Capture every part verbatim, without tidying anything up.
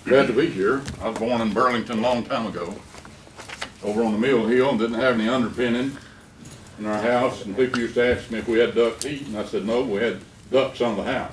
Glad to be here. I was born in Burlington a long time ago, over on the Mill Hill, and didn't have any underpinning in our house. And people used to ask me if we had duck heat, and I said no, we had ducks on the house.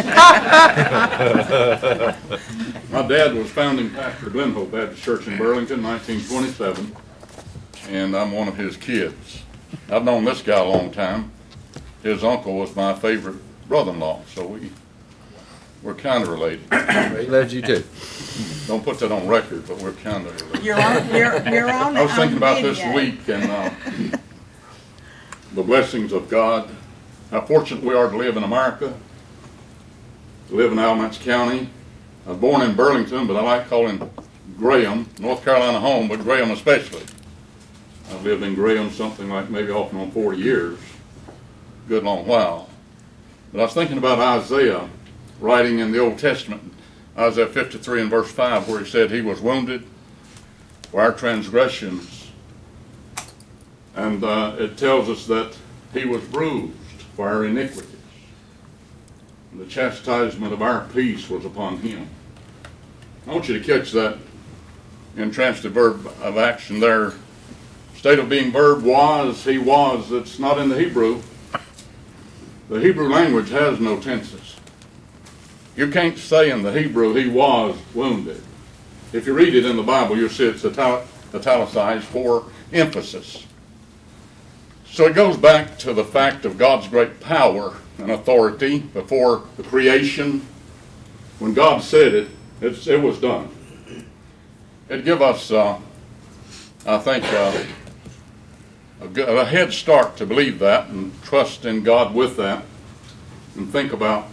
My dad was founding pastor of Glen Hope Baptist Church in Burlington, nineteen twenty-seven, and I'm one of his kids. I've known this guy a long time. His uncle was my favorite brother-in-law, so we we're kind of related. He loves you too. Don't put that on record, but we're kind of related. You're on, you're, you're on. I was thinking about this video. week and uh, the blessings of God. How fortunate we are to live in America, to live in Alamance County. I was born in Burlington, but I like calling Graham, North Carolina home, but Graham especially. I've lived in Graham something like maybe off and on forty years, good long while. But I was thinking about Isaiah writing in the Old Testament, Isaiah fifty-three and verse five, where he said he was wounded for our transgressions. And uh, it tells us that he was bruised for our iniquities. And the chastisement of our peace was upon him. I want you to catch that intransitive verb of action there. State of being verb was, he was. It's not in the Hebrew. The Hebrew language has no tenses. You can't say in the Hebrew, he was wounded. If you read it in the Bible, you'll see it's ital- italicized for emphasis. So it goes back to the fact of God's great power and authority before the creation. When God said it, it's, it was done. It'd give us, uh, I think, uh, a, good, a head start to believe that and trust in God with that and think about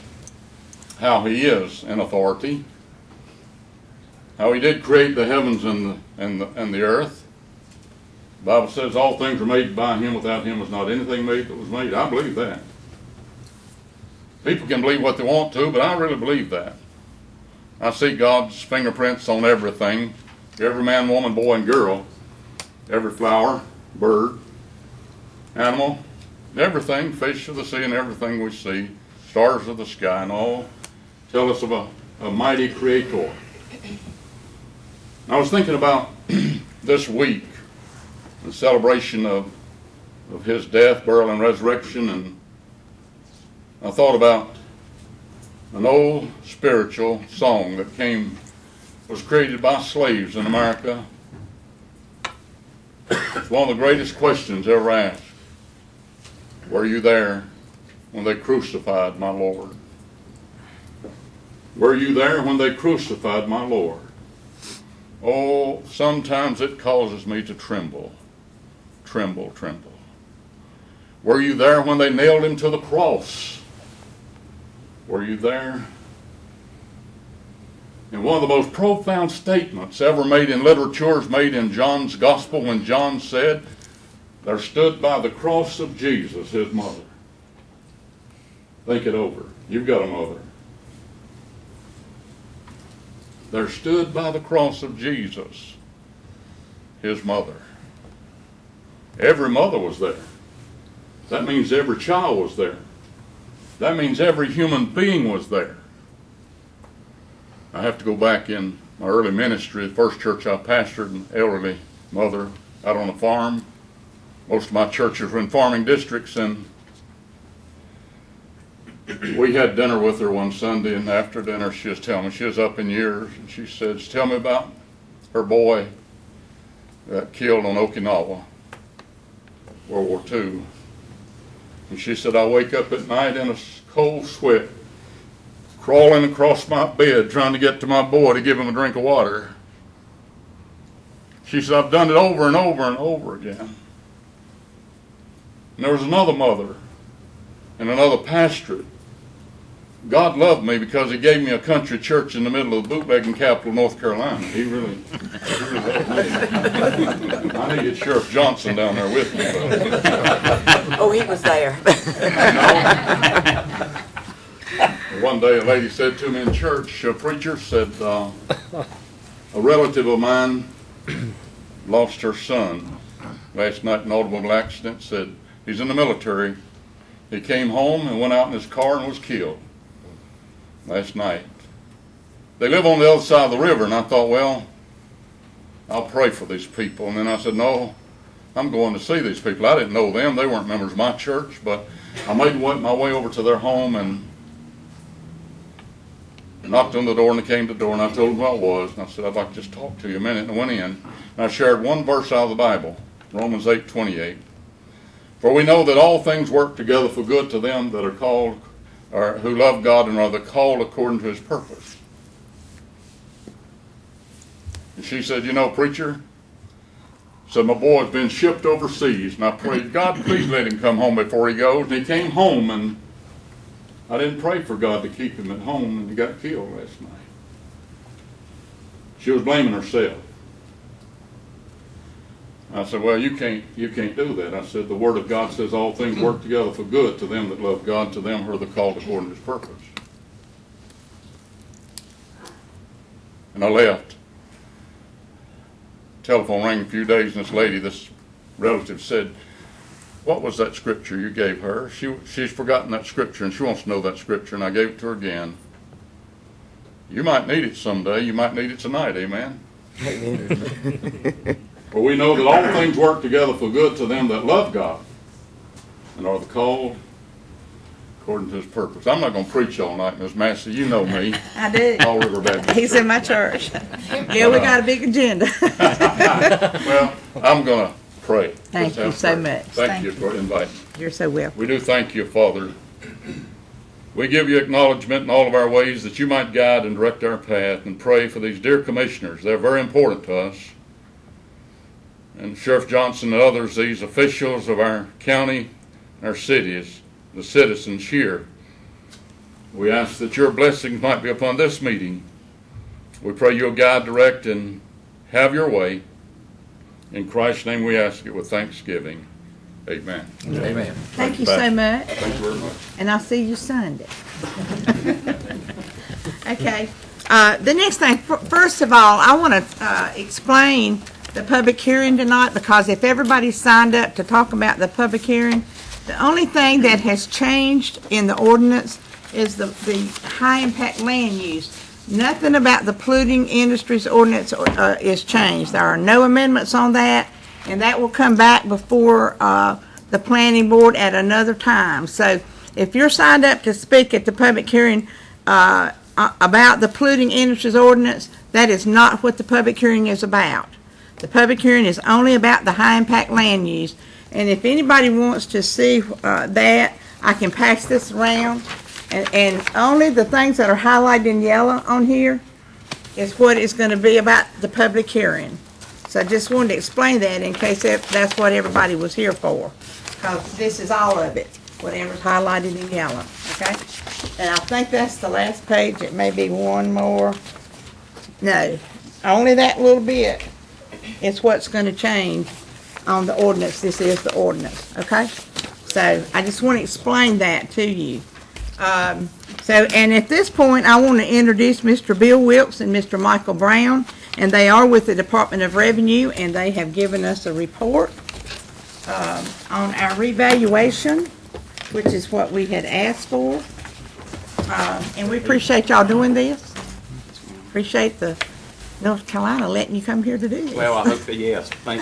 how he is in authority, how he did create the heavens and the, and the, and the earth. The Bible says all things were made by him. Without him was not anything made that was made. I believe that. People can believe what they want to, but I really believe that. I see God's fingerprints on everything. Every man, woman, boy, and girl. Every flower, bird, animal, everything, fish of the sea and everything we see, stars of the sky and all, tell us of a, a mighty creator. I was thinking about this week, the celebration of, of his death, burial, and resurrection, and I thought about an old spiritual song that came, was created by slaves in America. It's one of the greatest questions ever asked. Were you there when they crucified my Lord? Were you there when they crucified my Lord? Oh, sometimes it causes me to tremble, tremble, tremble. Were you there when they nailed him to the cross? Were you there? And one of the most profound statements ever made in literature is made in John's Gospel when John said, there stood by the cross of Jesus his mother. Think it over. You've got a mother. There stood by the cross of Jesus his mother. Every mother was there. That means every child was there. That means every human being was there. I have to go back in my early ministry. The first church I pastored, an elderly mother out on a farm. Most of my churches were in farming districts, and we had dinner with her one Sunday, and after dinner she was telling me, she was up in years, and she says, tell me about her boy that killed on Okinawa, World War Two. And she said, I wake up at night in a cold sweat, crawling across my bed, trying to get to my boy to give him a drink of water. She said, I've done it over and over and over again. And there was another mother and another pastorate. God loved me because he gave me a country church in the middle of the bootlegging capital of North Carolina. He really, he really loved me. I needed Sheriff Johnson down there with me. But, oh, he was there. one day a lady said to me in church, a preacher said, uh, a relative of mine lost her son last night in an automobile accident. Said he's in the military. He came home and went out in his car and was killed last night. they live on the other side of the river. And I thought, well, I'll pray for these people. And then I said, no, I'm going to see these people. I didn't know them. They weren't members of my church, but I made my way over to their home and knocked on the door, and they came to the door, and I told them who I was. And I said, I'd like to just talk to you a minute. And I went in, and I shared one verse out of the Bible, Romans eight twenty-eight. For we know that all things work together for good to them that are called, or who love God and are the called according to his purpose. And she said, you know, preacher, said my boy's been shipped overseas, and I prayed, God, please let him come home before he goes. And he came home, and I didn't pray for God to keep him at home, and he got killed last night. She was blaming herself. I said, well, you can't, you can't do that. I said, the Word of God says all things work together for good to them that love God, to them who are the called according to his purpose. And I left. Telephone rang a few days, and this lady, this relative, said, what was that scripture you gave her? She, she's forgotten that scripture, and she wants to know that scripture, and I gave it to her again. You might need it someday. You might need it tonight, amen? For we know that all things work together for good to them that love God and are the called according to his purpose. I'm not going to preach all night, Miz Massey. You know me. I do. All River Baptist. He's in my church. Yeah, we got a big agenda. Well, I'm going to pray. Thank Let's you have so prayer. much. Thank, Thank you for inviting me. You're so welcome. We do thank you, Father. We give you acknowledgement in all of our ways that you might guide and direct our path, and pray for these dear commissioners. They're very important to us. And Sheriff Johnson and others, these officials of our county, our cities, the citizens here. We ask that your blessings might be upon this meeting. We pray you'll guide, direct, and have your way. In Christ's name we ask it with thanksgiving. Amen. Amen. Thank you so much. Thank you very much. And I'll see you Sunday. Okay. Uh, the next thing, f- first of all, I want to uh, explain the public hearing tonight, because if everybody signed up to talk about the public hearing, the only thing that has changed in the ordinance is the, the high-impact land use. Nothing about the polluting industries ordinance uh, is changed. There are no amendments on that, and that will come back before uh, the planning board at another time. So if you're signed up to speak at the public hearing uh, about the polluting industries ordinance, that is not what the public hearing is about. The public hearing is only about the high-impact land use. And if anybody wants to see uh, that, I can pass this around. And, and only the things that are highlighted in yellow on here is what is going to be about the public hearing. So I just wanted to explain that in case that, that's what everybody was here for. Because this is all of it, whatever's highlighted in yellow, okay? And I think that's the last page. It may be one more. No, only that little bit is what's going to change on the ordinance. This is the ordinance, okay? So I just want to explain that to you. Um, so, and at this point, I want to introduce Mister Bill Wilkes and Mister Michael Brown, and they are with the Department of Revenue, and they have given us a report um, on our revaluation, which is what we had asked for. Um, and we appreciate y'all doing this. Appreciate the North Carolina letting you come here to do this. Well, I hope that, yes, thank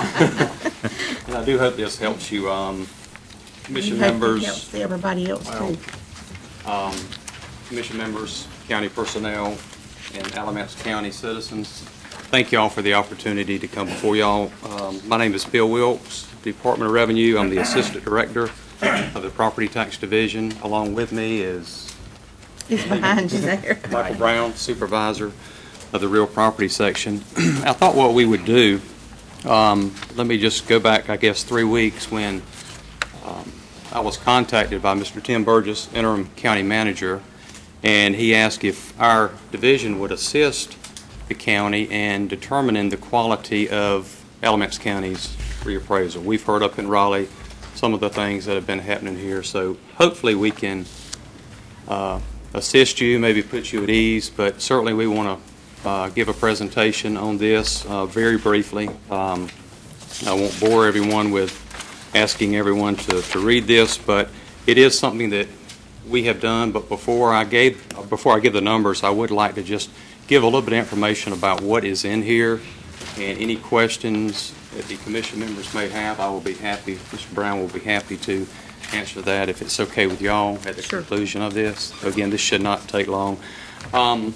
you. And I do hope this helps you, um, commission We hope it members, helps everybody else Well, too. um, commission members, county personnel, and Alamance County citizens. Thank you all for the opportunity to come before y'all. Um, my name is Bill Wilkes, Department of Revenue. I'm the Assistant Director of the Property Tax Division. Along with me is He's behind you there. Michael Brown, Supervisor of the Real Property Section. I thought what we would do, um, let me just go back, I guess, three weeks when um, I was contacted by Mister Tim Burgess, Interim County Manager, and he asked if our division would assist the county in determining the quality of Alamance County's reappraisal. We've heard up in Raleigh some of the things that have been happening here, so hopefully we can uh, assist you, maybe put you at ease, but certainly we want to uh, give a presentation on this uh, very briefly. Um, I won't bore everyone with asking everyone to, to read this, but it is something that we have done, but before I gave, before I give the numbers, I would like to just give a little bit of information about what is in here, and any questions that the commission members may have, I will be happy, Mister Brown will be happy to answer that if it's okay with y'all at the Sure. conclusion of this. Again, this should not take long. Um,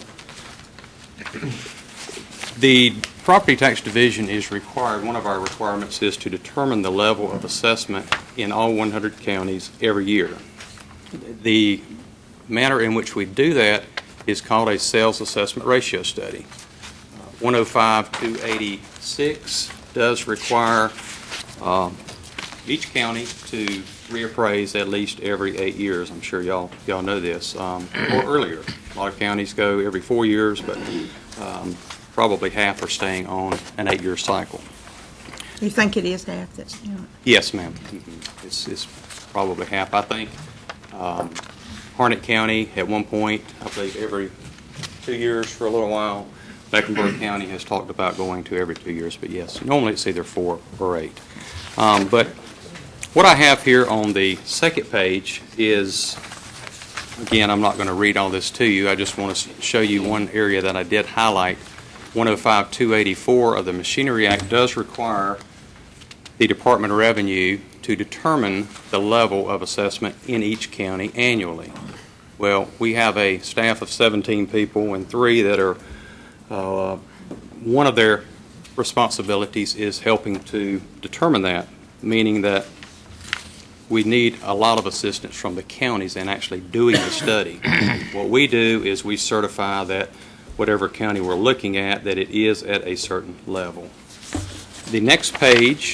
The property tax division is required, one of our requirements is to determine the level of assessment in all one hundred counties every year. The manner in which we do that is called a sales assessment ratio study. one oh five two eighty-six does require um, each county to reappraise at least every eight years. I'm sure y'all y'all know this, um, or earlier. A lot of counties go every four years, but um, probably half are staying on an eight-year cycle. You think it is half that's doing it? Yes, ma'am. Mhm. It's, it's probably half. I think um, Harnett County at one point, I believe every two years for a little while. Mecklenburg County has talked about going to every two years, but yes, normally it's either four or eight. Um, but what I have here on the second page is, again, I'm not going to read all this to you. I just want to show you one area that I did highlight. one oh five two eighty-four of the Machinery Act does require the Department of Revenue to determine the level of assessment in each county annually. Well, we have a staff of seventeen people, and three that are, uh, one of their responsibilities is helping to determine that, meaning that we need a lot of assistance from the counties in actually doing the study. What we do is we certify that whatever county we're looking at, that it is at a certain level. The next page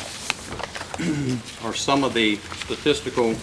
are some of the statistical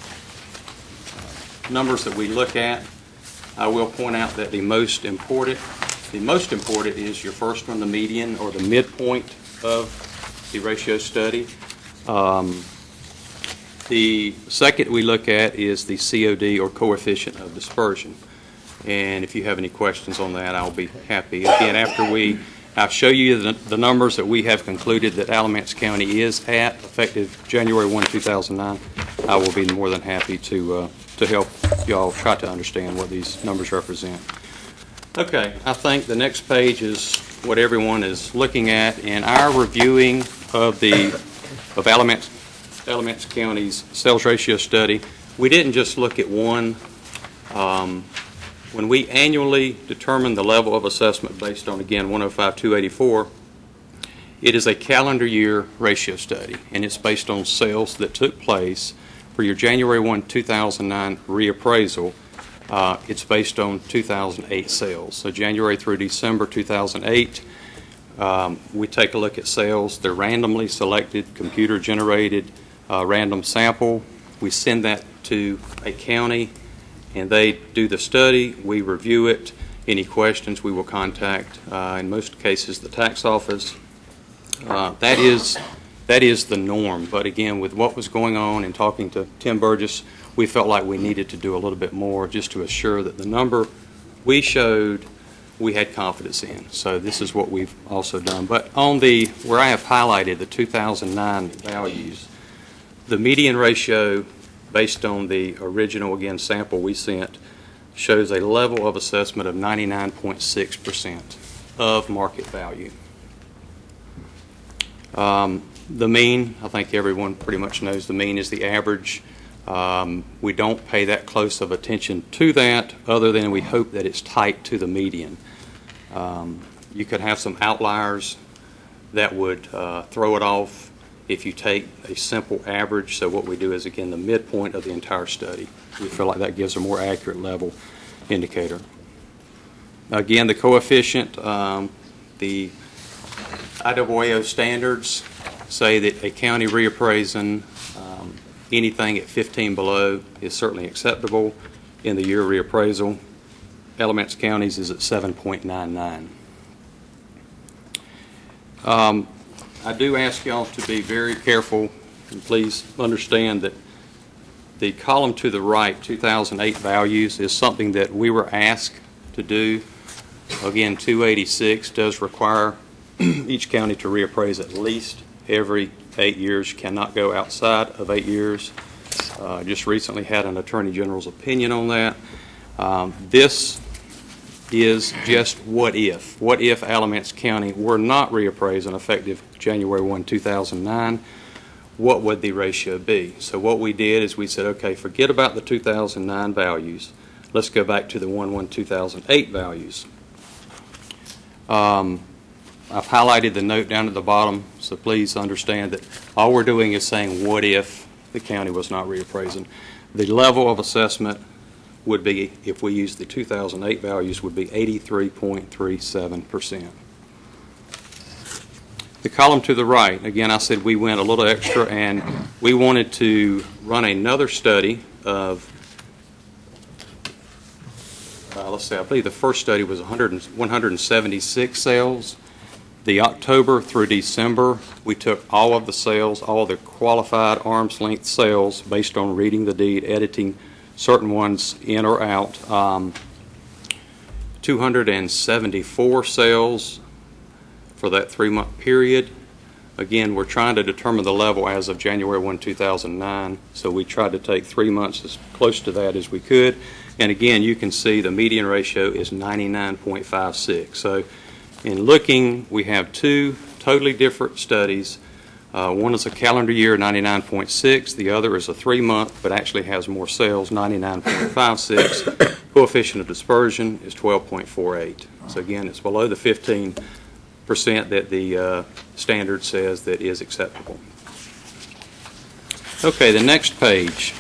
numbers that we look at. I will point out that the most important, the most important is your first one, the median or the midpoint of the ratio study. Um, the second we look at is the C O D or coefficient of dispersion. And if you have any questions on that, I'll be happy. Again, after we, I'll show you the, the numbers that we have concluded that Alamance County is at, effective January first, two thousand nine. I will be more than happy to uh, to help y'all try to understand what these numbers represent. Okay, I think the next page is what everyone is looking at in our reviewing of the of Alamance, Alamance County's sales ratio study. We didn't just look at one. Um, When we annually determine the level of assessment based on, again, one oh five two eighty-four, it is a calendar year ratio study, and it's based on sales that took place for your January first, two thousand nine reappraisal. Uh, it's based on two thousand eight sales. So January through December two thousand eight, um, we take a look at sales. They're randomly selected, computer-generated, uh, random sample. We send that to a county, and they do the study. We review it. Any questions, we will contact, uh, in most cases, the tax office. Uh, that is that is the norm. But again, with what was going on and talking to Tim Burgess, we felt like we needed to do a little bit more just to assure that the number we showed we had confidence in. So this is what we've also done. But on the, where I have highlighted the two thousand nine values, the median ratio based on the original, again, sample we sent, shows a level of assessment of ninety-nine point six percent of market value. Um, the mean, I think everyone pretty much knows the mean is the average. Um, we don't pay that close of attention to that, other than we hope that it's tight to the median. Um, you could have some outliers that would uh, throw it off if you take a simple average. So what we do is, again, the midpoint of the entire study. We feel like that gives a more accurate level indicator. Again, the coefficient, um, the I W A O standards say that a county reappraising um, anything at fifteen below is certainly acceptable in the year reappraisal. Alamance County's is at seven point nine nine. Um, I do ask y'all to be very careful, and please understand that the column to the right, two thousand eight values, is something that we were asked to do. Again, two eighty-six does require each county to reappraise at least every eight years. You cannot go outside of eight years. uh, just recently had an Attorney General's opinion on that. Um, This is just what if. What if Alamance County were not reappraised and effective January first, two thousand nine? What would the ratio be? So what we did is we said, okay, forget about the two thousand nine values. Let's go back to the one one two thousand eight values. Um, I've highlighted the note down at the bottom, so please understand that all we're doing is saying what if the county was not reappraising. The level of assessment would be, if we use the two thousand eight values, would be eighty-three point three seven percent. The column to the right, again, I said we went a little extra and we wanted to run another study of, uh, let's say, I believe the first study was one hundred, one hundred seventy-six sales. The October through December, we took all of the sales, all the qualified arm's length sales based on reading the deed, editing certain ones in or out. Um, two hundred seventy-four sales for that three-month period. Again, we're trying to determine the level as of January first, two thousand nine, so we tried to take three months as close to that as we could. And again, you can see the median ratio is ninety-nine point five six. So in looking, we have two totally different studies. Uh, one is a calendar year, ninety-nine point six. The other is a three-month, but actually has more sales, ninety-nine point five six. Coefficient of dispersion is twelve point four eight. So again, it's below the fifteen percent that the uh, standard says that is acceptable. Okay, the next page,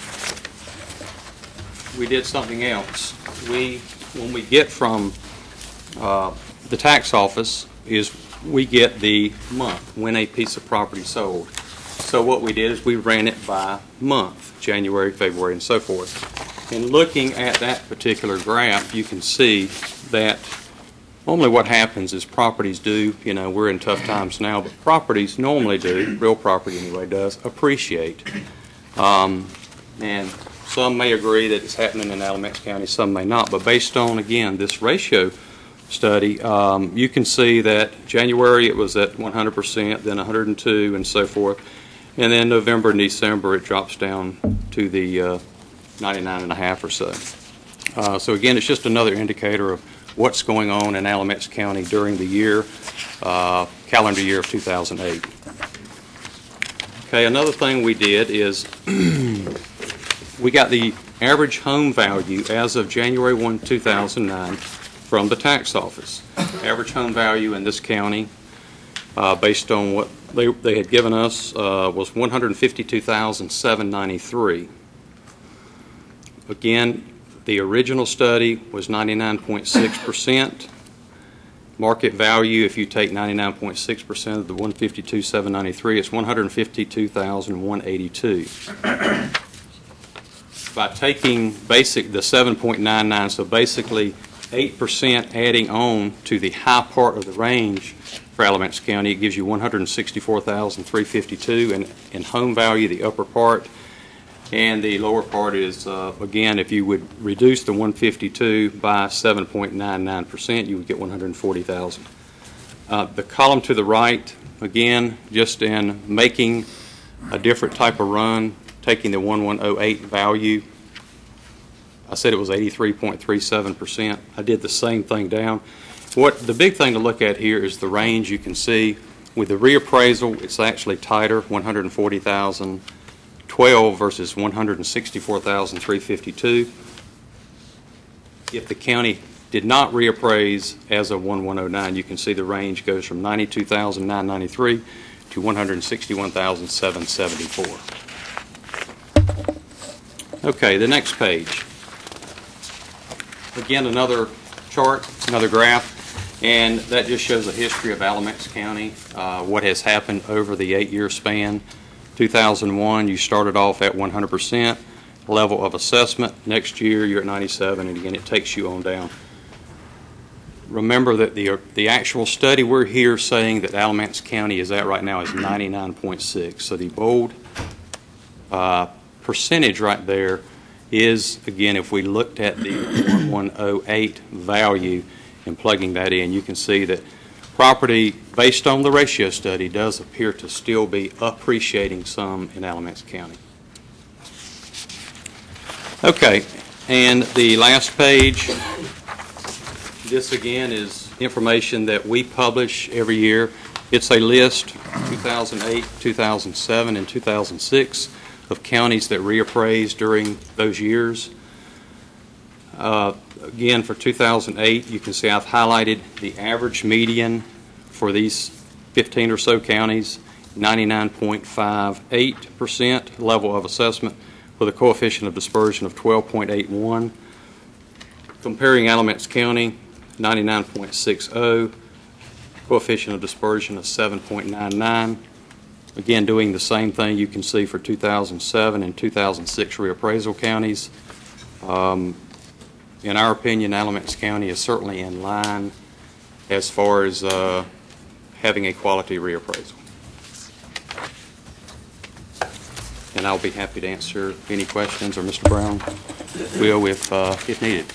we did something else. We, when we get from uh, the tax office, is we get the month when a piece of property sold. So what we did is we ran it by month, January, February, and so forth. And looking at that particular graph, you can see that normally what happens is properties do, you know, we're in tough times now, but properties normally do, real property anyway, does appreciate. Um, and some may agree that it's happening in Alamance County, some may not, but based on, again, this ratio study, um, you can see that January it was at one hundred percent, then one hundred two, and so forth. And then November and December it drops down to the uh, ninety-nine and a half or so. Uh, so again, it's just another indicator of what's going on in Alamance County during the year, uh, calendar year of two thousand eight. Okay, another thing we did is we got the average home value as of January first, two thousand nine from the tax office. Average home value in this county, uh, based on what they, they had given us, uh, was one hundred fifty-two thousand seven hundred ninety-three. Again, the original study was ninety-nine point six percent. Market value, if you take ninety-nine point six percent of the one hundred fifty-two thousand seven hundred ninety-three, it's one hundred fifty-two thousand one hundred eighty-two. By taking basic the seven point nine nine, so basically eight percent adding on to the high part of the range for Alamance County, it gives you one hundred sixty-four thousand three hundred fifty-two in, in home value, the upper part. And the lower part is, uh, again, if you would reduce the one hundred fifty-two by seven point nine nine percent, you would get one hundred forty thousand. Uh, the column to the right, again, just in making a different type of run, taking the one one oh eight value, I said it was eighty-three point three seven percent. I did the same thing down. What the big thing to look at here is the range. You can see with the reappraisal, it's actually tighter, one hundred forty thousand twelve versus one hundred sixty-four thousand three hundred fifty-two. If the county did not reappraise as of one one oh nine, you can see the range goes from ninety-two thousand nine hundred ninety-three to one hundred sixty-one thousand seven hundred seventy-four. Okay, the next page. Again, another chart, another graph, and that just shows a history of Alamance County, uh, what has happened over the eight-year span. two thousand one, you started off at one hundred percent level of assessment. Next year, you're at ninety-seven, and again, it takes you on down. Remember that the the actual study we're here saying that Alamance County is at right now is ninety-nine point six. So the bold uh, percentage right there is, again, if we looked at the one one oh eight value and plugging that in, you can see that property, based on the ratio study, does appear to still be appreciating some in Alamance County. Okay, and the last page, this again is information that we publish every year. It's a list, two thousand eight, two thousand seven, and two thousand six, of counties that reappraised during those years. Uh, again, for two thousand eight, you can see I've highlighted the average median for these fifteen or so counties, ninety-nine point five eight percent level of assessment with a coefficient of dispersion of twelve point eight one. Comparing Alamance County, ninety-nine point six zero, coefficient of dispersion of seven point nine nine. Again, doing the same thing you can see for two thousand seven and two thousand six reappraisal counties. Um, in our opinion, Alamance County is certainly in line as far as uh, having a quality reappraisal. And I'll be happy to answer any questions, or Mister Brown will if, uh, if needed.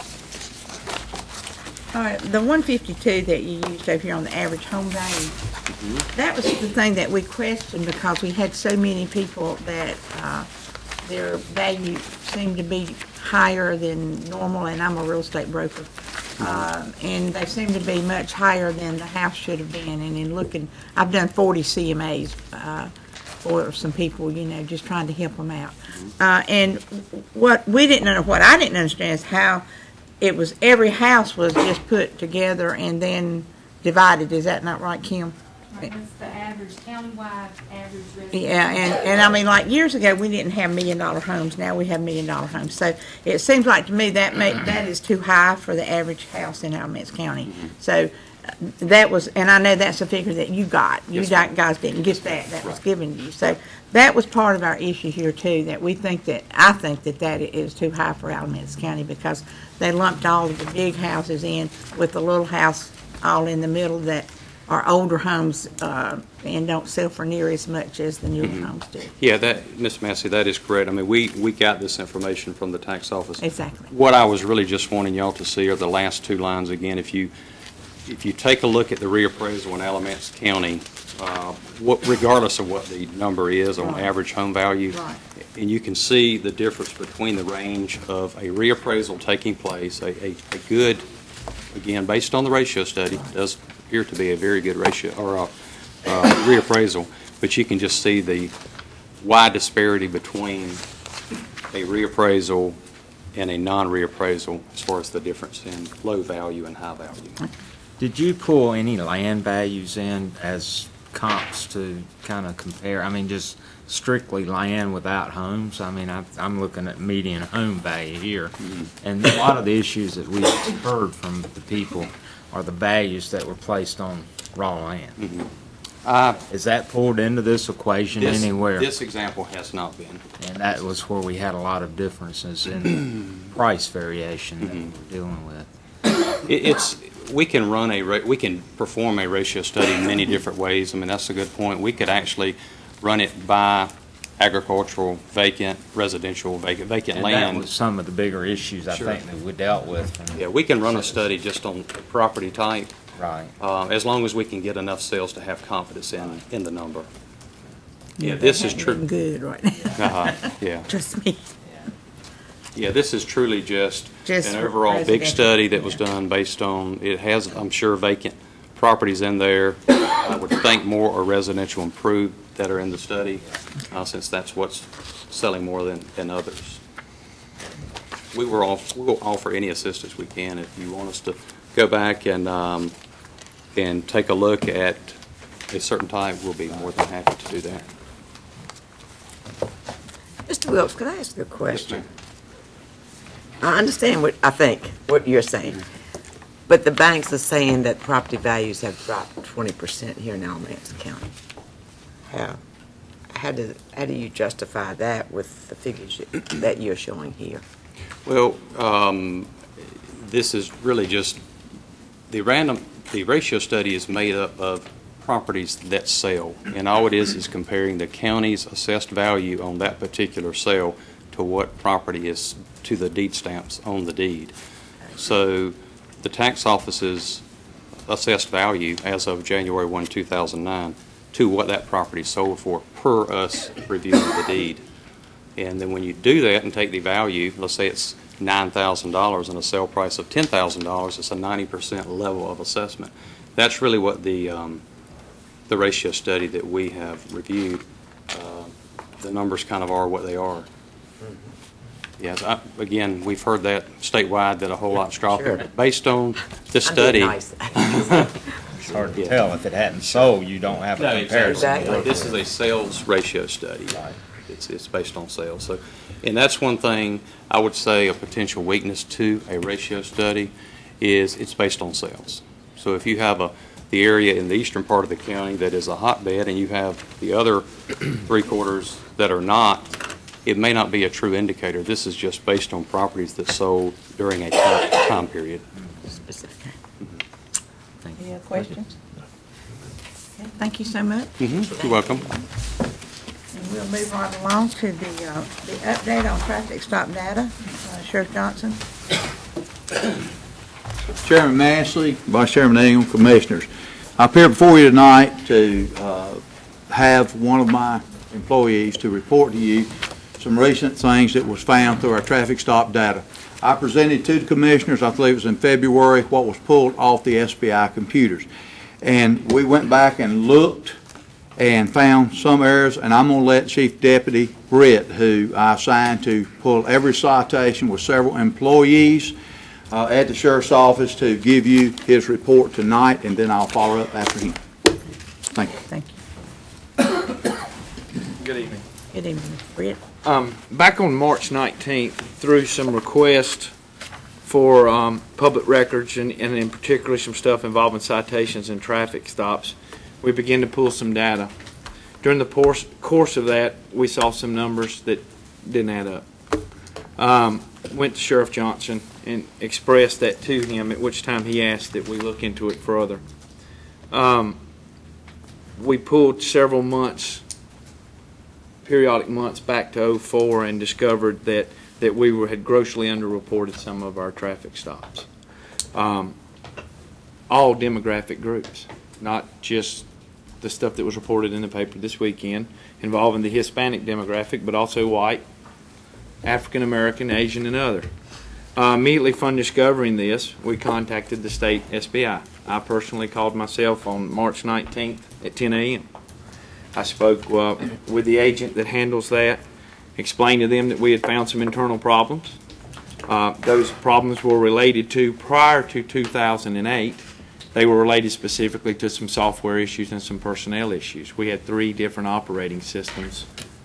All right, the one fifty-two that you used over here on the average home value, mm-hmm. that was the thing that we questioned because we had so many people that uh, their value seemed to be higher than normal, and I'm a real estate broker. Uh, and they seem to be much higher than the house should have been. And in looking, I've done forty C M As uh, for some people, you know, just trying to help them out. Uh, and what we didn't know, what I didn't understand is how it was every house was just put together and then divided. Is that not right, Kim? Right, that's the average, countywide average residential. Yeah, and, and I mean, like years ago, we didn't have million dollar homes. Now we have million dollar homes. So it seems like to me that may, that is too high for the average house in Alamance County. So uh, that was, and I know that's a figure that you got. You Yes, got, guys didn't get that. That was Right. given to you. So that was part of our issue here too, that we think that, I think that that is too high for Alamance County because they lumped all of the big houses in with the little house all in the middle that are older homes uh, and don't sell for near as much as the newer Mm-hmm. homes do. Yeah, that, Miz Massey, that is correct. I mean, we, we got this information from the tax office. Exactly. What I was really just wanting y'all to see are the last two lines again. If you, if you take a look at the reappraisal in Alamance County, uh, what, regardless of what the number is on Right. average home value, Right. and you can see the difference between the range of a reappraisal taking place, a, a, a good, again, based on the ratio study, does appear to be a very good ratio, or uh, uh, reappraisal, but you can just see the wide disparity between a reappraisal and a non-reappraisal as far as the difference in low value and high value. Did you pull any land values in as comps to kind of compare? I mean, just strictly land without homes? I mean, I, I'm looking at median home value here. Mm-hmm. And a lot of the issues that we've heard from the people are the values that were placed on raw land. Mm-hmm. Uh, Is that pulled into this equation this, anywhere? this example has not been. And that was where we had a lot of differences in price variation that Mm-hmm. we're dealing with. It, it's, we can run a, ra- we can perform a ratio study in many different ways. I mean, that's a good point. We could actually run it by agricultural, vacant, residential, vacant, vacant And that land. was some of the bigger issues I Sure. think that we dealt with. from- Yeah, we can run a study just on property type, Right. uh, as long as we can get enough sales to have confidence in, in the number. Yeah, this is Ain't true. even good right now. Uh-huh, yeah. Trust me. Yeah, this is truly just Just an for overall big residential, study that was yeah. done based on, it has, I'm sure, vacant properties in there. I would think more are residential improved that are in the study, uh, since that's what's selling more than, than others. We were off, we'll offer any assistance we can. If you want us to go back and, um, and take a look at a certain type, we'll be more than happy to do that. Mister Wilkes, could I ask you a question? I understand what, I think, what you're saying, but the banks are saying that property values have dropped twenty percent here in Alamance County. How, how do, how do you justify that with the figures you- that you're showing here? Well, um, this is really just, the random, the ratio study is made up of properties that sell, and all it is is comparing the county's assessed value on that particular sale to what property is to the deed stamps on the deed. So the tax office's assessed value as of January first, two thousand nine, to what that property sold for per us reviewing the deed. And then when you do that and take the value, let's say it's nine thousand dollars and a sale price of ten thousand dollars, it's a ninety percent level of assessment. That's really what the, um, the ratio study that we have reviewed, uh, the numbers kind of are what they are. Yes, I, again, we've heard that statewide, that a whole lot's dropping. Sure. But based on the I'm being study. nice. It's hard to tell. If it hadn't sold, you don't have No, a comparison. Exactly. This is a sales ratio study. It's, it's based on sales. So, and that's one thing I would say a potential weakness to a ratio study is it's based on sales. So if you have a, the area in the eastern part of the county that is a hotbed and you have the other three quarters that are not, it may not be a true indicator. This is just based on properties that sold during a time, time period. Specific. Any other questions? Okay, thank you so much. Mm-hmm. You're welcome. And we'll move right along to the, uh, the update on traffic stop data. Uh, Sheriff Johnson. Chairman Mansley, Vice Chairman Ingram, Commissioners. I appear before you tonight to uh, have one of my employees to report to you some recent things that was found through our traffic stop data. I presented to the Commissioners, I believe it was in February, what was pulled off the S B I computers. And we went back and looked and found some errors, and I'm going to let Chief Deputy Britt, who I assigned to pull every citation with several employees uh, at the Sheriff's Office, to give you his report tonight, and then I'll follow up after him. Thank you. Thank you. Good evening. Good evening, Mister Britt. Um, back on March nineteenth, through some requests for um, public records and, and in particular some stuff involving citations and traffic stops, we began to pull some data. During the course, course of that, we saw some numbers that didn't add up. Um, went to Sheriff Johnson and expressed that to him, at which time he asked that we look into it further. Um, we pulled several months, periodic months back to oh four, and discovered that, that we were, had grossly underreported some of our traffic stops. Um, all demographic groups, not just the stuff that was reported in the paper this weekend involving the Hispanic demographic, but also white, African American, Asian, and other. Uh, immediately upon discovering this, we contacted the state S B I. I personally called myself on March nineteenth at ten A M I spoke uh, with the agent that handles that, explained to them that we had found some internal problems. Uh, those problems were related to, prior to two thousand eight, they were related specifically to some software issues and some personnel issues. We had three different operating systems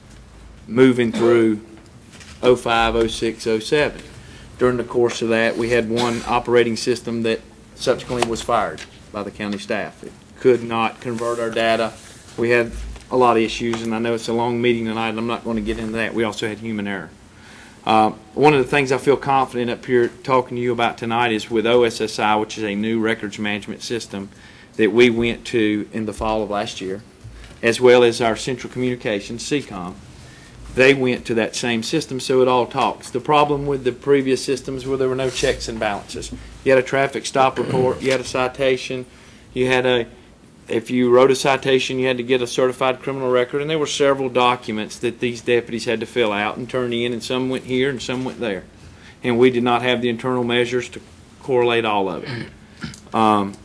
moving through oh five, oh six, oh seven. During the course of that, we had one operating system that subsequently was fired by the county staff. It could not convert our data. We had a lot of issues, and I know it's a long meeting tonight, and I'm not going to get into that. We also had human error. Uh, one of the things I feel confident up here talking to you about tonight is with O S S I, which is a new records management system that we went to in the fall of last year, as well as our Central Communications, C COM. They went to that same system, so it all talks. The problem with the previous systems were there were no checks and balances. You had a traffic stop report, you had a citation, you had a, if you wrote a citation, you had to get a certified criminal record, and there were several documents that these deputies had to fill out and turn in, and some went here and some went there. And we did not have the internal measures to correlate all of it. Um,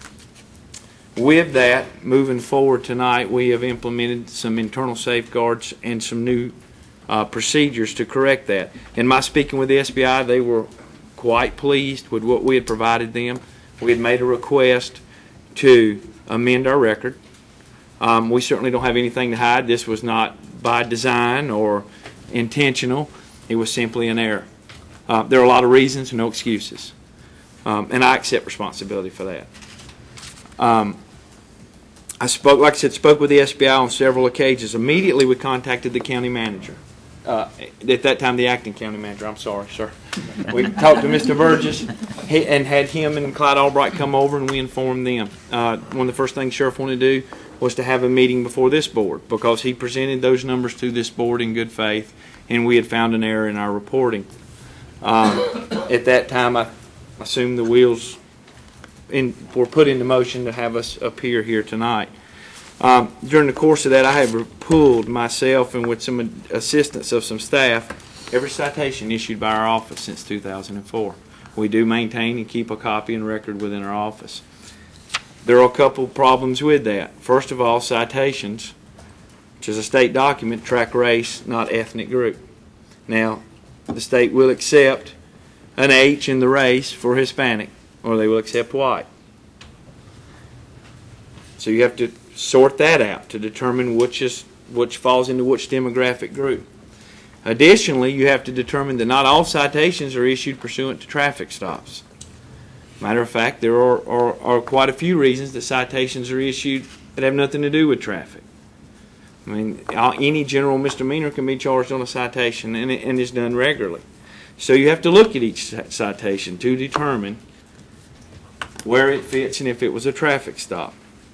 with that, moving forward tonight, we have implemented some internal safeguards and some new uh, procedures to correct that. In my speaking with the S B I, they were quite pleased with what we had provided them. We had made a request to amend our record. Um, we certainly don't have anything to hide. This was not by design or intentional. It was simply an error. Uh, there are a lot of reasons, no excuses. Um, and I accept responsibility for that. Um, I spoke, like I said, spoke with the S B I on several occasions. Immediately we contacted the county manager. Uh, at that time, the acting county manager. I'm sorry, sir. We talked to Mister Burgess he, and had him and Clyde Albright come over, and we informed them. Uh, one of the first things Sheriff wanted to do was to have a meeting before this board, because he presented those numbers to this board in good faith, and we had found an error in our reporting. Um, at that time, I assumed the wheels in, were put into motion to have us appear here tonight. Um, during the course of that, I have pulled myself and with some assistance of some staff every citation issued by our office since two thousand four. We do maintain and keep a copy and record within our office. There are a couple problems with that. First of all, citations, which is a state document, track race, not ethnic group. Now, the state will accept an H in the race for Hispanic, or they will accept white. So you have to sort that out to determine which is which falls into which demographic group. Additionally, you have to determine that not all citations are issued pursuant to traffic stops. Matter of fact, there are, are, are quite a few reasons that citations are issued that have nothing to do with traffic. I mean, any general misdemeanor can be charged on a citation, and it and is done regularly. So you have to look at each citation to determine where it fits and if it was a traffic stop.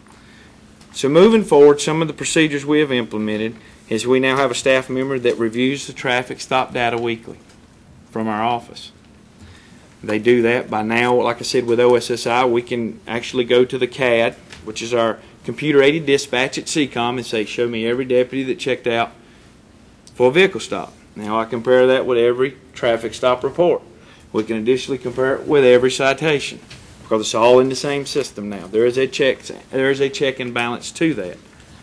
So moving forward, some of the procedures we have implemented is we now have a staff member that reviews the traffic stop data weekly from our office. They do that by now, like I said, with O S S I, we can actually go to the C A D, which is our computer-aided dispatch at C COM, and say, show me every deputy that checked out for a vehicle stop. Now I compare that with every traffic stop report. We can additionally compare it with every citation because it's all in the same system now. There is a check, there is a check and balance to that.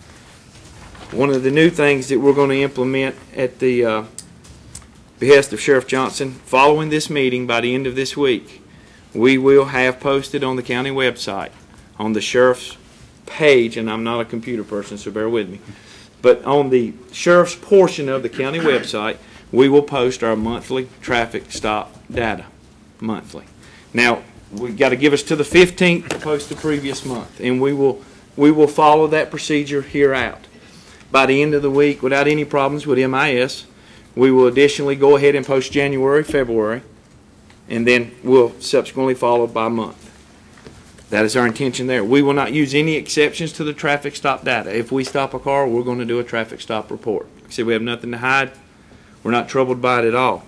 One of the new things that we're going to implement at the uh, behest of Sheriff Johnson, following this meeting by the end of this week, we will have posted on the county website, on the sheriff's page, and I'm not a computer person, so bear with me, but on the sheriff's portion of the county website, we will post our monthly traffic stop data, monthly. Now, we've got to give us to the fifteenth to post the previous month, and we will we will follow that procedure here out. By the end of the week, without any problems with M I S, we will additionally go ahead and post January, February, and then we'll subsequently follow by month. That is our intention there. We will not use any exceptions to the traffic stop data. If we stop a car, we're going to do a traffic stop report. Like I said, we have nothing to hide. We're not troubled by it at all.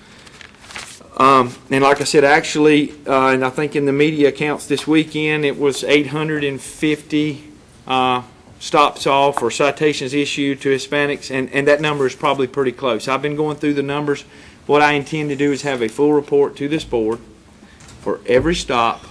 Um, and like I said, actually, uh, and I think in the media accounts this weekend, it was eight hundred fifty uh, stops off or citations issued to Hispanics, and, and that number is probably pretty close. I've been going through the numbers. What I intend to do is have a full report to this board for every stop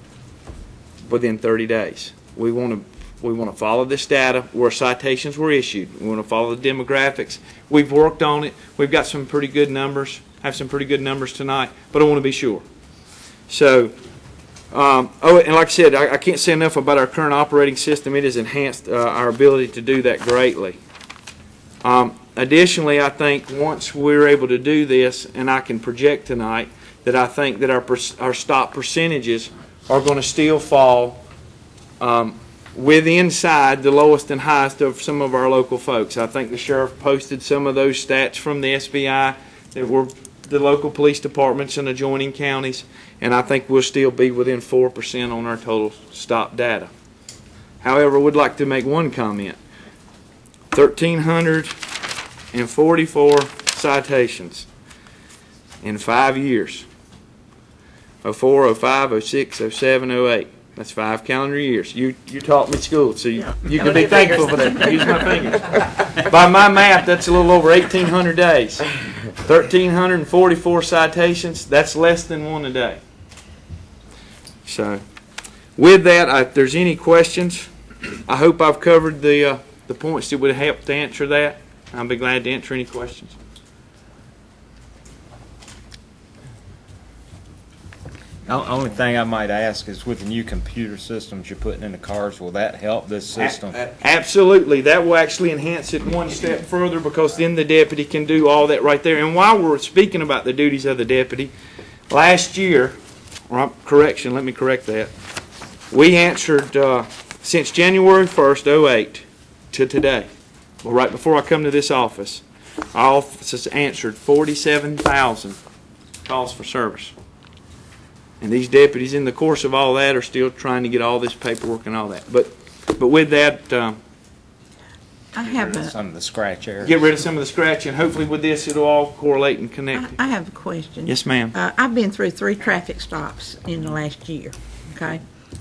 within thirty days. We want to we want to follow this data where citations were issued. We want to follow the demographics. We've worked on it. We've got some pretty good numbers. Have some pretty good numbers tonight, but I want to be sure. So, um, oh, and like I said, I, I can't say enough about our current operating system. It has enhanced uh, our ability to do that greatly. Um, additionally, I think once we're able to do this, and I can project tonight, that I think that our our stop percentages are going to still fall um, with inside the lowest and highest of some of our local folks. I think the sheriff posted some of those stats from the S B I that were the local police departments in adjoining counties, and I think we'll still be within four percent on our total stop data. However, I would like to make one comment. one thousand three hundred forty-four citations in five years. oh four, oh five, oh six, oh seven, oh eight. That's five calendar years. You you taught me school, so you, Yeah. you can be thankful for that. Use my fingers. By my math, that's a little over eighteen hundred days. one thousand three hundred forty-four citations, that's less than one a day. So, with that, I, if there's any questions, I hope I've covered the, uh, the points that would help to answer that. I'll be glad to answer any questions. The only thing I might ask is with the new computer systems you're putting in the cars, will that help this system? A- Absolutely. That will actually enhance it one step further because then the deputy can do all that right there. And while we're speaking about the duties of the deputy, last year, or correction, let me correct that, we answered uh, since January first, oh eight to today, well, right before I come to this office, our office has answered forty-seven thousand calls for service. And these deputies, in the course of all that, are still trying to get all this paperwork and all that. But, but with that, um, I have a, Some of the scratch areas. get rid of some of the scratch, and hopefully with this, it'll all correlate and I, connect. I have a question. Yes, ma'am. Uh, I've been through three traffic stops in the last year, okay?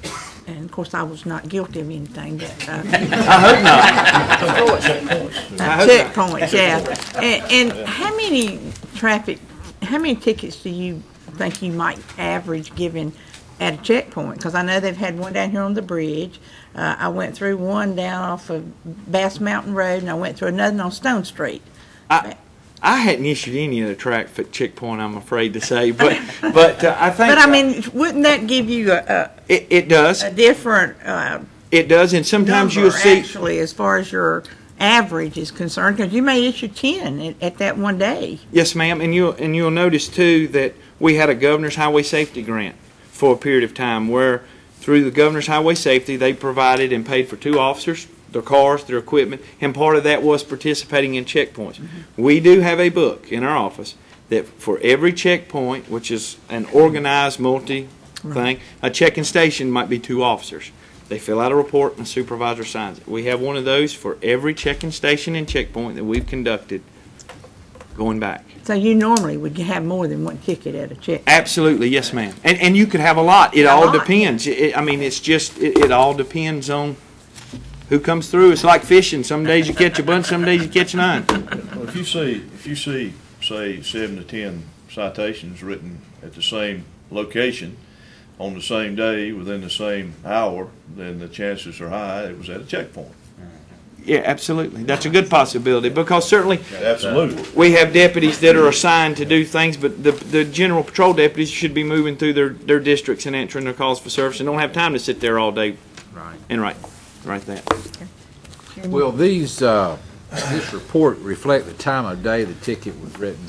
and of course, I was not guilty of anything, but, uh, I hope not. uh, checkpoints, yeah. And, and how many traffic, how many tickets do you think you might average given at a checkpoint? Because I know they've had one down here on the bridge. Uh, I went through one down off of Bass Mountain Road, and I went through another on Stone Street. I, I hadn't issued any of the traffic checkpoint, I'm afraid to say, but but uh, I think. But I mean, wouldn't that give you a, a, it, it does. a different uh, It does, and sometimes number, you'll see. actually, as far as your average is concerned, because you may issue ten at, at that one day. Yes, ma'am, and you'll and you'll notice too that we had a governor's highway safety grant for a period of time where, through the governor's highway safety, they provided and paid for two officers, their cars, their equipment, and part of that was participating in checkpoints. Mm-hmm. We do have a book in our office that for every checkpoint, which is an organized multi thing, a checking station might be two officers. They fill out a report and the supervisor signs it. We have one of those for every checking station and checkpoint that we've conducted going back. So you normally would have more than one ticket at a check. Absolutely, yes, ma'am. And and you could have a lot. It A all lot. depends. It, I mean, it's just it, it all depends on who comes through. It's like fishing. Some days you catch a bunch, some days you catch none. Well, if you see, if you see, say, seven to ten citations written at the same location on the same day within the same hour, then the chances are high it was at a checkpoint. Yeah, absolutely. That's a good possibility because certainly Absolutely. we have deputies that are assigned to do things, but the the general patrol deputies should be moving through their, their districts and answering their calls for service and don't have time to sit there all day Right. and write write that. Will these, uh, this report reflect the time of day the ticket was written?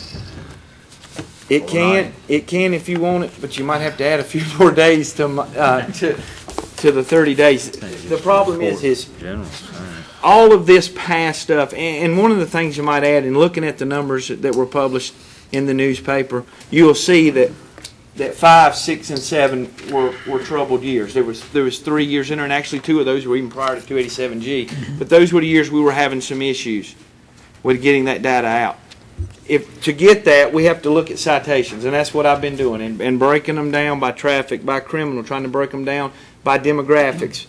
It can it can if you want it, but you might have to add a few more days to my- uh, to to the thirty days. The problem is is General. all of this past stuff, and and one of the things you might add in looking at the numbers that were published in the newspaper, you'll see that that five, six, and seven were, were troubled years. There was there was three years in there, and actually two of those were even prior to two eighty-seven G. But those were the years we were having some issues with getting that data out. If to get that, we have to look at citations, and that's what I've been doing, and, and breaking them down by traffic, by criminal, trying to break them down by demographics.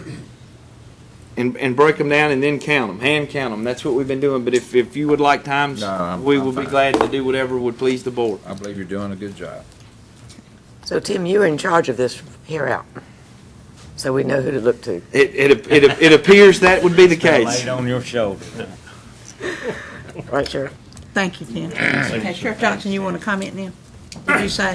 And, and break them down and then count them, hand count them. That's what we've been doing. But if, if you would like times, No, I'm- we I'm will be fine. glad to do whatever would please the board. I believe you're doing a good job. So Tim, you're in charge of this here out, so we know who to look to. It, it, it, it appears that would be the case. Laid on your shoulder. Right, Sheriff? Thank you, Tim. Okay, Sheriff Johnson, you want to comment now? What did you say?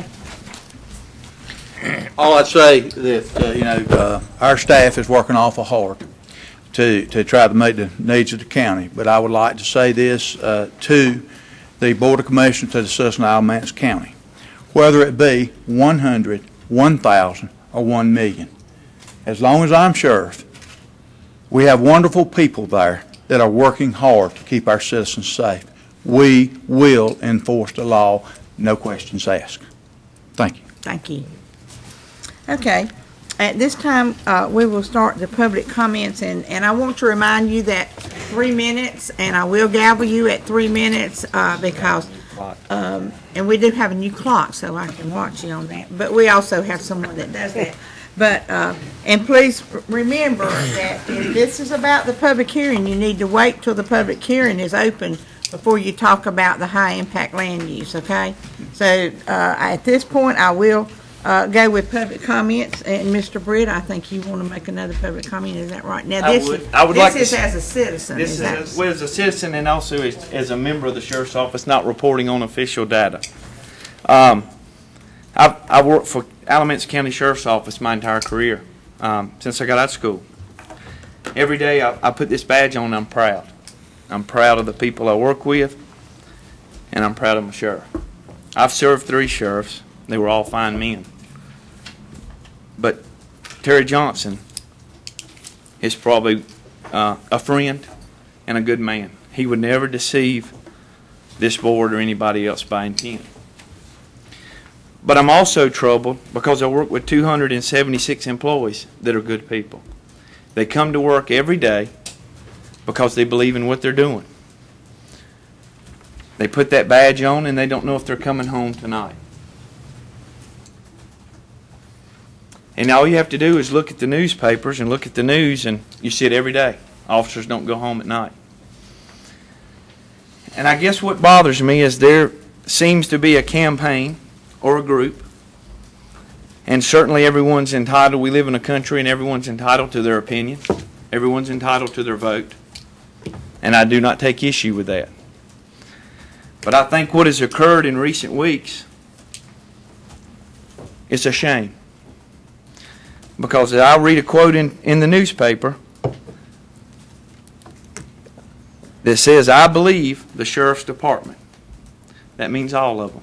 All I'd say that, uh, you know, uh, our staff is working awful hard to, to try to meet the needs of the county. But I would like to say this uh, to the Board of Commissioners of the Citizen of Alamance County. Whether it be one hundred, one thousand, or one million, as long as I'm sheriff, we have wonderful people there that are working hard to keep our citizens safe. We will enforce the law, no questions asked. Thank you. Thank you. Okay, at this time, uh, we will start the public comments, and, and I want to remind you that three minutes, and I will gavel you at three minutes, uh, because, um, and we do have a new clock, so I can watch you on that, but we also have someone that does that. But, uh, and please remember that if this is about the public hearing, you need to wait till the public hearing is open before you talk about the high-impact land use, okay? So, uh, at this point, I will Uh, go with public comments, and Mister Britt, I think you want to make another public comment, is that right? Now, I this would- is, I would like to this is s- as a citizen, This is is, that? as, well, as a citizen and also as, as a member of the sheriff's office, not reporting on official data. Um, I've, I've worked for Alamance County Sheriff's Office my entire career, um, since I got out of school. Every day I, I put this badge on, I'm proud. I'm proud of the people I work with, and I'm proud of my sheriff. I've served three sheriffs. They were all fine men. But Terry Johnson is probably uh, a friend and a good man. He would never deceive this board or anybody else by intent. But I'm also troubled because I work with two hundred seventy-six employees that are good people. They come to work every day because they believe in what they're doing. They put that badge on and they don't know if they're coming home tonight. And all you have to do is look at the newspapers and look at the news, and you see it every day. Officers don't go home at night. And I guess what bothers me is there seems to be a campaign or a group, and certainly everyone's entitled. We live in a country and everyone's entitled to their opinion. Everyone's entitled to their vote. And I do not take issue with that. But I think what has occurred in recent weeks is a shame. Because I read a quote in, in the newspaper that says, I believe the sheriff's department, that means all of them,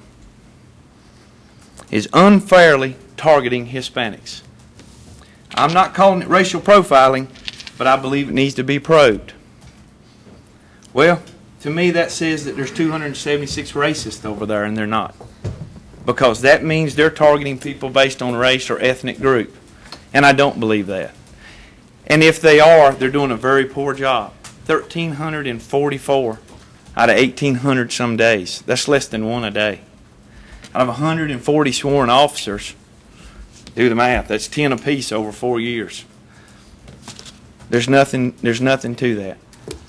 is unfairly targeting Hispanics. I'm not calling it racial profiling, but I believe it needs to be probed. Well, to me that says that there's two hundred seventy-six racists over there, and they're not. Because that means they're targeting people based on race or ethnic group. And I don't believe that. And if they are, they're doing a very poor job. one thousand three hundred forty-four out of eighteen hundred some days. That's less than one a day. Out of one hundred forty sworn officers, do the math, that's ten apiece over four years. There's nothing, there's nothing to that.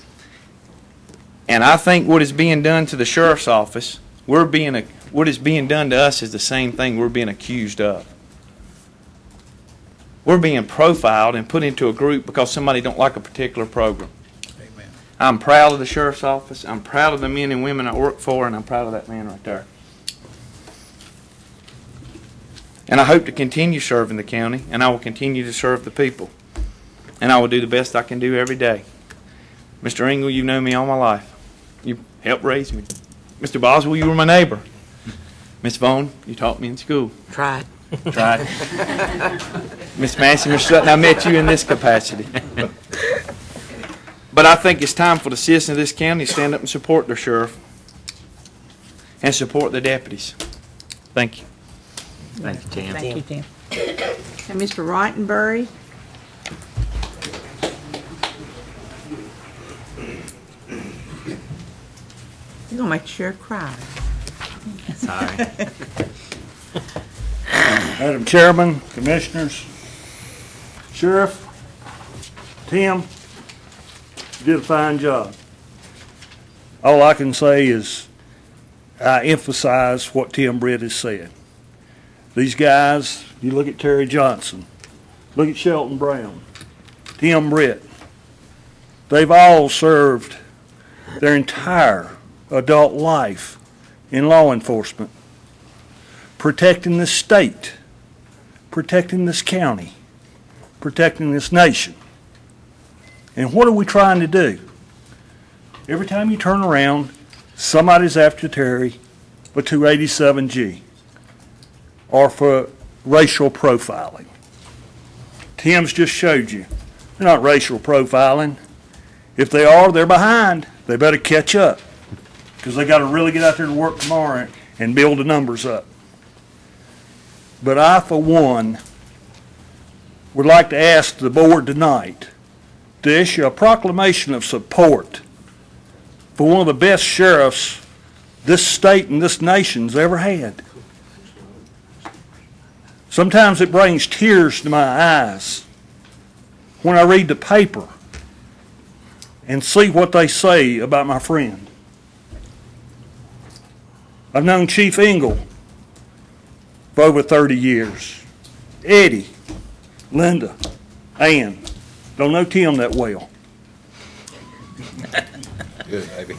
And I think what is being done to the sheriff's office, we're being a, what is being done to us is the same thing we're being accused of. We're being profiled and put into a group because somebody don't like a particular program. Amen. I'm proud of the sheriff's office. I'm proud of the men and women I work for, and I'm proud of that man right there. And I hope to continue serving the county, and I will continue to serve the people. And I will do the best I can do every day. Mister Engel, you've known me all my life. You helped raise me. Mister Boswell, you were my neighbor. Miss Vaughn, you taught me in school. Tried. Tried. Miss Massey, Mister Sutton, I met you in this capacity. But I think it's time for the citizens of this county to stand up and support their sheriff and support the deputies. Thank you. Thank you, Tim. Thank you, Tim. And Mister Rottenberry? You're gonna make the sheriff cry. Sorry. Madam Chairman, Commissioners, Sheriff, Tim, you did a fine job. All I can say is I emphasize what Tim Britt has said. These guys, you look at Terry Johnson, look at Shelton Brown, Tim Britt, they've all served their entire adult life in law enforcement, protecting this state, protecting this county, protecting this nation. And what are we trying to do? Every time you turn around, somebody's after Terry for two eighty-seven G or for racial profiling. Tim's just showed you they're not racial profiling. If they are, they're behind. They better catch up because they got to really get out there to work tomorrow and build the numbers up. But I, for one, would like to ask the board tonight to issue a proclamation of support for one of the best sheriffs this state and this nation's ever had. Sometimes it brings tears to my eyes when I read the paper and see what they say about my friend. I've known Chief Engel for over thirty years. Eddie, Linda, Ann. Don't know Tim that well. Good, baby.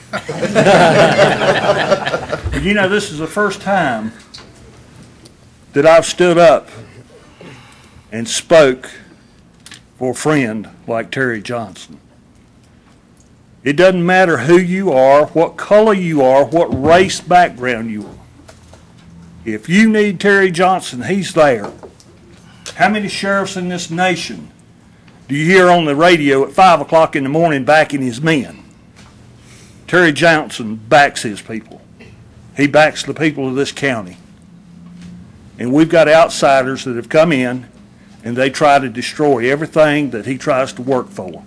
But you know, this is the first time that I've stood up and spoke for a friend like Terry Johnson. It doesn't matter who you are, what color you are, what race background you are. If you need Terry Johnson, he's there. How many sheriffs in this nation do you hear on the radio at five o'clock in the morning backing his men? Terry Johnson backs his people. He backs the people of this county. And we've got outsiders that have come in and they try to destroy everything that he tries to work for.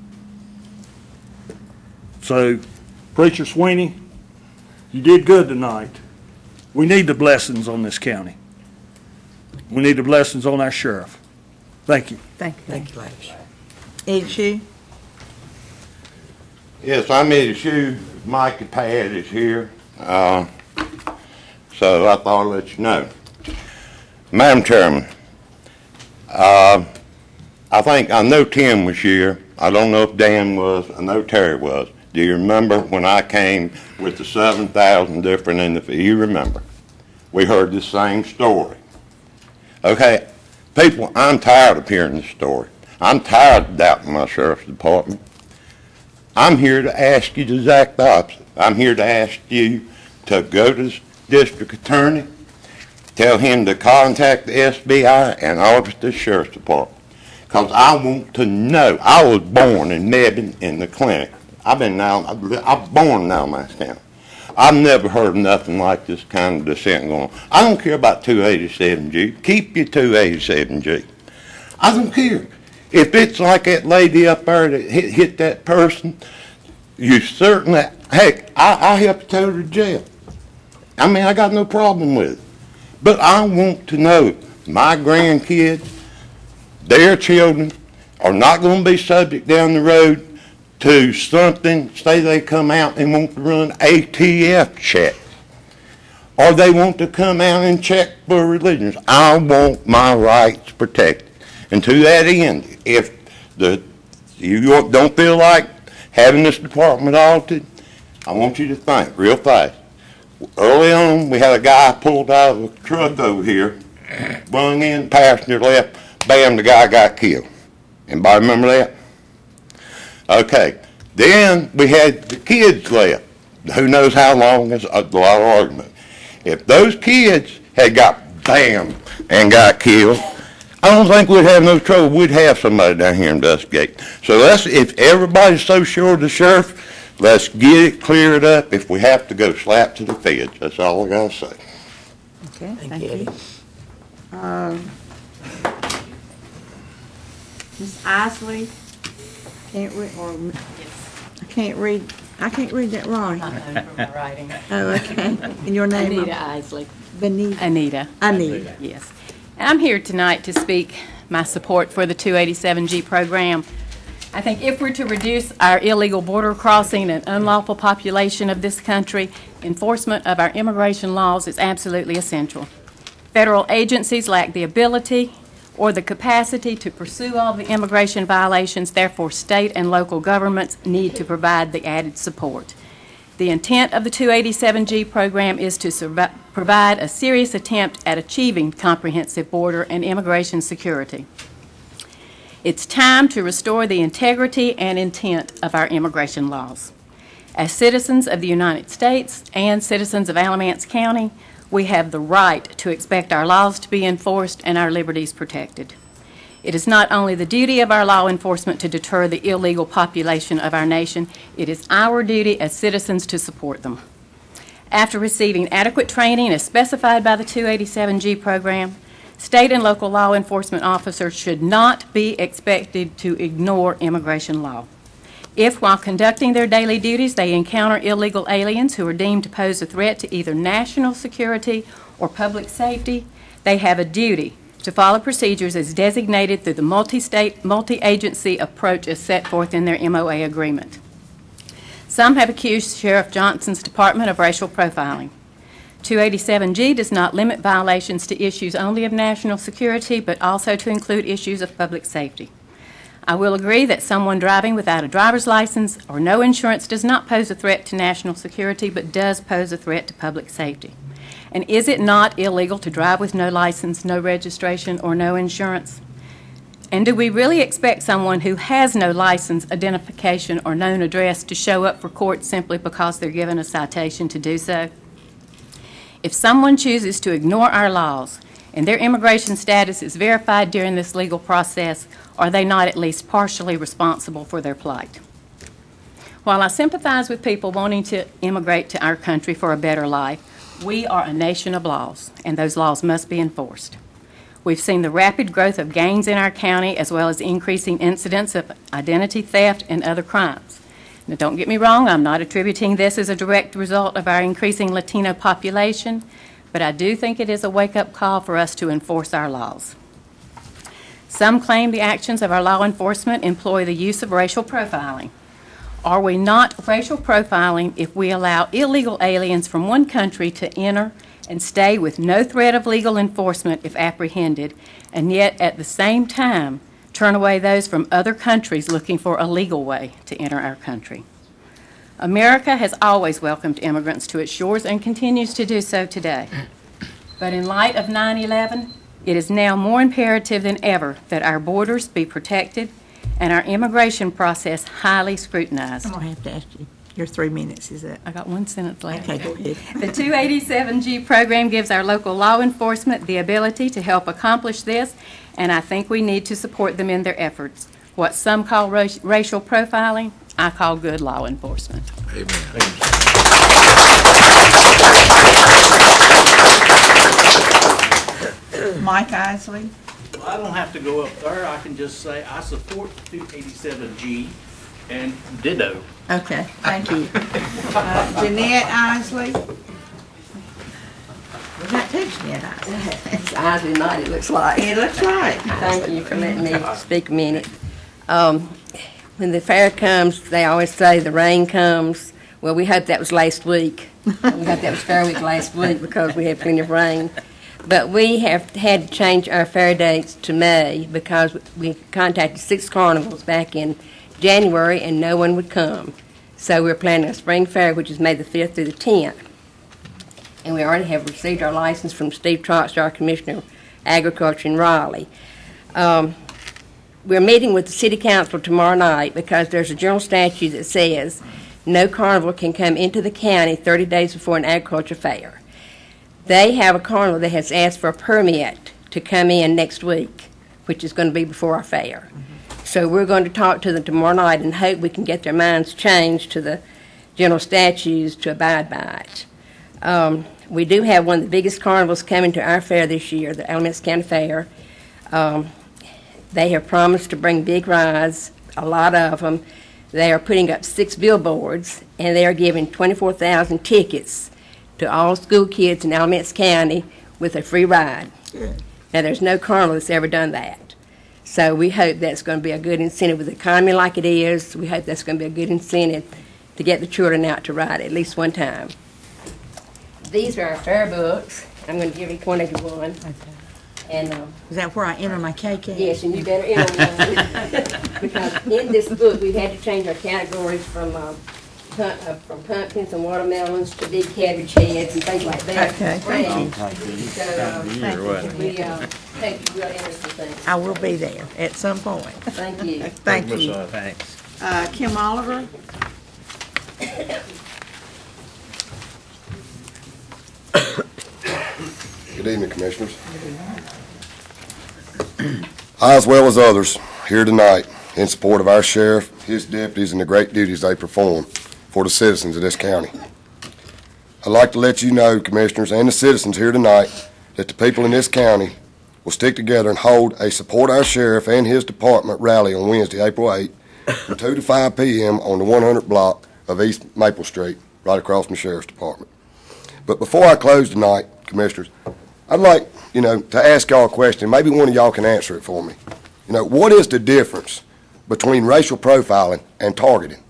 So, Preacher Sweeney, you did good tonight. We need the blessings on this county. We need the blessings on our sheriff. Thank you. Thank you. Thank you, Lash. Ed Shoe? Yes, I'm Eddie Shoe. Mikey Pad is here. Uh, so I thought I'd let you know. Madam Chairman, uh, I think, I know Tim was here. I don't know if Dan was. I know Terry was. Do you remember when I came with the seven thousand different in the, you remember? We heard the same story. Okay, people, I'm tired of hearing this story. I'm tired of doubting my sheriff's department. I'm here to ask you the exact opposite. I'm here to ask you to go to the district attorney, tell him to contact the S B I and audit the sheriff's department. Because I want to know. I was born in Mebane in the clinic. I've been now, I was born in Alamance County. I've never heard nothing like this kind of dissent going on. I don't care about two eighty-seven G. Keep your two eighty-seven G. I don't care. If it's like that lady up there that hit, hit that person, you certainly, heck, I, I helped tow her to jail. I mean, I got no problem with it. But I want to know my grandkids, their children, are not going to be subject down the road to something, say they come out and want to run A T F checks, or they want to come out and check for religions. I want my rights protected. And to that end, if the you don't feel like having this department audited, I want you to think real fast. Early on, we had a guy pulled out of a truck over here, bung in, passenger left, bam, the guy got killed. Anybody remember that? Okay. Then we had the kids left. Who knows how long? There's a lot of argument. If those kids had got bam and got killed, I don't think we'd have no trouble. We'd have somebody down here investigate. So let's, if everybody's so sure of the sheriff, let's get it cleared up. If we have to go slap to the feds, that's all I gotta say. Okay, Thank thank you, you. Eddie. Um, Miz Isley, can't read, or, I can't read, I can't read that wrong. from my writing. Oh, okay. And your name? Anita Isley. Benita. Anita. Anita. Yes. And I'm here tonight to speak my support for the two eighty-seven G program. I think if we're to reduce our illegal border crossing and unlawful population of this country, enforcement of our immigration laws is absolutely essential. Federal agencies lack the ability or the capacity to pursue all the immigration violations. Therefore, state and local governments need to provide the added support. The intent of the two eighty-seven G program is to survi- provide a serious attempt at achieving comprehensive border and immigration security. It's time to restore the integrity and intent of our immigration laws. As citizens of the United States and citizens of Alamance County, we have the right to expect our laws to be enforced and our liberties protected. It is not only the duty of our law enforcement to deter the illegal population of our nation, it is our duty as citizens to support them. After receiving adequate training as specified by the two eighty-seven G program, state and local law enforcement officers should not be expected to ignore immigration law. If, while conducting their daily duties, they encounter illegal aliens who are deemed to pose a threat to either national security or public safety, they have a duty to follow procedures as designated through the multi-state, multi-agency approach as set forth in their M O A agreement. Some have accused Sheriff Johnson's department of racial profiling. two eighty-seven G does not limit violations to issues only of national security, but also to include issues of public safety. I will agree that someone driving without a driver's license or no insurance does not pose a threat to national security, but does pose a threat to public safety. And is it not illegal to drive with no license, no registration, or no insurance? And do we really expect someone who has no license, identification, or known address to show up for court simply because they're given a citation to do so? If someone chooses to ignore our laws and their immigration status is verified during this legal process, are they not at least partially responsible for their plight? While I sympathize with people wanting to immigrate to our country for a better life, we are a nation of laws, and those laws must be enforced. We've seen the rapid growth of gangs in our county, as well as increasing incidents of identity theft and other crimes. Now, don't get me wrong, I'm not attributing this as a direct result of our increasing Latino population, but I do think it is a wake-up call for us to enforce our laws. Some claim the actions of our law enforcement employ the use of racial profiling. Are we not racial profiling if we allow illegal aliens from one country to enter and stay with no threat of legal enforcement if apprehended, and yet at the same time turn away those from other countries looking for a legal way to enter our country? America has always welcomed immigrants to its shores and continues to do so today. But in light of nine eleven, it is now more imperative than ever that our borders be protected and our immigration process highly scrutinized. I'm going to have to ask you, your three minutes, is that? I got one sentence left. Okay, go ahead. The two eighty-seven G program gives our local law enforcement the ability to help accomplish this, and I think we need to support them in their efforts. What some call ra- racial profiling, I call good law enforcement. Mike Isley? Well, I don't have to go up there. I can just say I support two eighty-seven G and ditto. Okay, thank you. Uh, Jeanette Isley? We're not touching Jeanette Isley. It's Isley night, it looks like. It looks like. Thank you for letting me speak a minute. Um, when the fair comes, they always say the rain comes. Well, we hope that was last week. We hope that was Fair Week last week because we had plenty of rain. But we have had to change our fair dates to May because we contacted six carnivals back in January and no one would come. So we're planning a spring fair, which is May the fifth through the tenth. And we already have received our license from Steve Trotstar, our Commissioner of Agriculture in Raleigh. Um, we're meeting with the City Council tomorrow night because there's a general statute that says no carnival can come into the county thirty days before an agriculture fair. They have a carnival that has asked for a permit to come in next week, which is going to be before our fair. Mm-hmm. So we're going to talk to them tomorrow night and hope we can get their minds changed to the general statutes to abide by it. Um, we do have one of the biggest carnivals coming to our fair this year, the Alamance County Fair. Um, they have promised to bring big rides, a lot of them. They are putting up six billboards, and they are giving twenty-four thousand tickets to all school kids in Alamance County with a free ride. Good. Now, there's no carnival that's ever done that. So we hope that's going to be a good incentive with the economy like it is. We hope that's going to be a good incentive to get the children out to ride at least one time. These are our fair books. I'm going to give each one of you one. Okay. And, um, is that where I enter my K K? Yes, and you better enter one. Because in this book, we've had to change our categories from uh, Pump, uh, from pumpkins and watermelons to big cabbage heads and things like that. Okay, thank you. So, um, thank you. We uh, take real interest in things. I will be there at some point. Thank you. Thank you. Thanks. Uh, Kim Oliver? Good evening, Commissioners. I, as well as others, here tonight in support of our sheriff, his deputies, and the great duties they perform for the citizens of this county. I'd like to let you know, Commissioners, and the citizens here tonight, that the people in this county will stick together and hold a Support Our Sheriff and His Department rally on Wednesday, April eighth, from two to five p m on the one hundred block of East Maple Street, right across from the Sheriff's Department. But before I close tonight, Commissioners, I'd like, you know, to ask y'all a question. Maybe one of y'all can answer it for me. You know, what is the difference between racial profiling and targeting?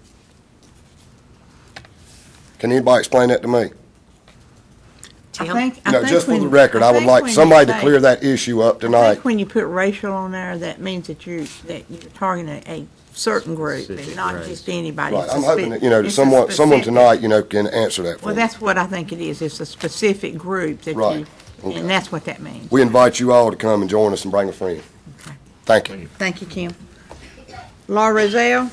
Can anybody explain that to me? I think, You I know, think just for when- the record, I would think like when you somebody to say- clear that issue up I tonight. think when you put racial on there, that means that you're, that you're targeting a, a certain group and not just anybody. Right, It's a I'm hoping spe- that, you know, that it's a someone, someone specific- tonight, you know, can answer that for Well, me. that's what I think it is. It's a specific group that Right, you, okay. and that's what that means. We invite you all to come and join us and bring a friend. Thank you. Thank you, Kim. Laura Rozelle?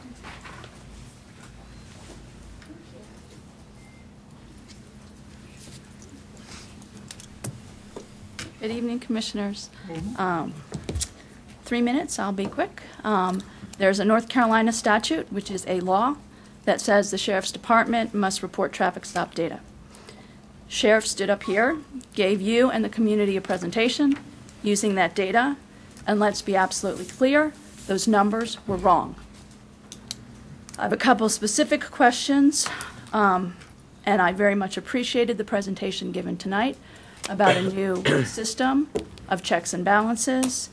Good evening, Commissioners. Um, Three minutes, I'll be quick. Um, There's a North Carolina statute, which is a law, that says the Sheriff's Department must report traffic stop data. Sheriff stood up here, gave you and the community a presentation using that data, and let's be absolutely clear, those numbers were wrong. I have a couple specific questions, um, and I very much appreciated the presentation given tonight about a new system of checks and balances.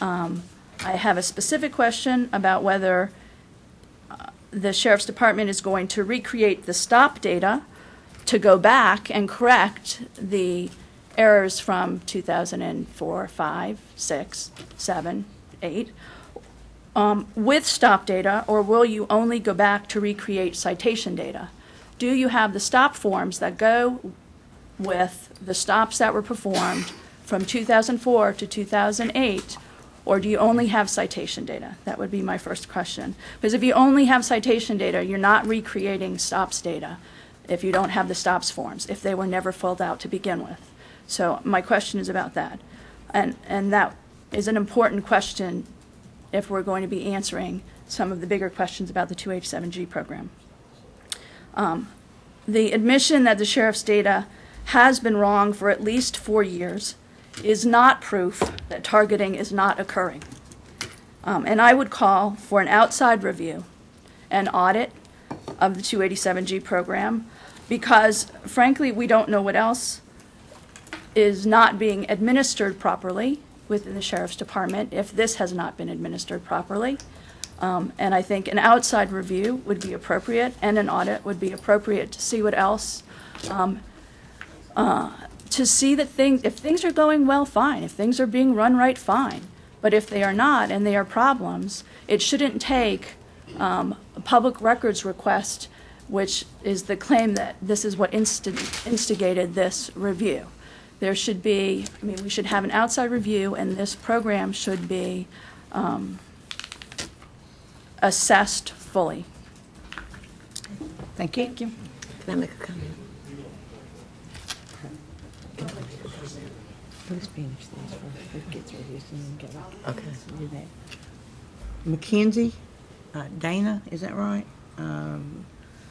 Um, I have a specific question about whether uh, the Sheriff's Department is going to recreate the stop data to go back and correct the errors from two thousand four, five, six, seven, eight, um, with stop data, or will you only go back to recreate citation data? Do you have the stop forms that go with the stops that were performed from two thousand four to two thousand eight, or do you only have citation data? That would be my first question. Because if you only have citation data, you're not recreating stops data if you don't have the stops forms, if they were never filled out to begin with. So my question is about that. And, and that is an important question if we're going to be answering some of the bigger questions about the two eighty-seven G program. Um, the admission that the sheriff's data has been wrong for at least four years is not proof that targeting is not occurring. Um, and I would call for an outside review, an audit of the two eighty-seven G program, because frankly, we don't know what else is not being administered properly within the Sheriff's Department if this has not been administered properly. Um, and I think an outside review would be appropriate, and an audit would be appropriate to see what else, um, uh, to see that things, if things are going well, fine. If things are being run right, fine. But if they are not, and they are problems, it shouldn't take um, a public records request, which is the claim that this is what insti- instigated this review. There should be, I mean, we should have an outside review, and this program should be um, assessed fully. Thank you. Thank you. Can I make a comment? Let's finish these first. Let's get through this and then get back. Okay. Do that. Mackenzie, uh, Dana, is that right? Um,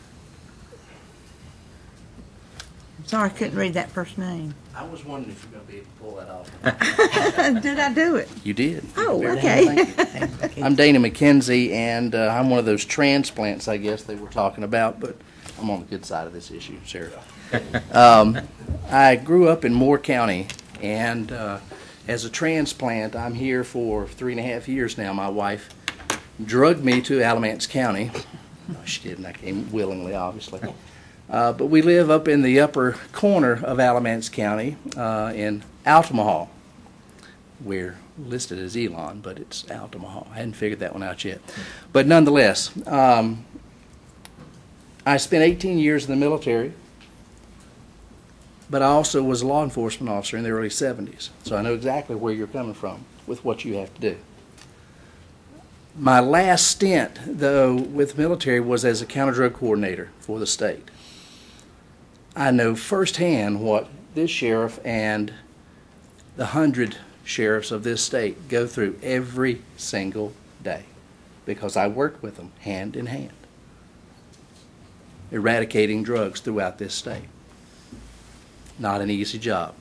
I'm sorry, I couldn't read that first name. I was wondering if you're going to be able to pull that off. Did I do it? You did. Oh, Very okay. Thank you. I'm Dana McKenzie, and uh, I'm one of those transplants, I guess, they were talking about, but I'm on the good side of this issue, Sheriff. Um, I grew up in Moore County, and uh, as a transplant, I'm here for three and a half years now. My wife drugged me to Alamance County. No, she didn't. I came willingly, obviously. Uh, but we live up in the upper corner of Alamance County uh, in Altamahaw. We're listed as Elon, but it's Altamahaw. I hadn't figured that one out yet. But nonetheless, um, I spent eighteen years in the military, but I also was a law enforcement officer in the early seventies. So I know exactly where you're coming from with what you have to do. My last stint, though, with the military was as a counter-drug coordinator for the state. I know firsthand what this sheriff and the hundred sheriffs of this state go through every single day because I worked with them hand in hand, eradicating drugs throughout this state. Not an easy job.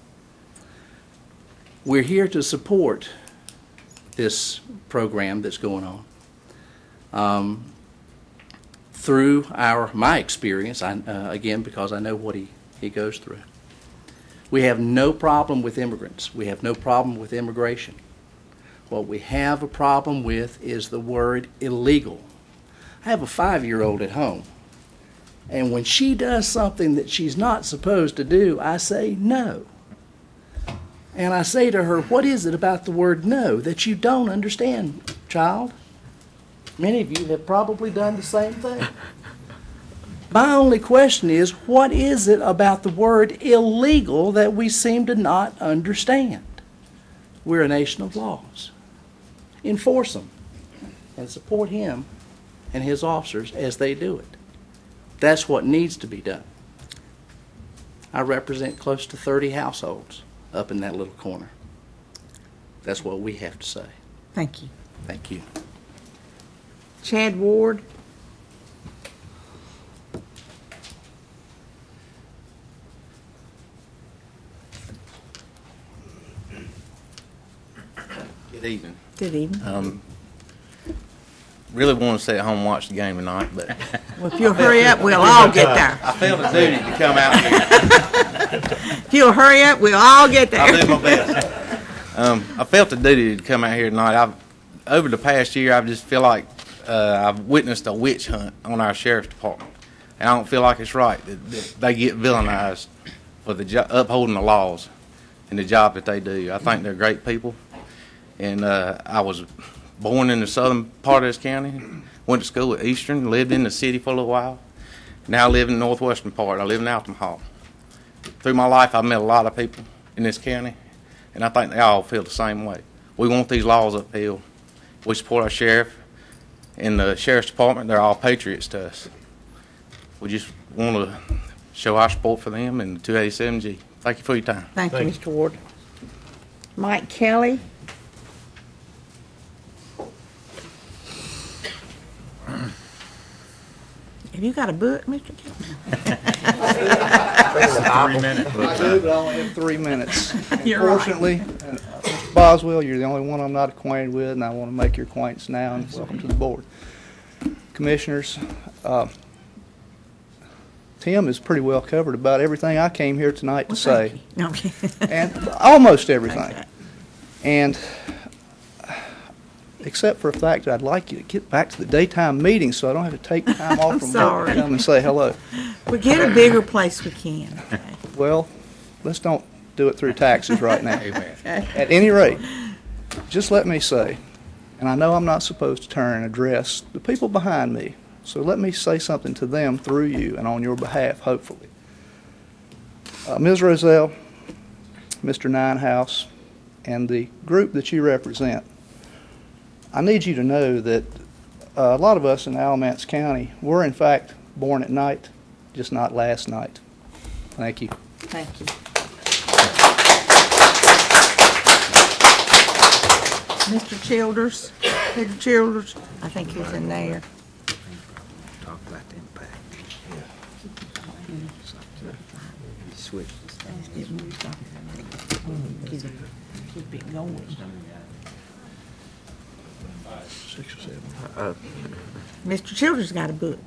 We're here to support this program that's going on. Um, through our my experience, I, uh, again, because I know what he, he goes through. We have no problem with immigrants. We have no problem with immigration. What we have a problem with is the word illegal. I have a five-year-old at home, and when she does something that she's not supposed to do, I say no. And I say to her, what is it about the word no that you don't understand, child? Many of you have probably done the same thing. My only question is, what is it about the word illegal that we seem to not understand? We're a nation of laws. Enforce them and support him and his officers as they do it. That's what needs to be done. I represent close to thirty households up in that little corner. That's what we have to say. Thank you. Thank you. Chad Ward. Good evening. Good evening. Um, really want to stay at home and watch the game tonight, but Well, if you'll hurry up, we'll all get there. I felt a duty to come out here. If you'll hurry up, we'll all get there. I'll do my best. Um, I felt the duty to come out here tonight. I've, over the past year, I just feel like uh, I've witnessed a witch hunt on our sheriff's department. And I don't feel like it's right that, that they get villainized for the jo- upholding the laws and the job that they do. I think they're great people. And uh, I was born in the southern part of this county, went to school at Eastern, lived in the city for a little while. Now I live in the northwestern part. I live in Altamont. Through my life, I've met a lot of people in this county, and I think they all feel the same way. We want these laws upheld. We support our sheriff and the sheriff's department. They're all patriots to us. We just want to show our support for them and the two eighty-seven G. Thank you for your time. Thank you, Mister Ward. Mike Kelly. Have you got a book, Mister Kelly? Three minutes. I do, but I only have three minutes. You're right. Unfortunately, uh, Mister Boswell, you're the only one I'm not acquainted with, and I want to make your acquaintance now, and welcome to the board. Commissioners, uh, Tim has pretty well covered about everything I came here tonight to Well, say. thank you. No, okay. And almost everything. Okay. And except for the fact that I'd like you to get back to the daytime meeting so I don't have to take time off I'm from work sorry. to come and say hello. We get a bigger place we can. Okay. Well, let's don't do it through taxes right now. Okay. At any rate, just let me say, and I know I'm not supposed to turn and address the people behind me, so let me say something to them through you and on your behalf, hopefully. Uh, Miz Rozelle, Mister Ninehouse, and the group that you represent, I need you to know that uh, a lot of us in Alamance County were in fact born at night, just not last night. Thank you. Thank you. Mister Childers, Mister Childers, I think he's in there. Talk about the impact. Switch. Keep it going. Six or seven. Uh-oh. Mister Childers got a book.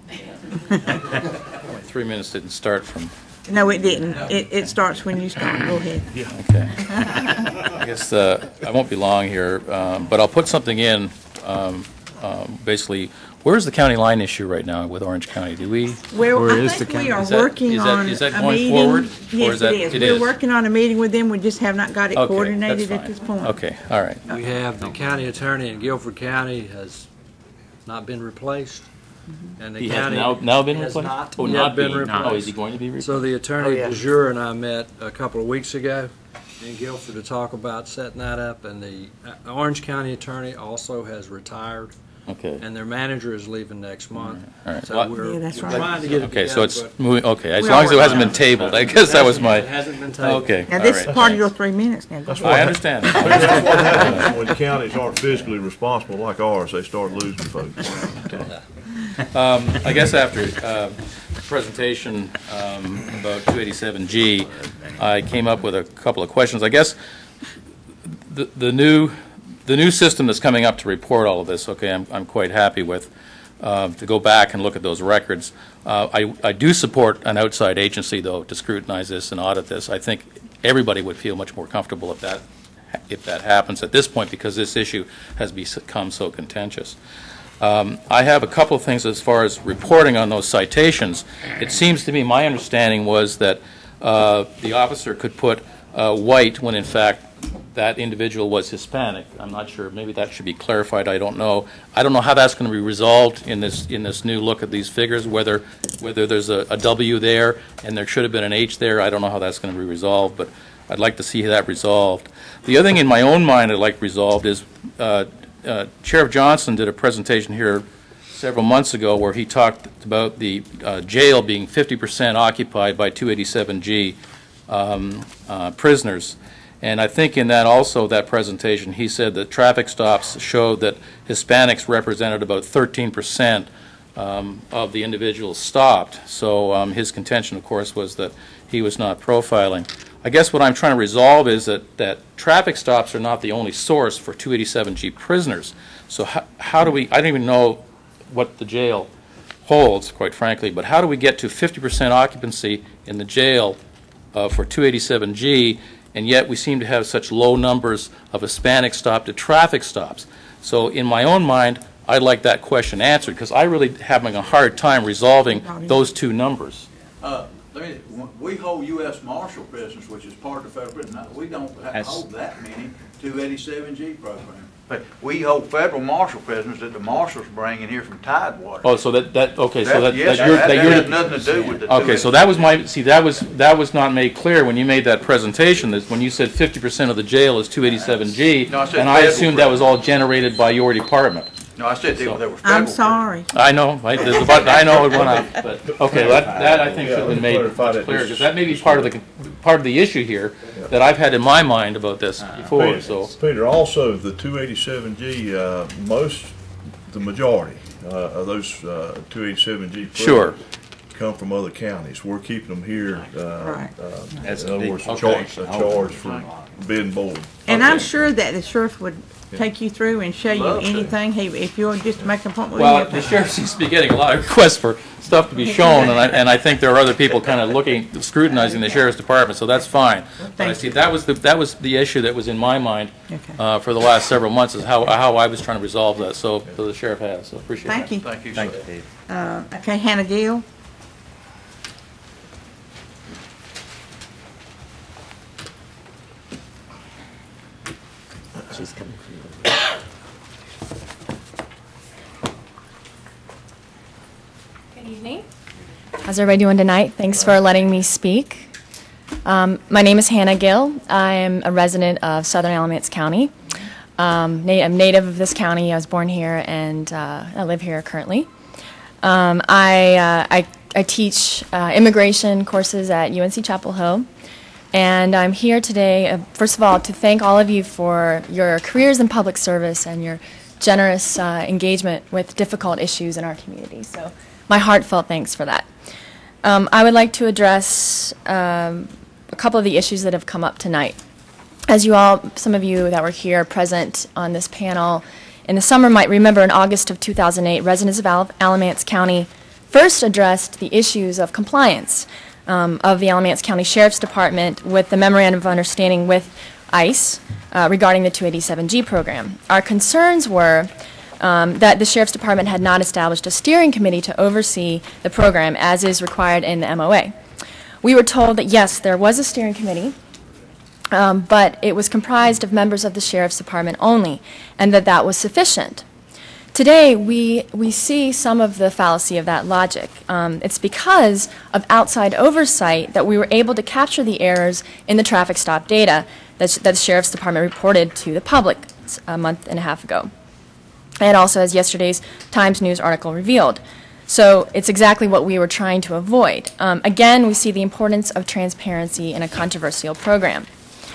Three minutes didn't start from. No, it didn't. It, it starts when you start. Go ahead. Okay. I guess uh, I won't be long here, um, but I'll put something in. Um, um, basically, where's the county line issue right now with Orange County? Do we? Well, I think we are Is that- working is that- on is that a going meeting. forward, or Yes, is that- it is. it We're is? working on a meeting with them. We just have not got it Okay, coordinated that's at this point. Okay, all right. We have the county attorney in Guilford County has not been replaced. And the He has county now- now been has replaced? not Oh, yet not been being. replaced. Oh, is he going to be replaced? So the attorney Oh, yeah. de jure and I met a couple of weeks ago in Guilford to talk about setting that up, and the uh, Orange County attorney also has retired. Okay. And their manager is leaving next month. All right. So Well, we're Yeah, that's we're right. trying to get it Okay, so together, it's but- moving, okay, as We long are as it hasn't working been tabled, I guess that was my. It hasn't been tabled. Okay, Now, all this is right. part of your three minutes now. Go That's ahead. I understand. That's what happens when counties aren't fiscally responsible like ours, they start losing folks. Um, I guess after uh, the presentation um, about two eighty-seven G, I came up with a couple of questions. I guess the the new the new system that's coming up to report all of this, okay, I'm I'm quite happy with. Uh, to go back and look at those records. Uh, I, I do support an outside agency, though, to scrutinize this and audit this. I think everybody would feel much more comfortable if that if that happens at this point, because this issue has become so contentious. Um, I have a couple of things as far as reporting on those citations. It seems to me, my understanding was that uh, the officer could put uh, white when in fact that individual was Hispanic. I'm not sure. Maybe that should be clarified. I don't know. I don't know how that's going to be resolved in this in this new look at these figures. Whether whether there's a, a W there and there should have been an H there. I don't know how that's going to be resolved, but I'd like to see that resolved. The other thing in my own mind I'd like resolved is uh, uh, Sheriff Johnson did a presentation here several months ago where he talked about the uh, jail being fifty percent occupied by two eighty-seven G um, uh, prisoners. And I think in that also, that presentation, he said that traffic stops showed that Hispanics represented about thirteen percent um, of the individuals stopped. So um, his contention, of course, was that he was not profiling. I guess what I'm trying to resolve is that, that traffic stops are not the only source for two eighty-seven G prisoners. So how, how do we, I don't even know what the jail holds, quite frankly, but how do we get to fifty percent occupancy in the jail uh, for two eighty-seven G and yet we seem to have such low numbers of Hispanic stop to traffic stops. So in my own mind, I'd like that question answered, because I really having a hard time resolving those two numbers. Uh, let me- We hold U S Marshal prisoners, which is part of the federal prison. Now, we don't ha- That's- hold that many two eighty-seven G program. But we hold federal marshal prisoners that the marshals bring in here from Tidewater. Oh, so that, that, okay, so That- that, yes, that you're, that- that that you're. has nothing to do with the Okay, so that was my, see, that was, that was not made clear when you made that presentation, that when you said fifty percent of the jail is two eighty-seven G, No, I said and I federal assumed that was all generated by your department. No, I said they So- were, they were federal. I'm sorry. I know, right, there's about, I know it went up, but, okay, that, that I think should have been made Clarify that clear, this- because that may be part of the, part of the issue here that I've had in my mind about this before, Peter- so. Peter, also, the two eighty-seven G, uh, most, the majority uh, of those uh, two eighty-seven G Sure. programs come from other counties. We're keeping them here, uh, Right. uh, That's in a other big- words, a okay. charge, a charge for being board. And I'm Okay. sure that the sheriff would take you through and show you Love to. anything, he, if you'll just make an appointment with Well, him. the sheriff seems to be getting a lot of requests for stuff to be shown, and I, and I think there are other people kind of looking, scrutinizing the sheriff's department, so that's fine. But I Thank see, that was the, that was the issue that was in my mind Okay. uh, for the last several months, is how, how I was trying to resolve that, so, so the sheriff has, so appreciate that. Thank you. Thank you, Thank sir. you, Pete. Uh, okay, Hannah Gill. She's coming. Good evening. How's everybody doing tonight? Thanks for letting me speak. Um, my name is Hannah Gill. I am a resident of Southern Alamance County. Um, na- I'm native of this county. I was born here, and uh, I live here currently. Um, I, uh, I I teach uh, immigration courses at U N C Chapel Hill, and I'm here today, uh, first of all, to thank all of you for your careers in public service and your generous uh, engagement with difficult issues in our community. So, my heartfelt thanks for that. Um, I would like to address um, a couple of the issues that have come up tonight. As you all, some of you that were here present on this panel in the summer might remember, in August of two thousand eight, residents of Al- Alamance County first addressed the issues of compliance um, of the Alamance County Sheriff's Department with the Memorandum of Understanding with ICE uh, regarding the two eighty-seven G program. Our concerns were um, that the Sheriff's Department had not established a steering committee to oversee the program as is required in the M O A. We were told that yes, there was a steering committee, um, but it was comprised of members of the Sheriff's Department only, and that that was sufficient. Today, we, we see some of the fallacy of that logic. Um, it's because of outside oversight that we were able to capture the errors in the traffic stop data that, that the Sheriff's Department reported to the public a month and a half ago, and also as yesterday's Times News article revealed. So it's exactly what we were trying to avoid. Um, again, we see the importance of transparency in a controversial program.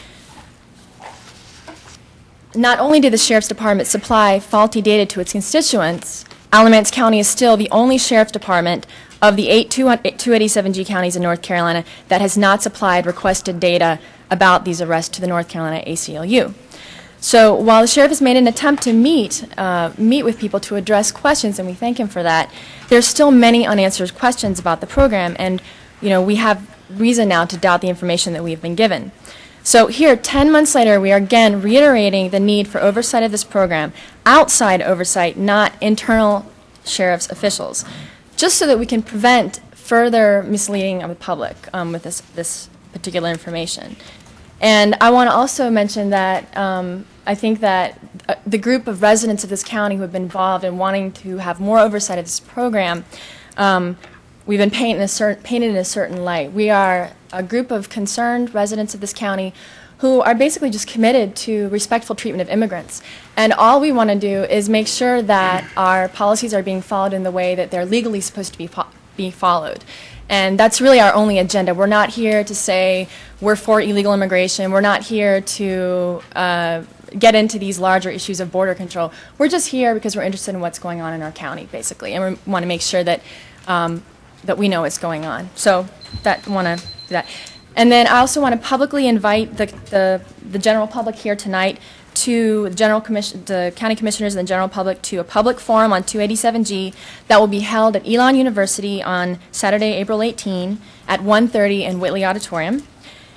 Not only did the Sheriff's Department supply faulty data to its constituents, Alamance County is still the only Sheriff's Department of the eight two eighty-seven G counties in North Carolina that has not supplied requested data about these arrests to the North Carolina A C L U. So while the sheriff has made an attempt to meet, uh, meet with people to address questions, and we thank him for that, there's still many unanswered questions about the program, and you know, we have reason now to doubt the information that we've been given. So here, ten months later, we are again reiterating the need for oversight of this program, outside oversight, not internal sheriff's officials, just so that we can prevent further misleading of the public um, with this, this particular information. And I want to also mention that um, I think that uh, the group of residents of this county who have been involved in wanting to have more oversight of this program, um, we've been painted in, a certain, painted in a certain light. We are a group of concerned residents of this county who are basically just committed to respectful treatment of immigrants. And all we want to do is make sure that our policies are being followed in the way that they're legally supposed to be, fo be followed. And that's really our only agenda. We're not here to say we're for illegal immigration. We're not here to uh, get into these larger issues of border control. We're just here because we're interested in what's going on in our county, basically, and we want to make sure that um, that we know what's going on. So that want to do that. And then I also want to publicly invite the, the the general public here tonight to the general commission, the county commissioners and the general public to a public forum on two eighty-seven G that will be held at Elon University on Saturday, April eighteenth at one thirty in Whitley Auditorium.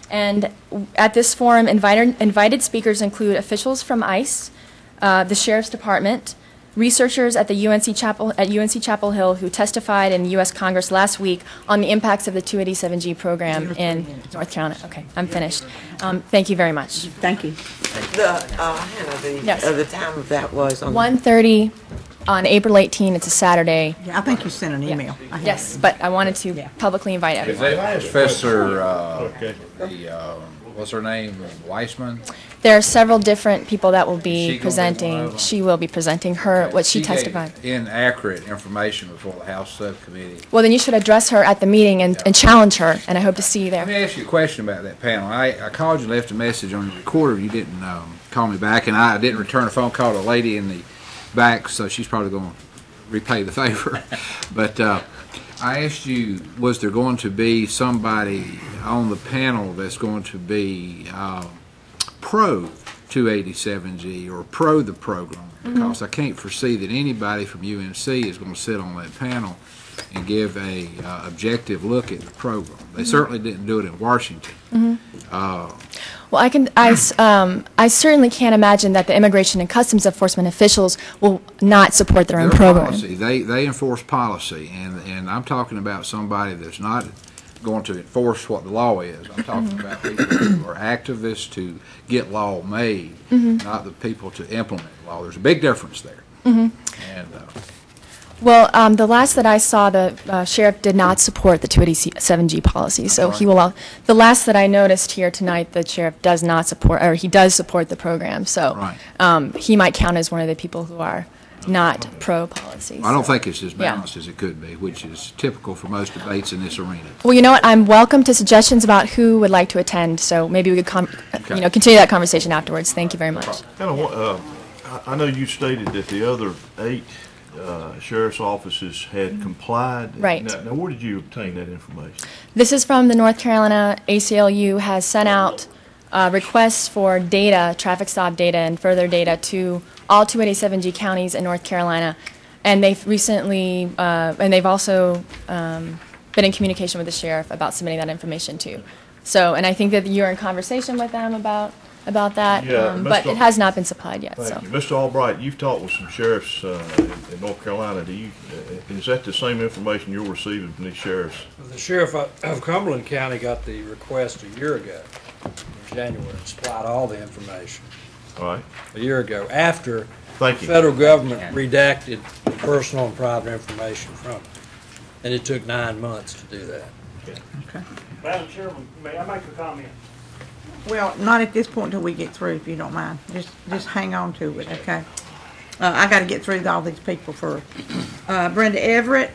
And at this forum, invited, invited speakers include officials from ICE, uh, the Sheriff's Department, researchers at the U N C Chapel, at U N C Chapel Hill who testified in the U S Congress last week on the impacts of the two eighty-seven G program in North Carolina. Okay, I'm finished. Um, thank you very much. Thank you. The, uh, Hannah, the, Yes. uh, the time of that was on. one thirty on April eighteenth. It's a Saturday. Yeah, I think you sent an email. I have Yes, but I wanted to publicly invite Is everyone. that Professor, uh, the, uh, what's her name, Weissman? There are several different people that will Is she be gonna be one presenting. of them? She will be presenting her, what she gave testified. Inaccurate information before the House Subcommittee. Well, then you should address her at the meeting and, and challenge her, and I hope to see you there. Let me ask you a question about that panel. I, I called you, left a message on the recorder. You didn't um, call me back, and I didn't return a phone call to a lady in the back, so she's probably going to repay the favor. But uh, I asked you, was there going to be somebody on the panel that's going to be uh, pro two eighty-seven G or pro the program? Because Mhm. I can't foresee that anybody from U N C is going to sit on that panel and give a uh, objective look at the program. They Mhm. certainly didn't do it in Washington. Mhm. Uh, Well, I can, I, s- um, I certainly can't imagine that the Immigration and Customs Enforcement officials will not support their own Their program. policy, they, they enforce policy, and, and I'm talking about somebody that's not going to enforce what the law is. I'm talking Mhm. about people who are activists to get law made, Mhm. not the people to implement law. There's a big difference there. Mhm. And uh, Well, um, the last that I saw, the uh, sheriff did not support the two eighty-seven G policy, so he will, al- the last that I noticed here tonight, the sheriff does not support, or he does support the program, so Right. um, he might count as one of the people who are not pro-policy. I don't think it's as Yeah. balanced as it could be, which is typical for most debates in this arena. Well, you know what, I'm welcome to suggestions about who would like to attend, so maybe we could, com- Okay. you know, continue that conversation afterwards. Thank you very much. Kind of, uh, I I know you stated that the other eight uh, sheriff's offices had complied. Right. Now, now, where did you obtain that information? This is from the North Carolina A C L U has sent out uh, requests for data, traffic stop data, and further data to all two eighty-seven G counties in North Carolina. And they've recently, uh, and they've also um, been in communication with the sheriff about submitting that information too. So, and I think that you're in conversation with them about about that, Yeah, um, but Mister it has not been supplied yet. Thank So. you. Mister Albright, you've talked with some sheriffs uh, in in North Carolina. Do you, uh, is that the same information you're receiving from these sheriffs? The sheriff of Cumberland County got the request a year ago, in January, and supplied all the information. All right. A year ago, after Thank the you. federal government redacted personal and private information from it. And it took nine months to do that. Okay. Madam Chairman, may I make a comment? Well, not at this point until we get through, if you don't mind. Just, just hang on to it, okay? Uh, I gotta get through all these people first. Uh, Brenda Everett.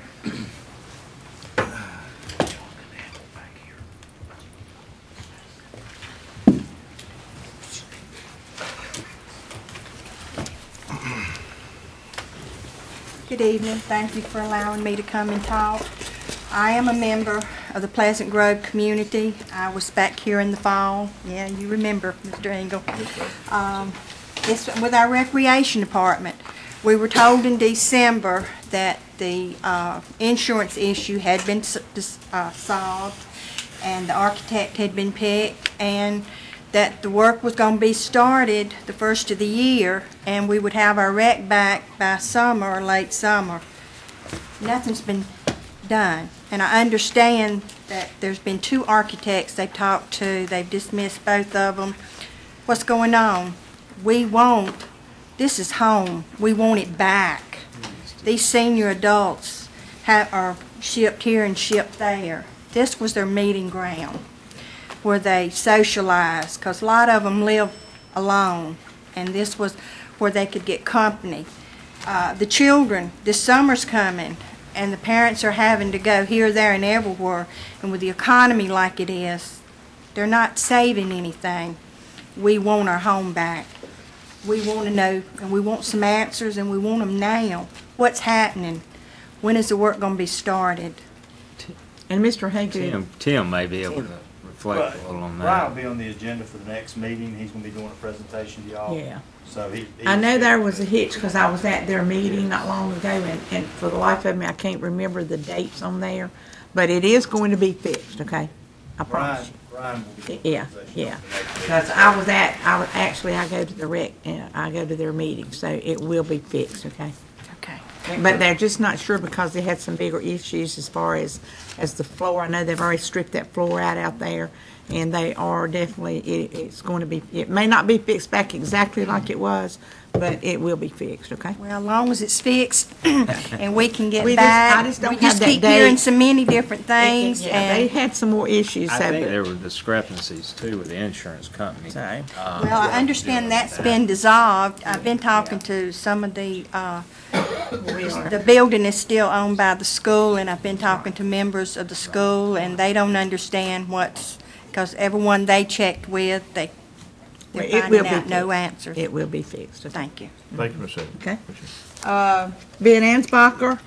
Good evening. Thank you for allowing me to come and talk. I am a member of the Pleasant Grove community. I was back here in the fall. Yeah, you remember, Mister Engel. Um, it's with our recreation department. We were told in December that the uh, insurance issue had been s- dis- uh, solved and the architect had been picked and that the work was going to be started the first of the year and we would have our rec back by summer or late summer. Nothing's been done. And I understand that there's been two architects they've talked to. They've dismissed both of them. What's going on? We want, this is home. We want it back. These senior adults have, are shipped here and shipped there. This was their meeting ground where they socialized, because a lot of them live alone, and this was where they could get company. Uh, the children, this summer's coming, and the parents are having to go here, there, and everywhere, and with the economy like it is, they're not saving anything. We want our home back. We want to know, and we want some answers, and we want them now. What's happening? When is the work going to be started? And Mister Haygood. Tim, Tim may be able to reflect a little on Brian that. will be on the agenda for the next meeting. He's gonna be doing a presentation to y'all. Yeah. So he. he- I know there was a hitch because I was at their meeting not long ago, and, and for the life of me, I can't remember the dates on there, but it is going to be fixed, okay? I promise Brian, you. Brian will be. Yeah, yeah. Because I was at, I was, actually, I go to the rec, uh, I go to their meeting, so it will be fixed, okay? Okay. But they're just not sure because they had some bigger issues as far as, as the floor. I know they've already stripped that floor out out there, and they are definitely, it, it's going to be, it may not be fixed back exactly like it was, but it will be fixed, okay? Well, as long as it's fixed and we can get We just- I back. just don't We have just that keep date. hearing so many different things. Yeah, they and had some more issues. I so- think there were discrepancies too with the insurance company. So- uh, Well, I understand that's been dissolved. I've been talking to some of the, uh, the building is still owned by the school, and I've been talking to members of the school, and they don't understand what's, because everyone they checked with, they, they're It will finding be out no fixed. answers. It will be fixed. Thank you. Thank you, Miz Evans. Okay. Uh, Ben Ansbacher?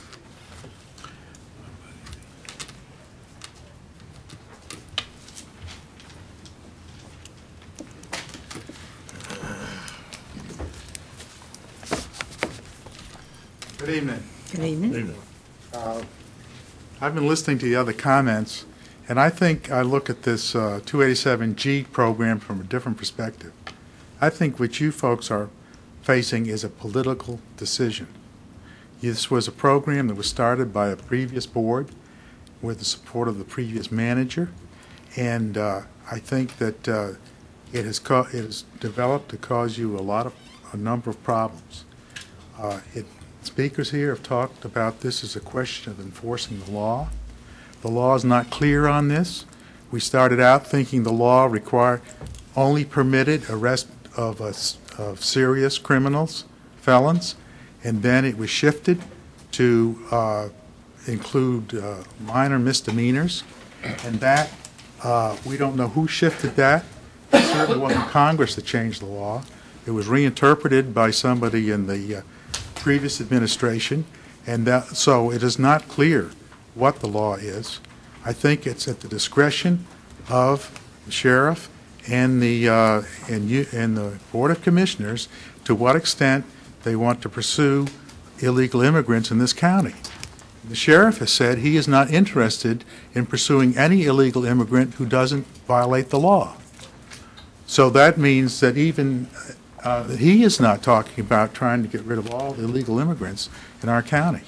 Good evening. Good evening. Uh, I've been listening to the other comments, and I think I look at this uh, two eighty-seven G program from a different perspective. I think what you folks are facing is a political decision. This was a program that was started by a previous board with the support of the previous manager, and uh, I think that uh, it has co- it has developed to cause you a lot of a number of problems. Uh, it Speakers here have talked about this as a question of enforcing the law. The law is not clear on this. We started out thinking the law required only permitted arrest of, a, of serious criminals, felons, and then it was shifted to uh, include uh, minor misdemeanors. And that, uh, we don't know who shifted that. It certainly wasn't Congress that changed the law. It was reinterpreted by somebody in the uh, previous administration, and that, so it is not clear what the law is. I think it's at the discretion of the sheriff and the uh, and you and the Board of Commissioners to what extent they want to pursue illegal immigrants in this county. The sheriff has said he is not interested in pursuing any illegal immigrant who doesn't violate the law. So that means that even Uh, that he is not talking about trying to get rid of all the illegal immigrants in our county.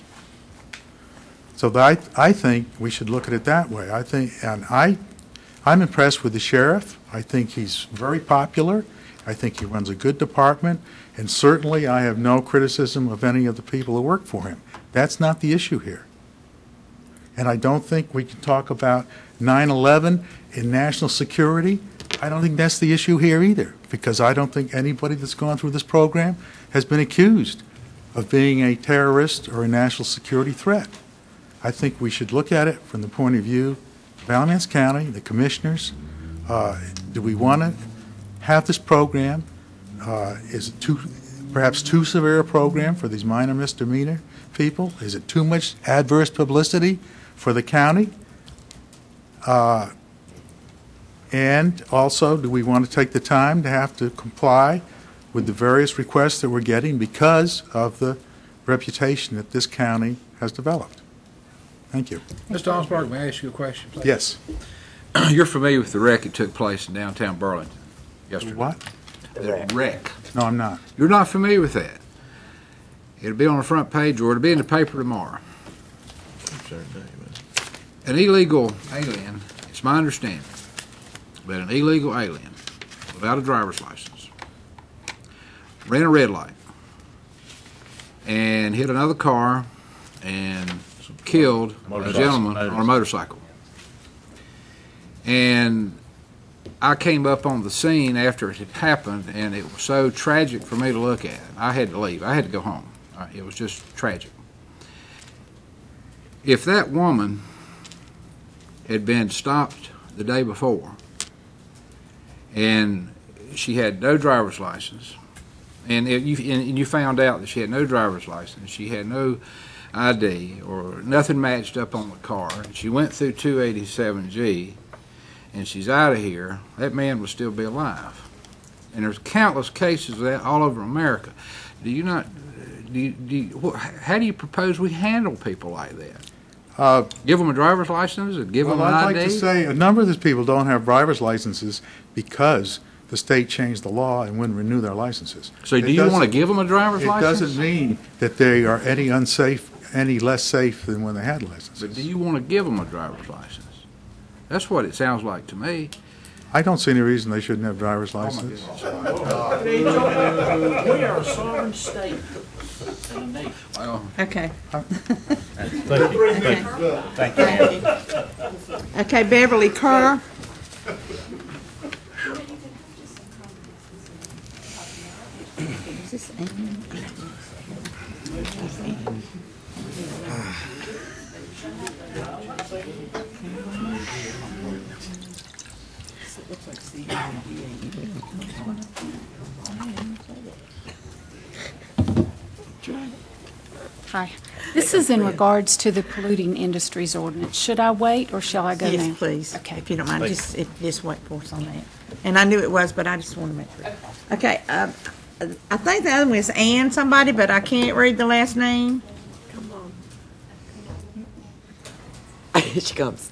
So that, I, I think we should look at it that way. I think, and I, I'm impressed with the sheriff. I think he's very popular. I think he runs a good department, and certainly I have no criticism of any of the people who work for him. That's not the issue here. And I don't think we can talk about nine eleven and national security. I don't think that's the issue here either, because I don't think anybody that's gone through this program has been accused of being a terrorist or a national security threat. I think we should look at it from the point of view of Alamance County, the commissioners. Uh, do we want to have this program? Uh, is it too, perhaps too severe a program for these minor misdemeanor people? Is it too much adverse publicity for the county? Uh, And also, do we want to take the time to have to comply with the various requests that we're getting because of the reputation that this county has developed? Thank you. Mister Osborne, may I ask you a question, please? Yes. You're familiar with the wreck that took place in downtown Burlington yesterday? What? The wreck. No, I'm not. You're not familiar with that? It'll be on the front page, or it'll be in the paper tomorrow. An illegal alien, it's my understanding, that an illegal alien without a driver's license ran a red light and hit another car and killed a gentleman on a motorcycle. And I came up on the scene after it had happened, and it was so tragic for me to look at. I had to leave. I had to go home. It was just tragic. If that woman had been stopped the day before, and she had no driver's license, and, it, you, and you found out that she had no driver's license, she had no I D, or nothing matched up on the car, and she went through two eighty-seven G, and she's out of here, that man would still be alive. And there's countless cases of that all over America. Do you not, do you, do you, how do you propose we handle people like that? Uh, Give them a driver's license and give Well, them an I'd I D? like to say, a number of these people don't have driver's licenses because the state changed the law and wouldn't renew their licenses. So do It you want to doesn't- give them a driver's It license? doesn't mean that they are any unsafe, any less safe than when they had licenses. But do you want to give them a driver's license? That's what it sounds like to me. I don't see any reason they shouldn't have driver's licenses. We are a sovereign state and a nation. Okay. Thank you. Thank you. Thank you. Okay, Beverly Carter. Hi. This is in regards to the polluting industries ordinance. Should I wait, or shall I go now? Yes, please, Okay. if you don't mind, just, if, just wait for us on that. And I knew it was, but I just want to make sure. Okay, uh, I think the other one is Ann somebody, but I can't read the last name. Here she comes.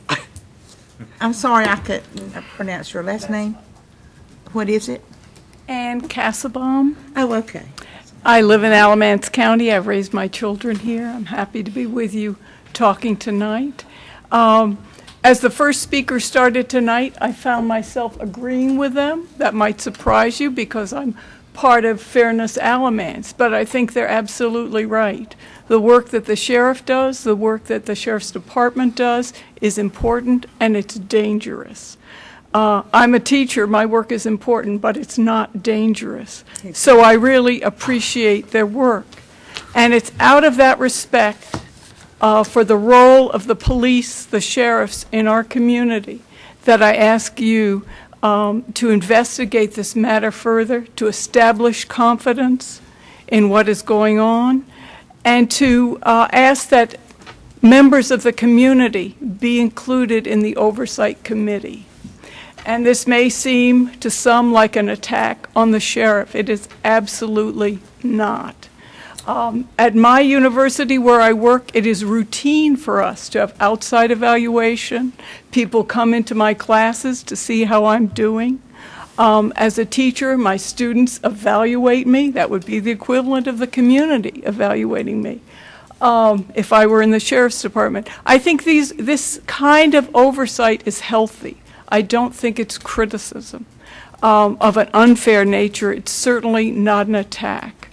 I'm sorry, I couldn't pronounce your last name. What is it? Ann Castlebaum. Oh, okay. I live in Alamance County. I've raised my children here. I'm happy to be with you talking tonight. Um, as the first speaker started tonight, I found myself agreeing with them. That might surprise you because I'm part of Fairness Alamance, but I think they're absolutely right. The work that the sheriff does, the work that the sheriff's department does is important, and it's dangerous. Uh, I'm a teacher, my work is important, but it's not dangerous. So I really appreciate their work. And it's out of that respect uh, for the role of the police, the sheriffs in our community, that I ask you um, to investigate this matter further, to establish confidence in what is going on, and to uh, ask that members of the community be included in the oversight committee. And this may seem to some like an attack on the sheriff. It is absolutely not. Um, at my university where I work, it is routine for us to have outside evaluation. People come into my classes to see how I'm doing. Um, as a teacher, my students evaluate me. That would be the equivalent of the community evaluating me. Um, if I were in the sheriff's department. I think these, this kind of oversight is healthy. I don't think it's criticism um, of an unfair nature. It's certainly not an attack.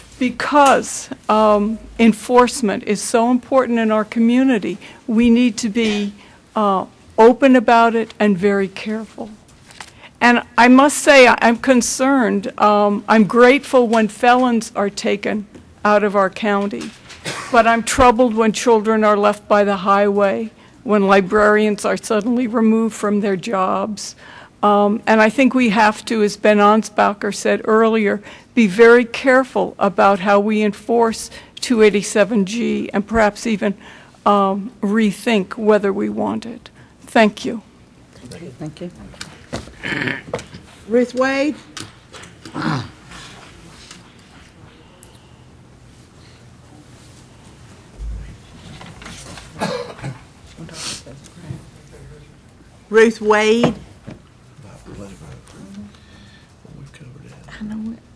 Because um, enforcement is so important in our community, we need to be uh, open about it and very careful. And I must say, I'm concerned. Um, I'm grateful when felons are taken out of our county, but I'm troubled when children are left by the highway, when librarians are suddenly removed from their jobs. Um, and I think we have to, as Ben Ansbacher said earlier, be very careful about how we enforce two eighty-seven G and perhaps even um, rethink whether we want it. Thank you. Thank you. Ruth Wade? Ruth Wade? I know it.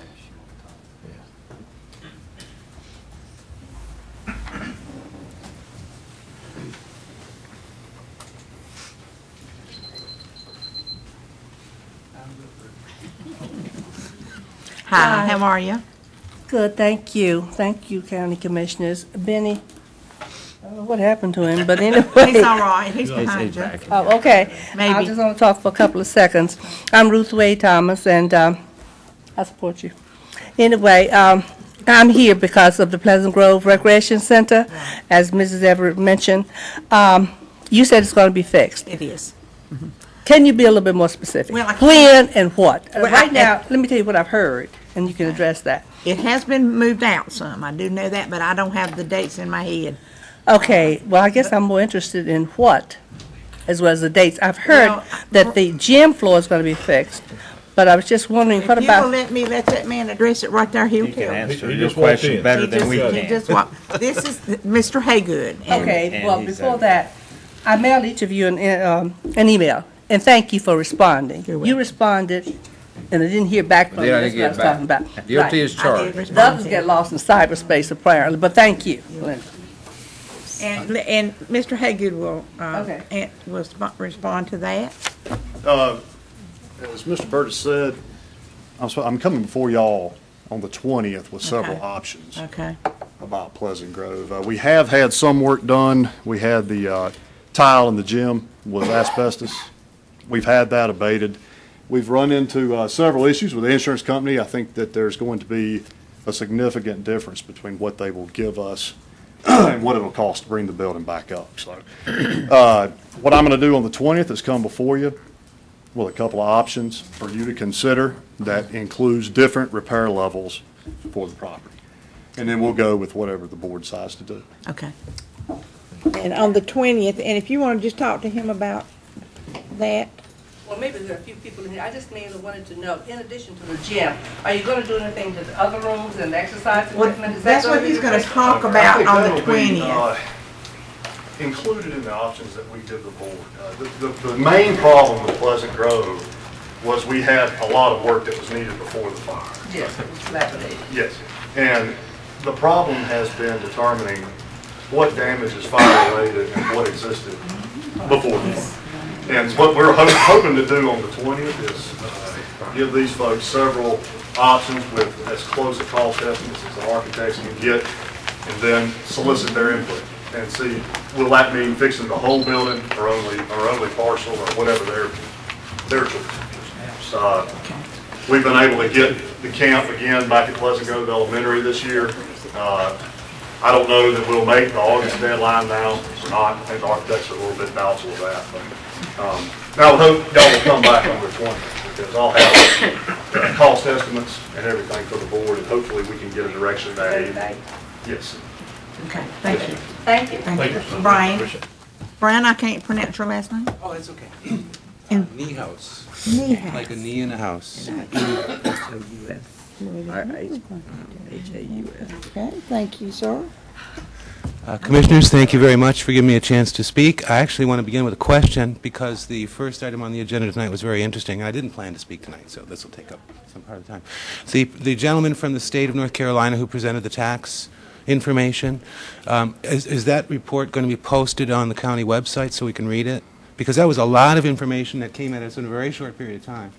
Hi, how are you? Good, thank you. Thank you, County Commissioners. Benny, I don't know what happened to him, but anyway. He's all right. He's behind you. Oh, okay. Maybe. I just want to talk for a couple of seconds. I'm Ruth Wade Thomas, and um, I support you. Anyway, um, I'm here because of the Pleasant Grove Recreation Center, as Missus Everett mentioned. Um, you said it's going to be fixed. It is. Can you be a little bit more specific? Well, I can't- When and what? Uh, Well, Right I- now, let me tell you what I've heard, and you can address that. It has been moved out some. I do know that, but I don't have the dates in my head. Okay, well, I guess I'm more interested in what, as well as the dates. I've heard Well, that the gym floor is going to be fixed, but I was just wondering, what If you will about, let me let that man address it right there, he'll He can tell. answer He your just walked question in. better He than just- we he can. just wa- This is Mister Haygood. and- okay, and well, he's before a- that, I mailed each of you an, um, an email, and thank you for responding. You're You welcome. responded, and I didn't hear back from you, Then I that's didn't what I was get talking back. about. Guilty Right. as charged. respond The others to get it. lost in cyberspace apparently, but thank you, Linda. And, and Mister Haygood will, uh, Okay. an- will sp- respond to that. Uh, As Mister Burgess said, I'm sp- I'm coming before y'all on the twentieth with several Okay. options Okay. about Pleasant Grove. Uh, We have had some work done. We had the uh, tile in the gym was asbestos. We've had that abated. We've run into uh, several issues with the insurance company. I think that there's going to be a significant difference between what they will give us and what it'll cost to bring the building back up. So, uh, what I'm going to do on the twentieth is come before you with a couple of options for you to consider that includes different repair levels for the property. And then we'll go with whatever the board decides to do. Okay. And on the twentieth, and if you want to just talk to him about that. Well, maybe there are a few people in here, I just mainly wanted to know, in addition to the gym, are you gonna do anything to the other rooms and exercise Well, equipment? Is that that's gonna what be he's the gonna question? talk I about think on that'll the be, twentieth. uh, Included in the options that we give the board. Uh, The, the, the main problem with Pleasant Grove was we had a lot of work that was needed before the fire. Yes, it was dilapidated. Yes, and the problem has been determining what damage is fire-related and what existed before the fire. And what we're ho- hoping to do on the twentieth is uh, give these folks several options with as close a cost estimates as the architects can get, and then solicit their input and see, will that mean fixing the whole building or only, or only partial, or whatever their, their choice. Uh, We've been able to get the camp again back at Pleasant Grove Elementary this year. Uh, I don't know that we'll make the August deadline now or not. I think the architects are a little bit doubtful of that. But um, I would hope y'all will come back on the twentieth, because I'll have uh, cost estimates and everything for the board, and hopefully we can get a direction that aid. Yes. Okay, thank you. Thank you. Thank you. Brian? Brian, I can't pronounce your last name? Oh, that's okay. And- Niehaus. Niehaus. Like a knee in a house. H A U S. Okay, thank you, sir. Uh, Commissioners, thank you very much for giving me a chance to speak. I actually want to begin with a question because the first item on the agenda tonight was very interesting. I didn't plan to speak tonight, so this will take up some part of the time. The, the gentleman from the state of North Carolina who presented the tax information, um, is, is that report going to be posted on the county website so we can read it? Because that was a lot of information that came at us in a very short period of time.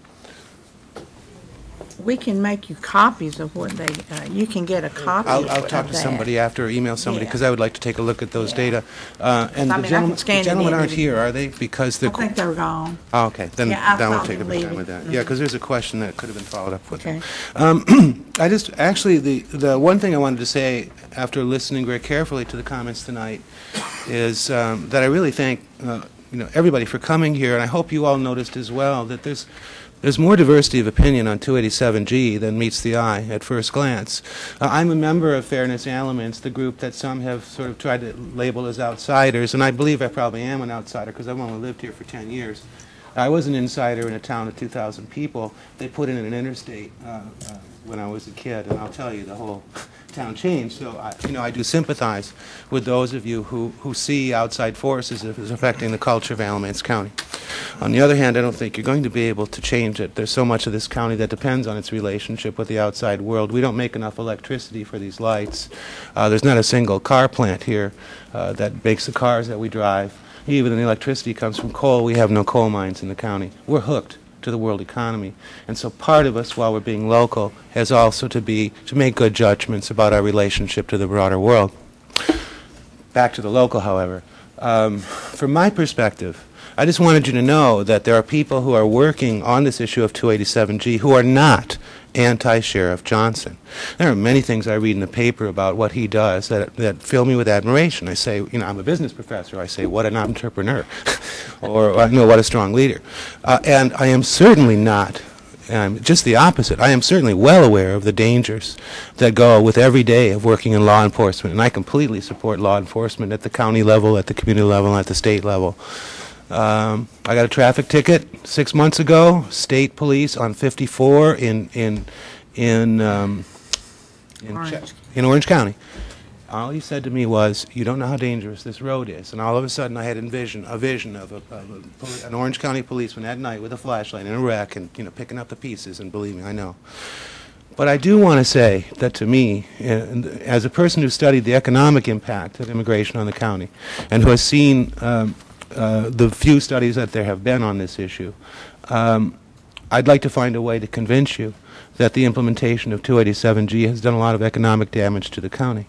We can make you copies of what they, uh, you can get a copy I'll, of I'll talk to that. somebody after, or email somebody, Yeah. because I would like to take a look at those data. Uh, And I the mean, I can gentlemen, scan the it gentlemen in aren't and- here, are they? Because the... I think they're gone. Oh, okay, then, Yeah, I then we'll saw take a them bit of time leaving. with that. Mhm. Yeah, because there's a question that could have been followed up with. Okay. Um, I just, actually, the, the one thing I wanted to say, after listening very carefully to the comments tonight, is um, that I really thank, uh, you know, everybody for coming here, and I hope you all noticed as well that there's There's more diversity of opinion on two eighty-seven G than meets the eye at first glance. Uh, I'm a member of Fairness Elements, the group that some have sort of tried to label as outsiders, and I believe I probably am an outsider because I've only lived here for ten years. I was an insider in a town of two thousand people. They put in an interstate uh, uh, when I was a kid, and I'll tell you, the whole town changed. So, I, you know, I do sympathize with those of you who, who see outside forces as affecting the culture of Alamance County. On the other hand, I don't think you're going to be able to change it. There's so much of this county that depends on its relationship with the outside world. We don't make enough electricity for these lights. Uh, there's not a single car plant here uh, that makes the cars that we drive. Even the electricity comes from coal. We have no coal mines in the county. We're hooked to the world economy. And so part of us, while we're being local, has also to be to make good judgments about our relationship to the broader world. Back to the local, however. Um, from my perspective, I just wanted you to know that there are people who are working on this issue of two eighty-seven G who are not anti-Sheriff Johnson. There are many things I read in the paper about what he does that, that fill me with admiration. I say, you know, I'm a business professor. I say, what an entrepreneur. Or, you know, what a strong leader. Uh, and I am certainly not, um, just the opposite. I am certainly well aware of the dangers that go with every day of working in law enforcement. And I completely support law enforcement at the county level, at the community level, and at the state level. Um, I got a traffic ticket six months ago. State police on fifty-four in in in um, in, Orange. in Orange County. All he said to me was, "You don't know how dangerous this road is." And all of a sudden, I had envision a vision of, a, of a, poli- an Orange County policeman at night with a flashlight in a wreck, and you know, picking up the pieces. And believe me, I know. But I do want to say that to me, uh, as a person who studied the economic impact of immigration on the county, and who has seen um, uh, the few studies that there have been on this issue, um, I'd like to find a way to convince you that the implementation of two eighty-seven G has done a lot of economic damage to the county.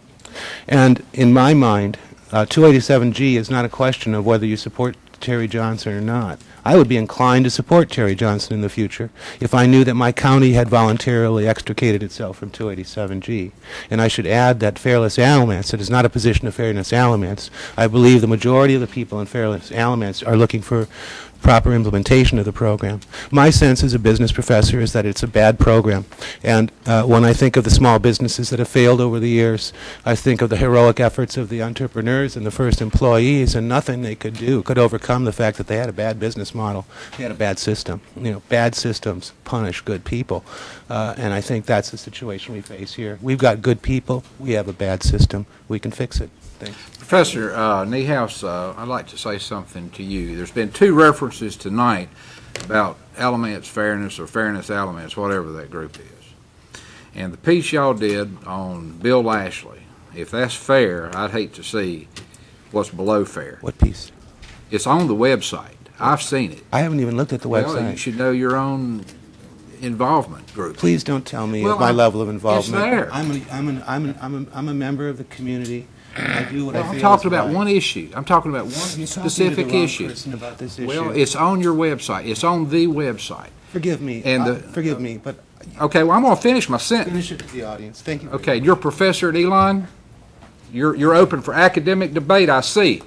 And in my mind, uh, two eighty-seven G is not a question of whether you support Terry Johnson or not. I would be inclined to support Terry Johnson in the future if I knew that my county had voluntarily extricated itself from two eighty-seven G. And I should add that Fairless Alamance, it is not a position of Fairness Alamance. I believe the majority of the people in Fairless Alamance are looking for proper implementation of the program. My sense as a business professor is that it's a bad program. And uh, when I think of the small businesses that have failed over the years, I think of the heroic efforts of the entrepreneurs and the first employees, and nothing they could do could overcome the fact that they had a bad business model. They had a bad system. You know, bad systems punish good people. Uh, and I think that's the situation we face here. We've got good people. We have a bad system. We can fix it. Thanks. Professor uh, Niehaus, uh, I'd like to say something to you. There's been two references tonight about Alamance Fairness or Fairness Alamance, whatever that group is. And the piece y'all did on Bill Lashley, if that's fair, I'd hate to see what's below fair. What piece? It's on the website. I've seen it. I haven't even looked at the Well, website. you should know your own involvement group. Please don't tell me Well, of my I'm- level of involvement. It's there. I'm, a, I'm, an, I'm, an, I'm, a, I'm a member of the community. I do what Well, I feel I'm talking is about right. one issue. I'm talking about one You're talking to the specific wrong issue. person about this issue. Well, it's on your website. It's on the website. Forgive me. And uh, the, forgive me, but okay, well, I'm going to finish my sentence. finish it to the audience. Thank you. Okay, you're a professor at Elon. You're you're open for academic debate. I see.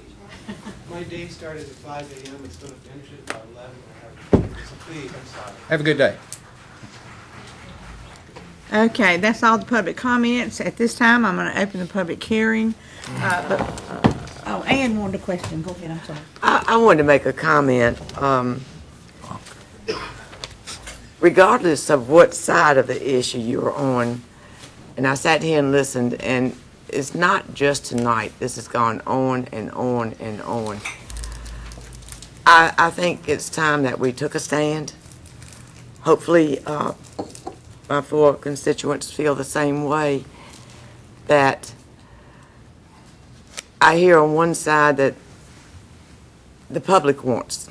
My day started at five A M It's going to finish at about eleven. So please, I'm sorry. Have a good day. Okay, that's all the public comments. At this time, I'm going to open the public hearing. Uh, but, uh, oh, Ann wanted a question. Go ahead, I'm sorry. I, I wanted to make a comment. Um, regardless of what side of the issue you're on, and I sat here and listened, and it's not just tonight. This has gone on and on and on. I, I think it's time that we took a stand. Hopefully, uh, my four constituents feel the same way, that I hear on one side that the public wants.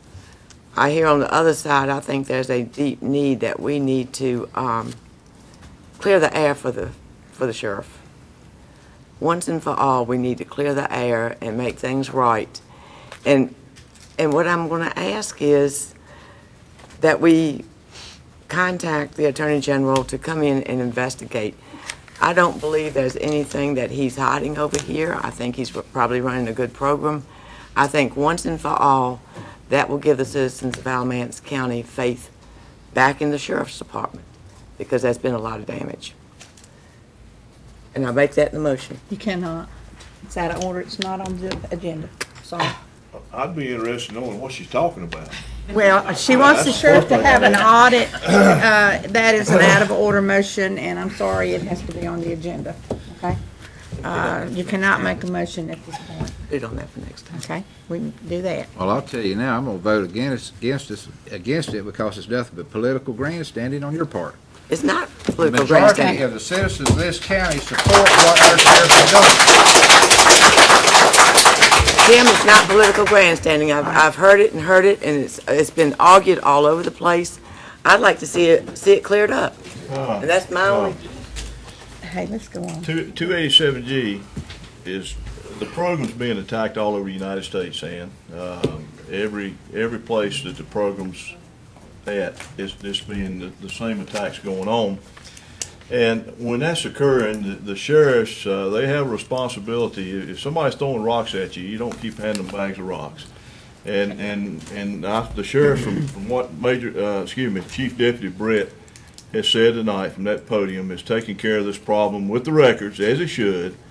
I hear on the other side, I think there's a deep need that we need to um, clear the air for the for the sheriff. Once and for all, we need to clear the air and make things right. And and what I'm going to ask is that we contact the Attorney General to come in and investigate. I don't believe there's anything that he's hiding over here. I think he's probably running a good program. I think once and for all, that will give the citizens of Alamance County faith back in the Sheriff's Department, because there's been a lot of damage. And I make that in the motion. You cannot. It's out of order. It's not on the agenda. Sorry. I'd be interested in knowing what she's talking about. Well, she wants the sheriff to have an audit. Uh, that is an out-of-order motion, and I'm sorry, it has to be on the agenda, okay? Uh, You cannot make a motion at this point. We don't have the next time. Okay, we can do that. Well, I'll tell you now, I'm going to vote against against this against it because it's nothing but political grandstanding on your part. It's not The political majority grandstanding. of the citizens of this county support what our sheriff is doing. Tim, it's not political grandstanding. I've, I've heard it and heard it, and it's, it's been argued all over the place. I'd like to see it, see it cleared up. And that's my only, Hey, let's go on. Two, two eighty-seven G is, the program's being attacked all over the United States, Ann. Um, every, every place that the program's at is just being, the, the same attacks going on. And when that's occurring, the, the sheriffs, uh, they have a responsibility. If somebody's throwing rocks at you, you don't keep handing them bags of rocks. And and and I, the sheriff, from, from what Major, uh, excuse me, Chief Deputy Brett has said tonight from that podium, is taking care of this problem with the records as he should.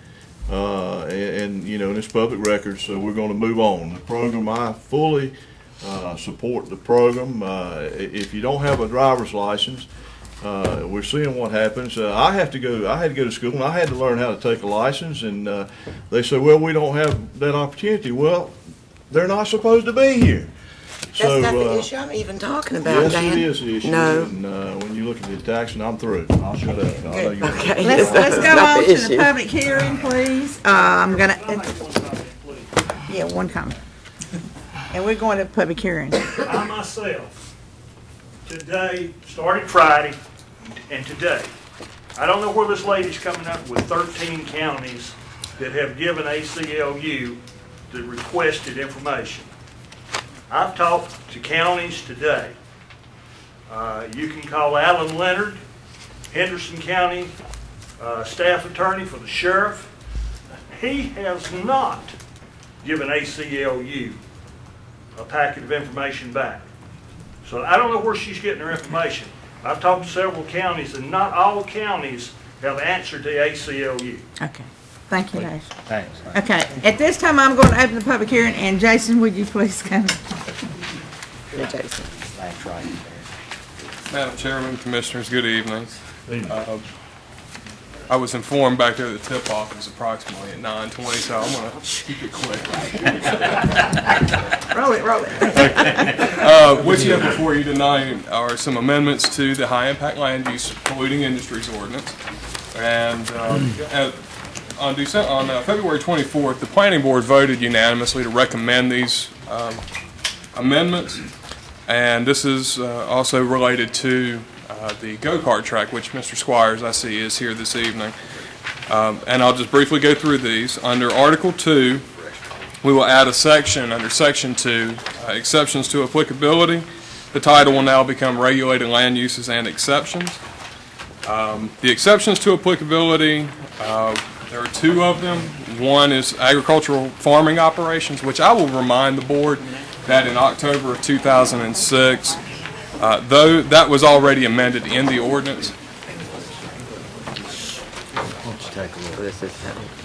uh, and, and, you know, and it's public record, so we're going to move on. The program, I fully uh, support the program. Uh, i- if you don't have a driver's license, uh, we're seeing what happens. Uh, I have to go, I had to go to school, and I had to learn how to take a license, and uh, they say, well, we don't have that opportunity. Well, they're not supposed to be here. So, That's not the uh, issue I'm even talking about, yes, Dan. it is the issue. No. And uh, when you look at the tax, and I'm through. I'll shut up. I know you're- Okay. Let's, let's go Not on the to issue. the public hearing, please. Uh, I'm gonna, yeah, one comment. And we're going to public hearing. I myself, today, started Friday, and today, I don't know where this lady's coming up with thirteen counties that have given A C L U the requested information. I've talked to counties today. Uh, you can call Alan Leonard, Henderson County uh, staff attorney for the sheriff. He has not given A C L U a packet of information back. So I don't know where she's getting her information. I've talked to several counties, and not all counties have answered to A C L U. Okay, thank you, Dave. Thanks. Okay, at this time, I'm going to open the public hearing, and Jason, would you please come? Yeah, Jason. That's right. Madam Chairman, Commissioners, good evening. Uh, I was informed back there that the tip-off is approximately at nine twenty, so I'm going to keep it quick. Roll it, roll it. Uh, What you have before you tonight are some amendments to the high-impact land use polluting industries ordinance. And um, at- on December, on uh, February twenty-fourth, the Planning Board voted unanimously to recommend these um, amendments. And this is uh, also related to uh, the go-kart track, which Mister Squires, I see, is here this evening. Um, And I'll just briefly go through these. Under Article two, we will add a section, under Section two, uh, exceptions to applicability. The title will now become Regulated Land Uses and Exceptions. Um, The exceptions to applicability, uh, there are two of them. One is agricultural farming operations, which I will remind the board that in October of two thousand six, uh, though that was already amended in the ordinance. Why don't you take a look? This is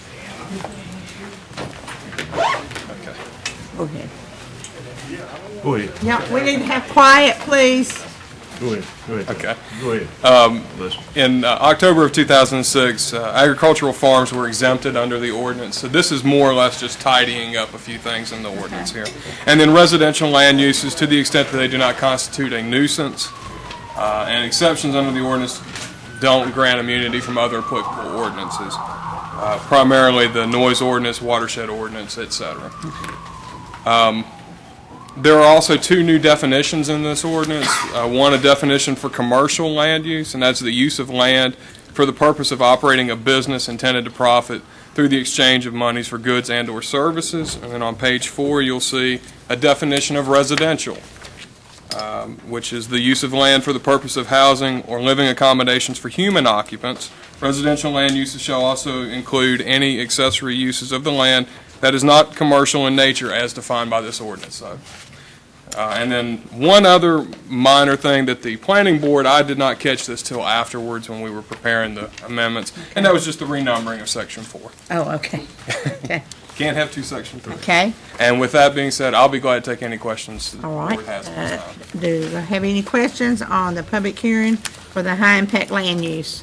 Okay. Go ahead. Go ahead. Yeah, we need to have quiet, please. Go ahead. Go ahead. Okay. Go ahead. Um, Listen. In uh, October of two thousand six, uh, agricultural farms were exempted under the ordinance. So this is more or less just tidying up a few things in the ordinance here. And then residential land uses, to the extent that they do not constitute a nuisance, uh, and exceptions under the ordinance don't grant immunity from other applicable ordinances, uh, primarily the noise ordinance, watershed ordinance, et cetera. Um, There are also two new definitions in this ordinance. Uh, One, a definition for commercial land use, and that's the use of land for the purpose of operating a business intended to profit through the exchange of monies for goods and/or services. And then on page four, you'll see a definition of residential, um, which is the use of land for the purpose of housing or living accommodations for human occupants. Residential land uses shall also include any accessory uses of the land that is not commercial in nature as defined by this ordinance. So, uh, and then one other minor thing that the planning board, I did not catch this till afterwards when we were preparing the amendments, and that was just the renumbering of section four. Oh, okay. Okay. Can't have two section three. Okay. And with that being said, I'll be glad to take any questions the All right. board has at this Uh, time. Do I have any questions on the public hearing for the high-impact land use?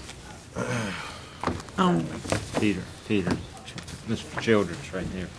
Um, Peter, Peter, Mister Childers, right there.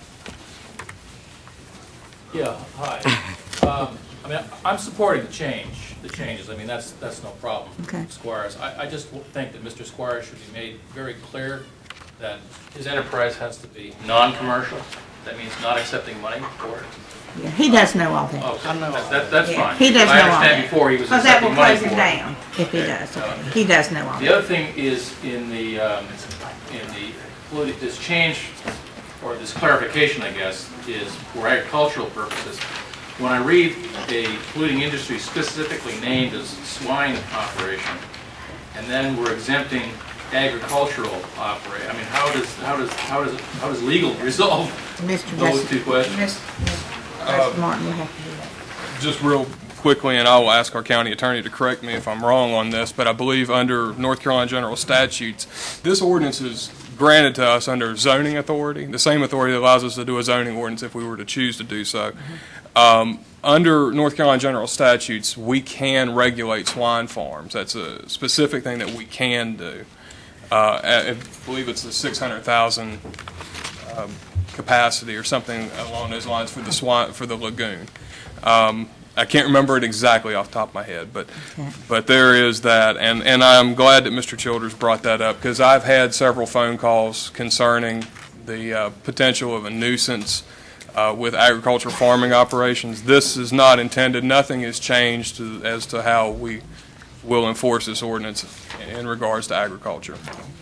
Yeah, hi. Um, I mean, I'm supporting the change, the changes. I mean, that's, that's no problem. Okay. Squires. I, I just think that Mister Squires should be made very clear that his enterprise has to be non-commercial. That means not accepting money for it. yeah, he does know all that. Oh, that, that- that's Yeah, fine. He does know I all that. understand before he was Because that will accepting money close for him it. down if he Okay. does. Uh, He does know all The that. other thing is in the, um, in the, politi- this change, or this clarification, I guess, is for agricultural purposes. When I read a polluting industry specifically named as swine operation, and then we're exempting agricultural operate, I mean, how does, how does, how does, how does legal resolve Mister those Justin- two questions? Miss- Miss Uh, Martin, you have to do that. Just real quickly, and I will ask our county attorney to correct me if I'm wrong on this, but I believe under North Carolina general statutes, this ordinance is granted to us under zoning authority, the same authority that allows us to do a zoning ordinance if we were to choose to do so. Um, under North Carolina general statutes, we can regulate swine farms. That's a specific thing that we can do. Uh, I believe it's the six hundred thousand um, capacity or something along those lines for the swine, for the lagoon. Um, I can't remember it exactly off the top of my head, but Okay. but there is that, and, and I'm glad that Mister Childers brought that up, because I've had several phone calls concerning the uh, potential of a nuisance uh, with agricultural farming operations. This is not intended, nothing has changed to, as to how we will enforce this ordinance in regards to agriculture.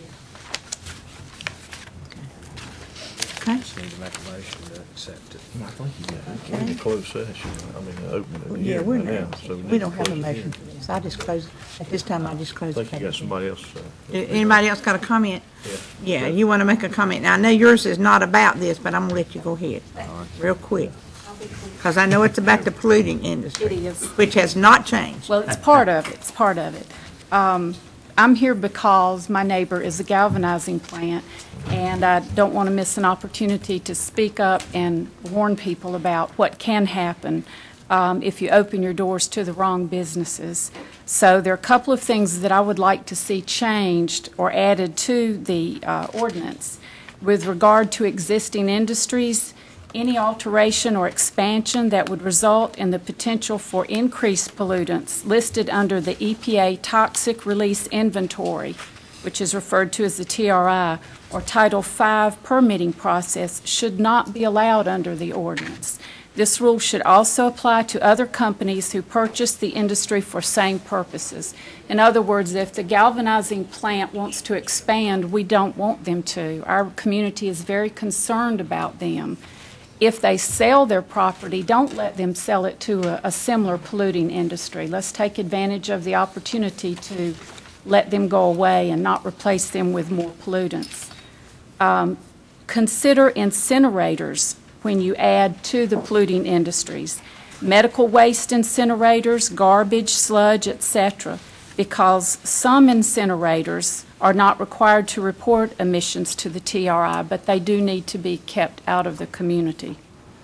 Okay. Just need to make a motion to accept it. I think you got, we're in a closed session, I mean, open Well, it Yeah, here we're right now. not, so we need don't to have a close the motion hearing. for this. I just close, at this time, I just close I the think you got public. somebody else, uh, A- Anybody else got a comment? Yeah. Yeah, you want to make a comment. Now, I know yours is not about this, but I'm going to let you go ahead, real quick. Because I know it's about the polluting industry. It is. Which has not changed. Well, it's part of it, it's part of it. Um, I'm here because my neighbor is a galvanizing plant, and I don't want to miss an opportunity to speak up and warn people about what can happen um, if you open your doors to the wrong businesses. So there are a couple of things that I would like to see changed or added to the uh, ordinance. With regard to existing industries, any alteration or expansion that would result in the potential for increased pollutants listed under the E P A Toxic Release Inventory, which is referred to as the T R I, or Title five permitting process, should not be allowed under the ordinance. This rule should also apply to other companies who purchase the industry for same purposes. In other words, if the galvanizing plant wants to expand, we don't want them to. Our community is very concerned about them. If they sell their property, don't let them sell it to a, a similar polluting industry. Let's take advantage of the opportunity to let them go away and not replace them with more pollutants. Um, consider incinerators when you add to the polluting industries. Medical waste incinerators, garbage, sludge, et cetera, because some incinerators are not required to report emissions to the T R I, but they do need to be kept out of the community.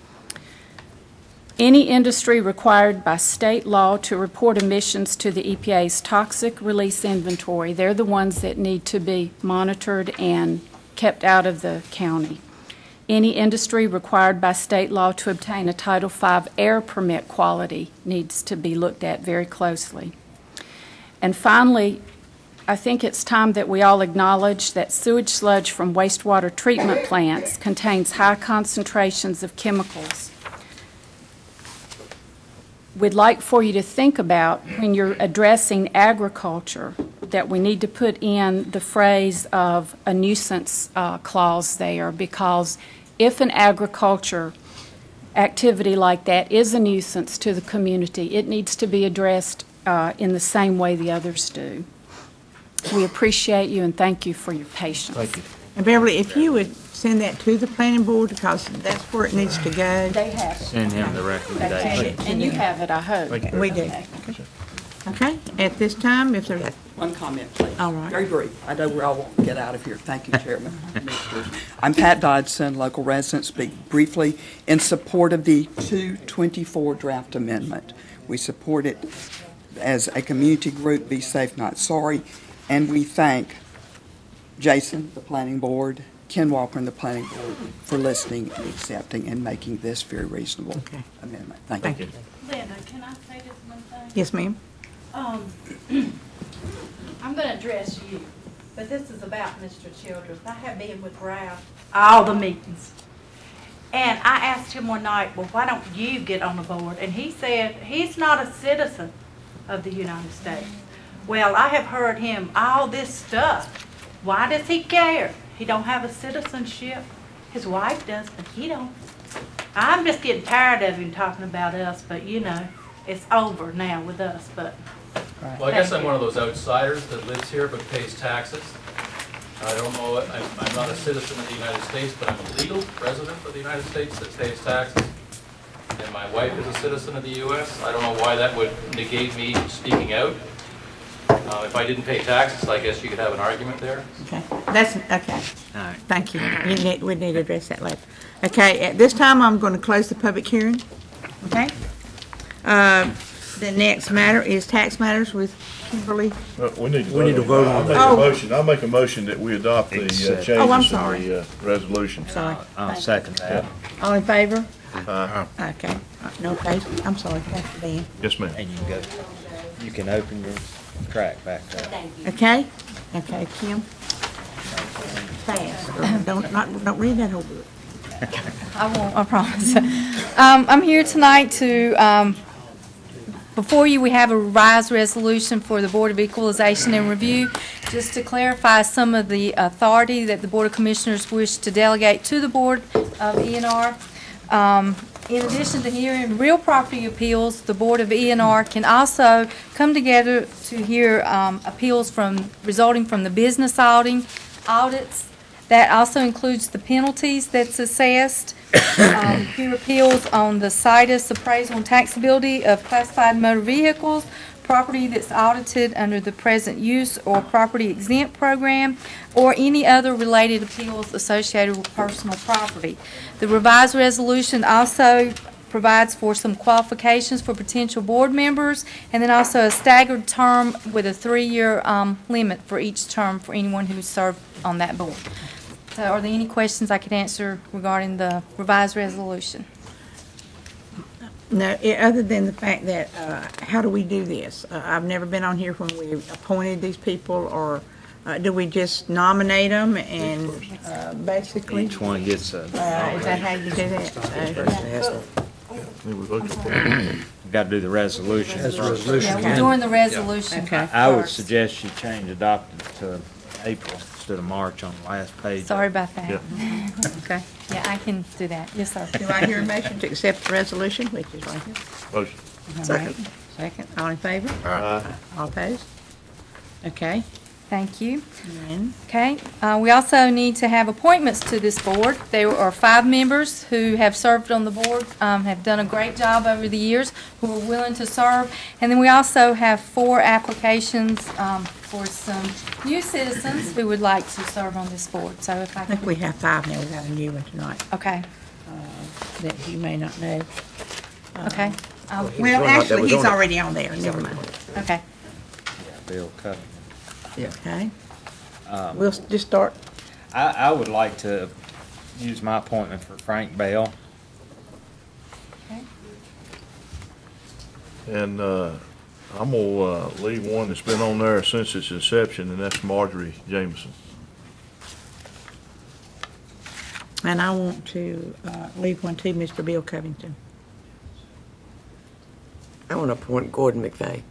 Any industry required by state law to report emissions to the E P A's toxic release inventory, they're the ones that need to be monitored and kept out of the county. Any industry required by state law to obtain a Title five air permit quality needs to be looked at very closely. And finally, I think it's time that we all acknowledge that sewage sludge from wastewater treatment plants contains high concentrations of chemicals. We'd like for you to think about, when you're addressing agriculture, that we need to put in the phrase of a nuisance uh, clause there, because if an agriculture activity like that is a nuisance to the community, it needs to be addressed uh, in the same way the others do. We appreciate you and thank you for your patience. Thank you. And Beverly, if you would send that to the planning board, because that's where it needs to go. They have it. Send him the recommendation. And you have it, I hope. We do. Okay, at this time, if there's, One comment, please. All right. Very brief. I know we're all wanting to get out of here. Thank you, Chairman. Commissioners. I'm Pat Dodson, local resident, speak briefly in support of the two twenty-four draft amendment. We support it as a community group, Be Safe Not Sorry, and we thank Jason, the planning board, Ken Walker and the planning board for listening and accepting and making this very reasonable Okay. amendment. Thank, Thank you. you. Linda, can I say this one thing? Yes, ma'am. Um, I'm going to address you, but this is about Mister Childers. I have been with Ralph all the meetings. And I asked him one night, well, why don't you get on the board? And he said, he's not a citizen of the United States. Well, I have heard him all this stuff. Why does he care? He don't have a citizenship. His wife does, but he don't. I'm just getting tired of him talking about us, but you know, it's over now with us, but. Well, I guess I'm one of those outsiders that lives here but pays taxes. I don't know, I'm, I'm not a citizen of the United States, but I'm a legal resident of the United States that pays taxes. and my wife is a citizen of the U S. I don't know why that would negate me speaking out. Uh, If I didn't pay taxes, I guess you could have an argument there. Okay, that's, okay. All right, thank you. You need, we need to address that later. Okay, at this time, I'm going to close the public hearing. Okay? Uh, The next matter is tax matters with Kimberly. Uh, We need to We need to vote on I'll make that. a Oh. motion, I'll make a motion that we adopt the uh, changes Oh, I'm in sorry. the uh, resolution. Sorry. I'll second that. All in favor? Uh, Okay, Uh, no opposed? I'm sorry, thank you, Dan. Yes, ma'am. And you can go, you can open your track back up. Okay? Okay, Kim? Fast, or don't, not, don't read that whole book. I won't, I promise. Um, I'm here tonight to, um, before you, we have a revised resolution for the Board of Equalization and Review, just to clarify some of the authority that the Board of Commissioners wish to delegate to the Board of E and R. Um, in addition to hearing real property appeals, the Board of E and R can also come together to hear um, appeals from, resulting from the business auditing, audits. That also includes the penalties that's assessed, um, hear appeals on the situs appraisal and taxability of classified motor vehicles, property that's audited under the present use or property exempt program, or any other related appeals associated with personal property. The revised resolution also provides for some qualifications for potential board members, and then also a staggered term with a three-year um, limit for each term for anyone who served on that board. So are there any questions I could answer regarding the revised resolution? No, i- other than the fact that, uh, how do we do this? Uh, I've never been on here when we appointed these people, or uh, do we just nominate them and uh, basically? Each one gets a. Uh, Is that how you do that? You got to do the resolution. That's the resolution. Yeah, we're doing the resolution Okay. I would first. suggest you change adopted to April instead of March on the last page. Sorry about that. Okay. Yeah, I can do that. Yes, sir. Do I hear a motion to accept the resolution, which is right here? Motion. All right. Second, all in favor? Aye. All opposed? Okay. Thank you. And Okay, uh, we also need to have appointments to this board. There are five members who have served on the board, um, have done a great job over the years, who are willing to serve. And then we also have four applications um, for some new citizens who would like to serve on this board. So if I I think could, we have five now, we got a new one tonight okay, uh, that you may not know. okay, I'll- Well, actually, he's already on there, never mind. okay. Bill Cutting. Okay, Um, we'll s- just start, I, I would like to use my appointment for Frank Bell. And uh, I'm gonna uh, leave one that's been on there since its inception, and that's Marjorie Jameson. and I want to uh, leave one to Mister Bill Covington. I want to appoint Gordon McVeigh.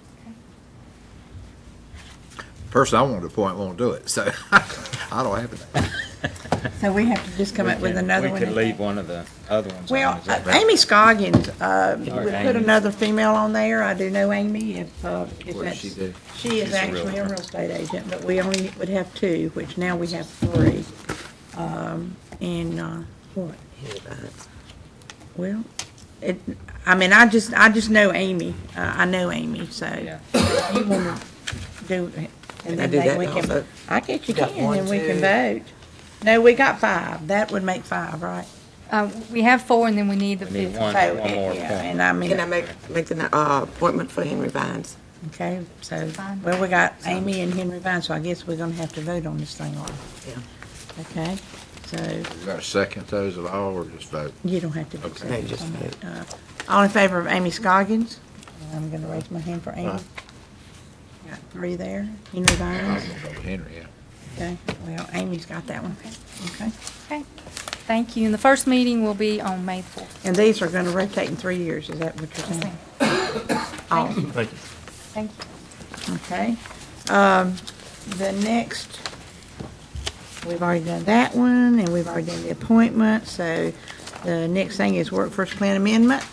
Person I wanted to appoint won't do it, so I don't have it. So we have to just come up with another one? We could leave one of the other ones on. Well, Is that uh, right? Amy Scoggins, uh, we Or put Amy. another female on there. I do know Amy, if, uh, if What does that's. she do? She is She's a actually a realtor. real estate agent, but we only would have two, which now we have three. Um, and, uh, what? Well, it, I mean, I just, I just know Amy. Uh, I know Amy, so. Yeah. You wanna do, and Can I then do they- that we can, also? I guess you Got can, one, and we can two. vote. No, we got five. That would make five, right? Uh, We have four, and then we need the We need fifth. one, So, one more yeah, appointment. and I mean. Can I make, make the uh, appointment for Henry Vines? Okay, so, Fine. well, we got Amy and Henry Vine, so I guess we're gonna have to vote on this thing, all right? Yeah. Okay, so You got to second those at all, or just vote? you don't have to do Okay. No, second just on that. vote. Uh, All in favor of Amy Scoggins? I'm gonna raise my hand for Amy. Aye. Got three there. Henry I'm Vines, going to vote Henry, yeah. okay, well, Amy's got that one, okay? Okay, thank you. And the first meeting will be on May fourth. And these are gonna rotate in three years, is that what you're saying? All of them. Thank you. Thank you. Okay. Um, the next, we've already done that one, and we've already done the appointment, so the next thing is workforce plan amendment.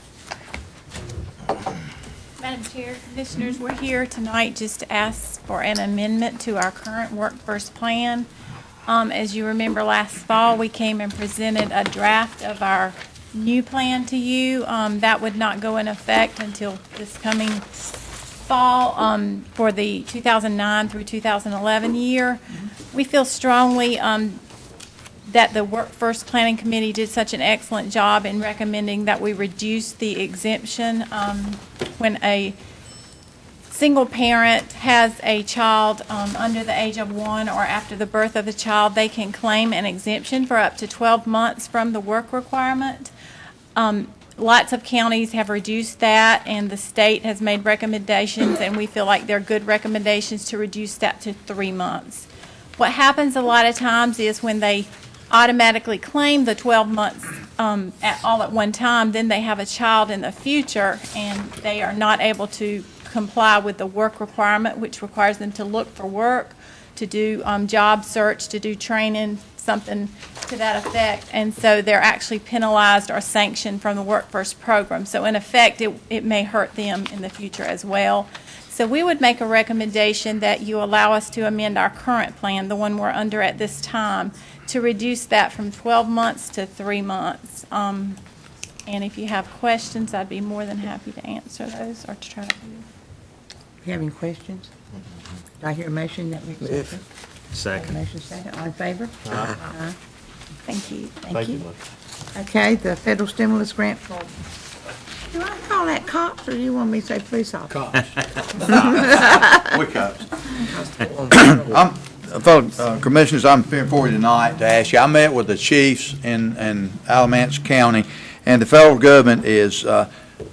Madam Chair, Commissioners, we're here tonight just to ask for an amendment to our current workforce plan. Um, as you remember, last fall, we came and presented a draft of our new plan to you. Um, That would not go in effect until this coming fall um, for the two thousand nine through two thousand eleven year. We feel strongly um, that the Workforce Planning Committee did such an excellent job in recommending that we reduce the exemption um, when a single parent has a child um, under the age of one or after the birth of the child. They can claim an exemption for up to twelve months from the work requirement. Um, Lots of counties have reduced that, and the state has made recommendations, and we feel like they're good recommendations to reduce that to three months. What happens a lot of times is when they automatically claim the twelve months um, at, all at one time, then they have a child in the future, and they are not able to comply with the work requirement, which requires them to look for work, to do um, job search, to do training, something to that effect, and so they're actually penalized or sanctioned from the Workforce program. So in effect, it, it may hurt them in the future as well. So we would make a recommendation that you allow us to amend our current plan, the one we're under at this time, to reduce that from twelve months to three months. Um, and if you have questions, I'd be more than happy to answer those or to try to. You have any questions? Do I hear a motion that we accept it? Second. Motion second. All in favor? Aye. Aye. Thank you. Thank you. Okay, the federal stimulus grant for, do I call that cops, or do you want me to say police officers? We cops. I'm, fellow uh, commissioners, I'm here for you tonight to ask you. I met with the chiefs in, in Alamance County, and the federal government is uh,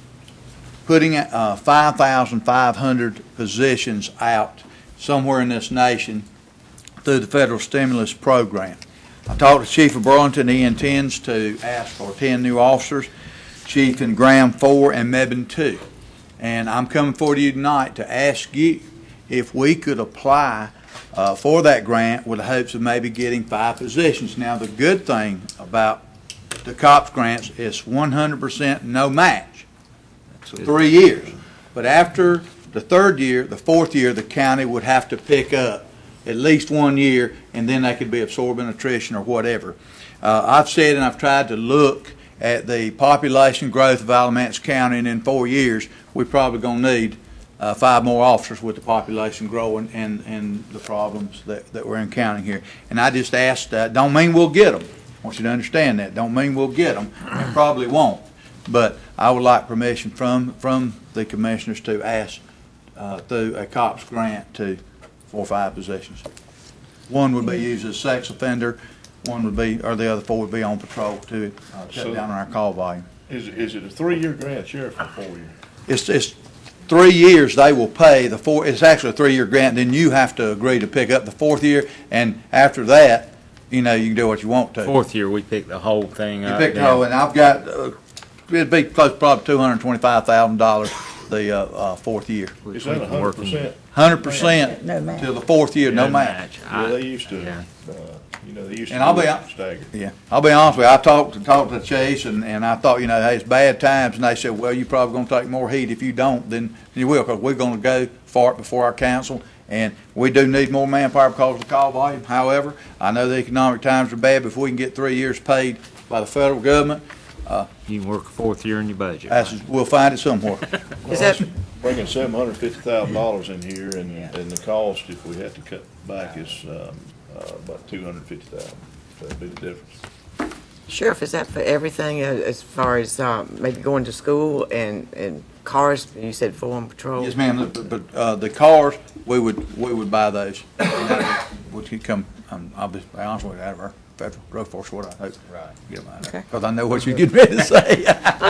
putting uh, five thousand five hundred positions out somewhere in this nation through the federal stimulus program. I talked to Chief of Burlington. He intends to ask for ten new officers, Chief in Graham four and Mebane two. And I'm coming forward to you tonight to ask you if we could apply uh, for that grant with the hopes of maybe getting five positions. Now, the good thing about the COPS grants is one hundred percent no match for three years. But after the third year, the fourth year, the county would have to pick up at least one year, and then they could be absorbing attrition or whatever. Uh, I've said and I've tried to look at the population growth of Alamance County, and in four years, we're probably going to need uh, five more officers with the population growing and, and the problems that, that we're encountering here. And I just asked, uh, don't mean we'll get them. I want you to understand that. Don't mean we'll get them, and probably won't. But I would like permission from, from the commissioners to ask uh, through a COPS grant to four or five positions. One would be used as sex offender, one would be, or the other four would be on patrol to uh, cut So- down on our call volume. Is, is it a three-year grant, Sheriff, or four-year? It's, it's three years they will pay the four, it's actually a three-year grant, then you have to agree to pick up the fourth year, and after that, you know, you can do what you want to. Fourth year, we pick the whole thing You up. pick the then. whole, and I've got, uh, it'd be close to probably two hundred twenty-five thousand dollars the, uh, uh, fourth year. Is that a hundred percent? Hundred percent No match. till the fourth year, no No match. Yeah, they used to, uh, you know, they used to. And I'll do be it hon- staggered. Yeah, I'll be honest with you, I talked to, talked to Chase, and, and I thought, you know, hey, it's bad times, and they said, well, you're probably gonna take more heat if you don't than you will, because we're gonna go for it before our council, and we do need more manpower because of the call volume. However, I know the economic times are bad, but if we can get three years paid by the federal government, uh, You can work a fourth year in your budget. that's, we'll find it somewhere. Is that, Bringing seven hundred fifty thousand dollars in here, and, and the cost, if we had to cut back, is, um, uh, about two hundred fifty thousand. So that'd be the difference. Sheriff, is that for everything uh, as far as uh, maybe going to school and, and cars? You said four on patrol? Yes, ma'am, but, but, uh, the cars, we would, we would buy those. Which could come, um, I'll be honest with you, out of our federal drug force, what I hope. Right. Get them out of there. Okay. Because I know what you're getting ready to say.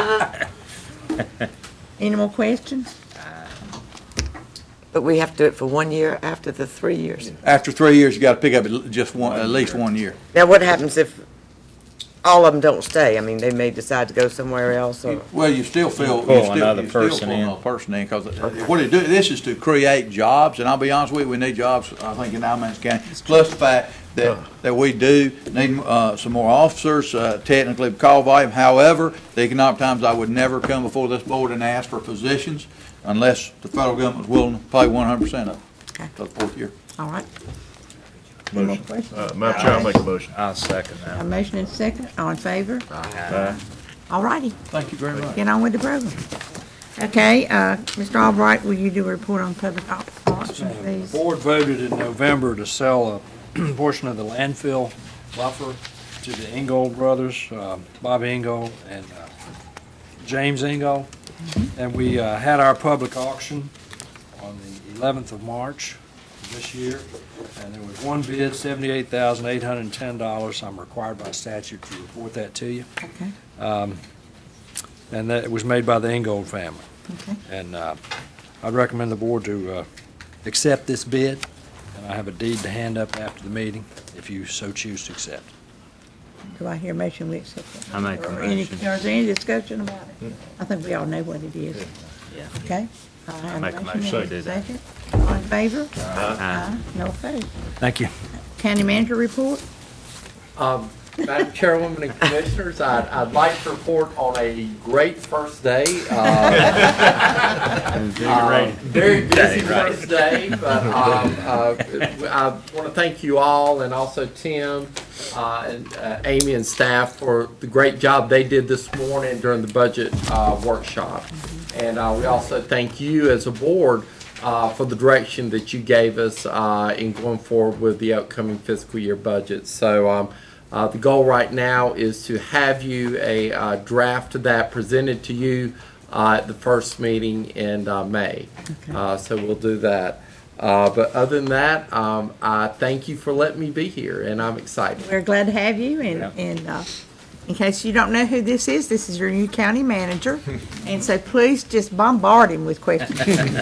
Any more questions? But we have to do it for one year after the three years. After three years, you gotta pick up at just one, at least one year. Now, what happens if all of them don't stay? I mean, they may decide to go somewhere else, or, Well, you still feel, you Pull still, another you still person pull in. another person in, because what it do, this is to create jobs, and I'll be honest with you, we need jobs, I think, in Alamance County. Plus the fact that, that we do need, uh, some more officers, uh, technically call volume. However, the economic times, I would never come before this board and ask for positions unless the federal government was willing to pay one hundred percent of it for the fourth year. All right. Motion. questions? Uh, Madam Chair, I'll make a motion. I'll second A that. motion and second. All in favor? Aye. All righty. Thank you very much. Get on with the program. Okay, uh, Mister Albright, will you do a report on public op- auction, The please? board voted in November to sell a portion of the landfill buffer to the Ingold brothers, uh, Bob Ingold and uh, James Ingold. And we uh, had our public auction on the eleventh of March this year. And there was one bid, seventy-eight thousand eight hundred ten dollars. I'm required by statute to report that to you. Okay. Um, And that was made by the Ingold family. Okay. And uh, I'd recommend the board to uh, accept this bid, and I have a deed to hand up after the meeting if you so choose to accept. Do I hear a motion we accept it? I make a Or any- motion. Is there any discussion about it? I think we all know what it is. Okay? I have make a motion to and do that. second. All in favor? Aye. No opposed. Thank you. County manager report? Um, Madam Chairwoman and Commissioners, I'd, I'd like to report on a great first day. Uh, uh, Very busy first day, but um, uh, I want to thank you all and also Tim uh, and uh, Amy and staff for the great job they did this morning during the budget uh, workshop. And uh, we also thank you as a board uh, for the direction that you gave us uh, in going forward with the upcoming fiscal year budget. So um, Uh, the goal right now is to have you a uh, draft of that presented to you uh, at the first meeting in uh, May. Okay. Uh, so we'll do that. Uh, but other than that, um, I thank you for letting me be here, and I'm excited. We're glad to have you, and, and uh, in case you don't know who this is, this is your new county manager, and so please just bombard him with questions.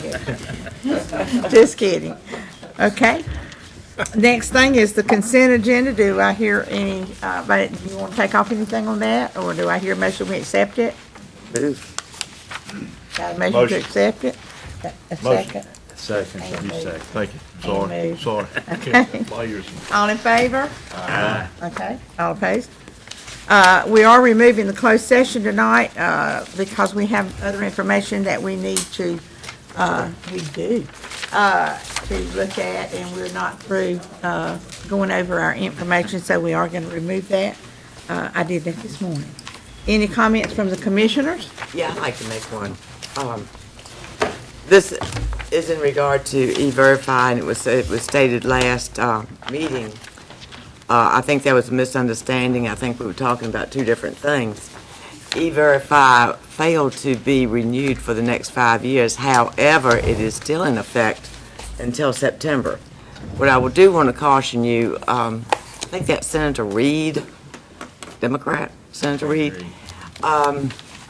Just kidding. Okay. Next thing is the consent agenda. Do I hear any, uh, but do you want to take off anything on that, or do I hear a motion we accept it? Move. Got a motion to Motion. accept it? A Motion. second? Second. You second. Thank you. Sorry, Amen. sorry. Okay. My ears. All in favor? Aye. Okay, all opposed? Uh, we are removing the closed session tonight, uh, because we have other information that we need to, uh, we do, uh, to look at, and we're not through, uh, going over our information, so we are gonna remove that. Uh, I did that this morning. Any comments from the commissioners? Yeah, I'd like to make one. Um, This is in regard to E-Verify, and it was, it was stated last uh, meeting. Uh, I think there was a misunderstanding. I think we were talking about two different things. E-Verify failed to be renewed for the next five years. However, it is still in effect until September. What I would do want to caution you, um, I think that's Senator Reed, Democrat, Senator Reed. Um,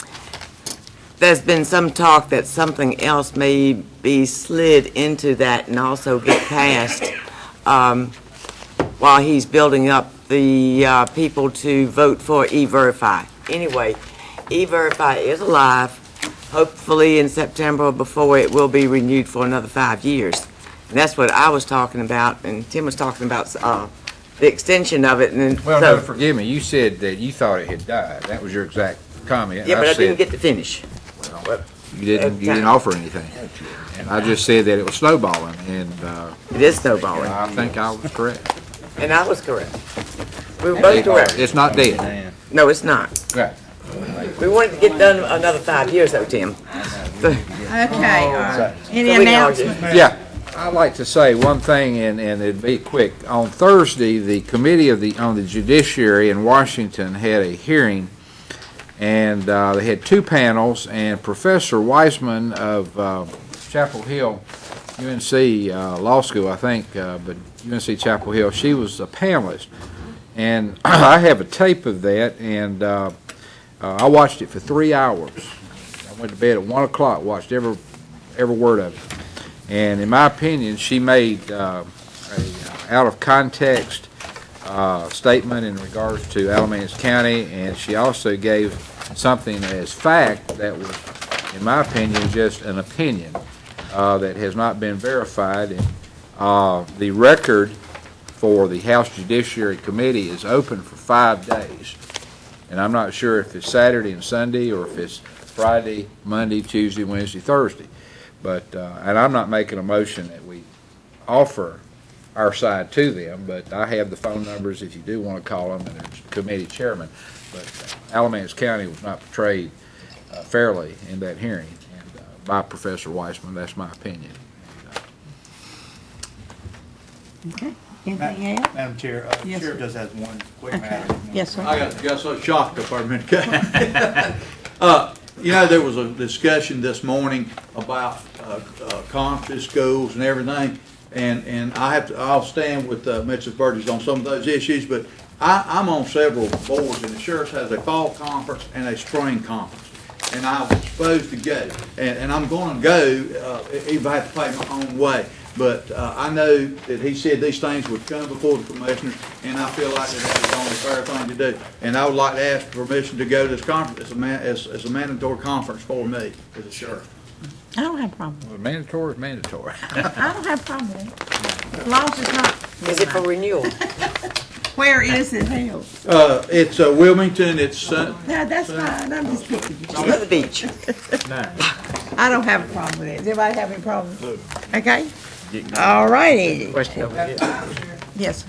there's been some talk that something else may be slid into that and also get passed um, while he's building up the uh, people to vote for E-Verify. Anyway, E-Verify is alive. Hopefully in September or before it will be renewed for another five years. And that's what I was talking about, and Tim was talking about uh, the extension of it. And then, Well, so, no, forgive me, you said that you thought it had died. That was your exact comment. yeah, but I said- didn't get to finish. You didn't, you didn't offer anything. And I just said that it was snowballing, and, uh. It is snowballing. I think I was correct. And I was correct. We were both correct. It's not dead. No, it's not. Right. We wanted to get done another five years though, Tim. Okay, uh, any So we can argue. announcements? Yeah, I'd like to say one thing, and, and it'd be quick. On Thursday, the Committee of the, on the Judiciary in Washington had a hearing, and uh, they had two panels, and Professor Wiseman of uh, Chapel Hill, U N C uh, Law School, I think, uh, but U N C Chapel Hill, she was a panelist. And I have a tape of that, and uh, uh, I watched it for three hours. I went to bed at one o'clock, watched every, every word of it. And in my opinion, she made uh, a out-of-context uh, statement in regards to Alamance County, and she also gave something as fact that was, in my opinion, just an opinion uh, that has not been verified. And uh, the record for the House Judiciary Committee is open for five days. And I'm not sure if it's Saturday and Sunday or if it's Friday, Monday, Tuesday, Wednesday, Thursday. But, uh, and I'm not making a motion that we offer our side to them, but I have the phone numbers if you do want to call them, and there's committee chairman. But uh, Alamance County was not portrayed uh, fairly in that hearing, and uh, by Professor Weissman. That's my opinion. Okay. Anything else? Madam Chair, uh, Yes, Sheriff sir. does have one quick Okay. matter. Yes, sir. I got, got so shocked up for a minute. Uh, you know, there was a discussion this morning about, uh, uh, conference schools and everything, and, and I have to, I'll stand with, uh, Mister Burgess on some of those issues, but I, I'm on several boards, and the sheriff has a fall conference and a spring conference. And I was supposed to go, and, and I'm gonna go, uh, even if I have to pay my own way. But, uh, I know that he said these things would come before the commissioners, and I feel like that that is the only fair thing to do. And I would like to ask for permission to go to this conference as a man, as, as a mandatory conference for me as a sheriff. I don't have a problem. Well, mandatory is mandatory. I don't have a problem with it. As long as it's not. Is it for renewal? Where is it held? Uh, it's, uh, Wilmington, it's, uh, No, that's fine, I'm just kidding. On the beach. I don't have a problem with it. Does anybody have any problem? Okay? All righty. Question over here. Yes.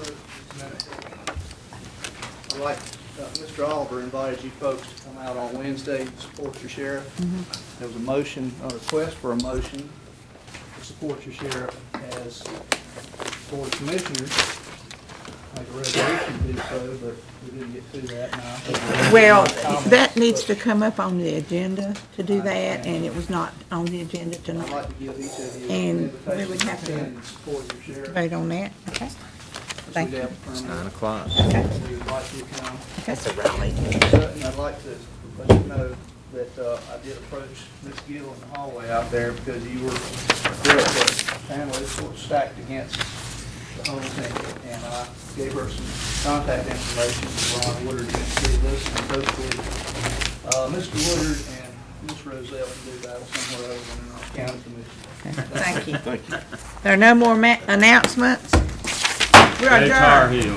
I'd like, uh, Mister Oliver invited you folks to come out on Wednesday to support your sheriff. There was a motion, a request for a motion to support your sheriff as Board of Commissioners. Make a resolution to do so, but we didn't get to that now. Well, that needs to come up on the agenda to do that, and it was not on the agenda I'd tonight. like to give each of you And an we invitation would to have to attend and support your sheriff. vote on that, okay? Thank you. It's nine o'clock. So we'd like you to come. That's a rally. And I'd like to let you know that uh, I did approach Miss Gill in the hallway out there because you were, the family was sort of stacked against the whole thing. And I gave her some contact information from Ron Woodard, and she this, and hopefully uh, Mister Woodard and Miss Roselle can do battle somewhere over in our county commission. Thank you. Thank you. There are no more ma- announcements? We are adjourned.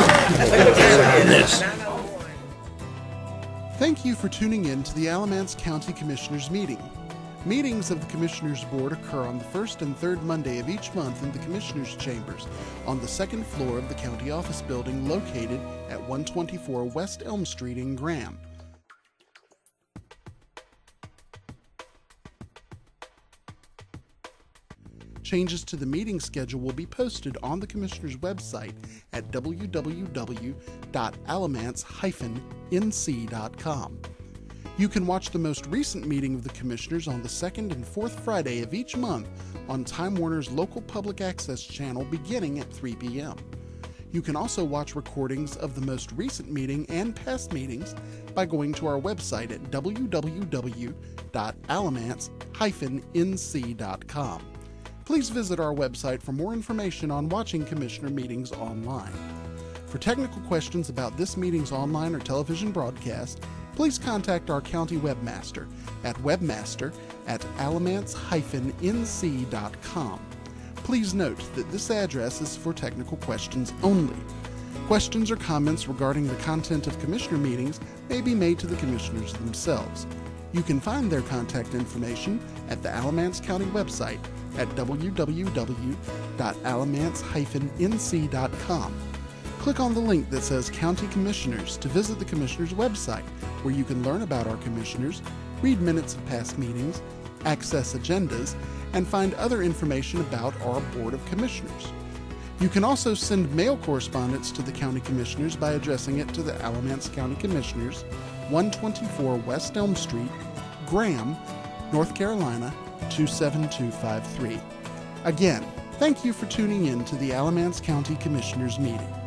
Thank you for tuning in to the Alamance County Commissioners meeting. Meetings of the Commissioners Board occur on the first and third Monday of each month in the Commissioners' Chambers on the second floor of the County Office Building located at one twenty-four West Elm Street in Graham. Changes to the meeting schedule will be posted on the Commissioners' website at w w w dot alamance dash n c dot com. You can watch the most recent meeting of the Commissioners on the second and fourth Friday of each month on Time Warner's local public access channel beginning at three p m You can also watch recordings of the most recent meeting and past meetings by going to our website at w w w dot alamance dash n c dot com. Please visit our website for more information on watching Commissioner meetings online. For technical questions about this meeting's online or television broadcast, please contact our county webmaster at webmaster at alamance dash n c dot com. Please note that this address is for technical questions only. Questions or comments regarding the content of Commissioner meetings may be made to the Commissioners themselves. You can find their contact information at the Alamance County website at w w w dot alamance dash n c dot com. Click on the link that says County Commissioners to visit the Commissioners website, where you can learn about our Commissioners, read minutes of past meetings, access agendas, and find other information about our Board of Commissioners. You can also send mail correspondence to the County Commissioners by addressing it to the Alamance County Commissioners, one twenty-four West Elm Street, Graham, North Carolina, two seven two five three. Again, thank you for tuning in to the Alamance County Commissioners meeting.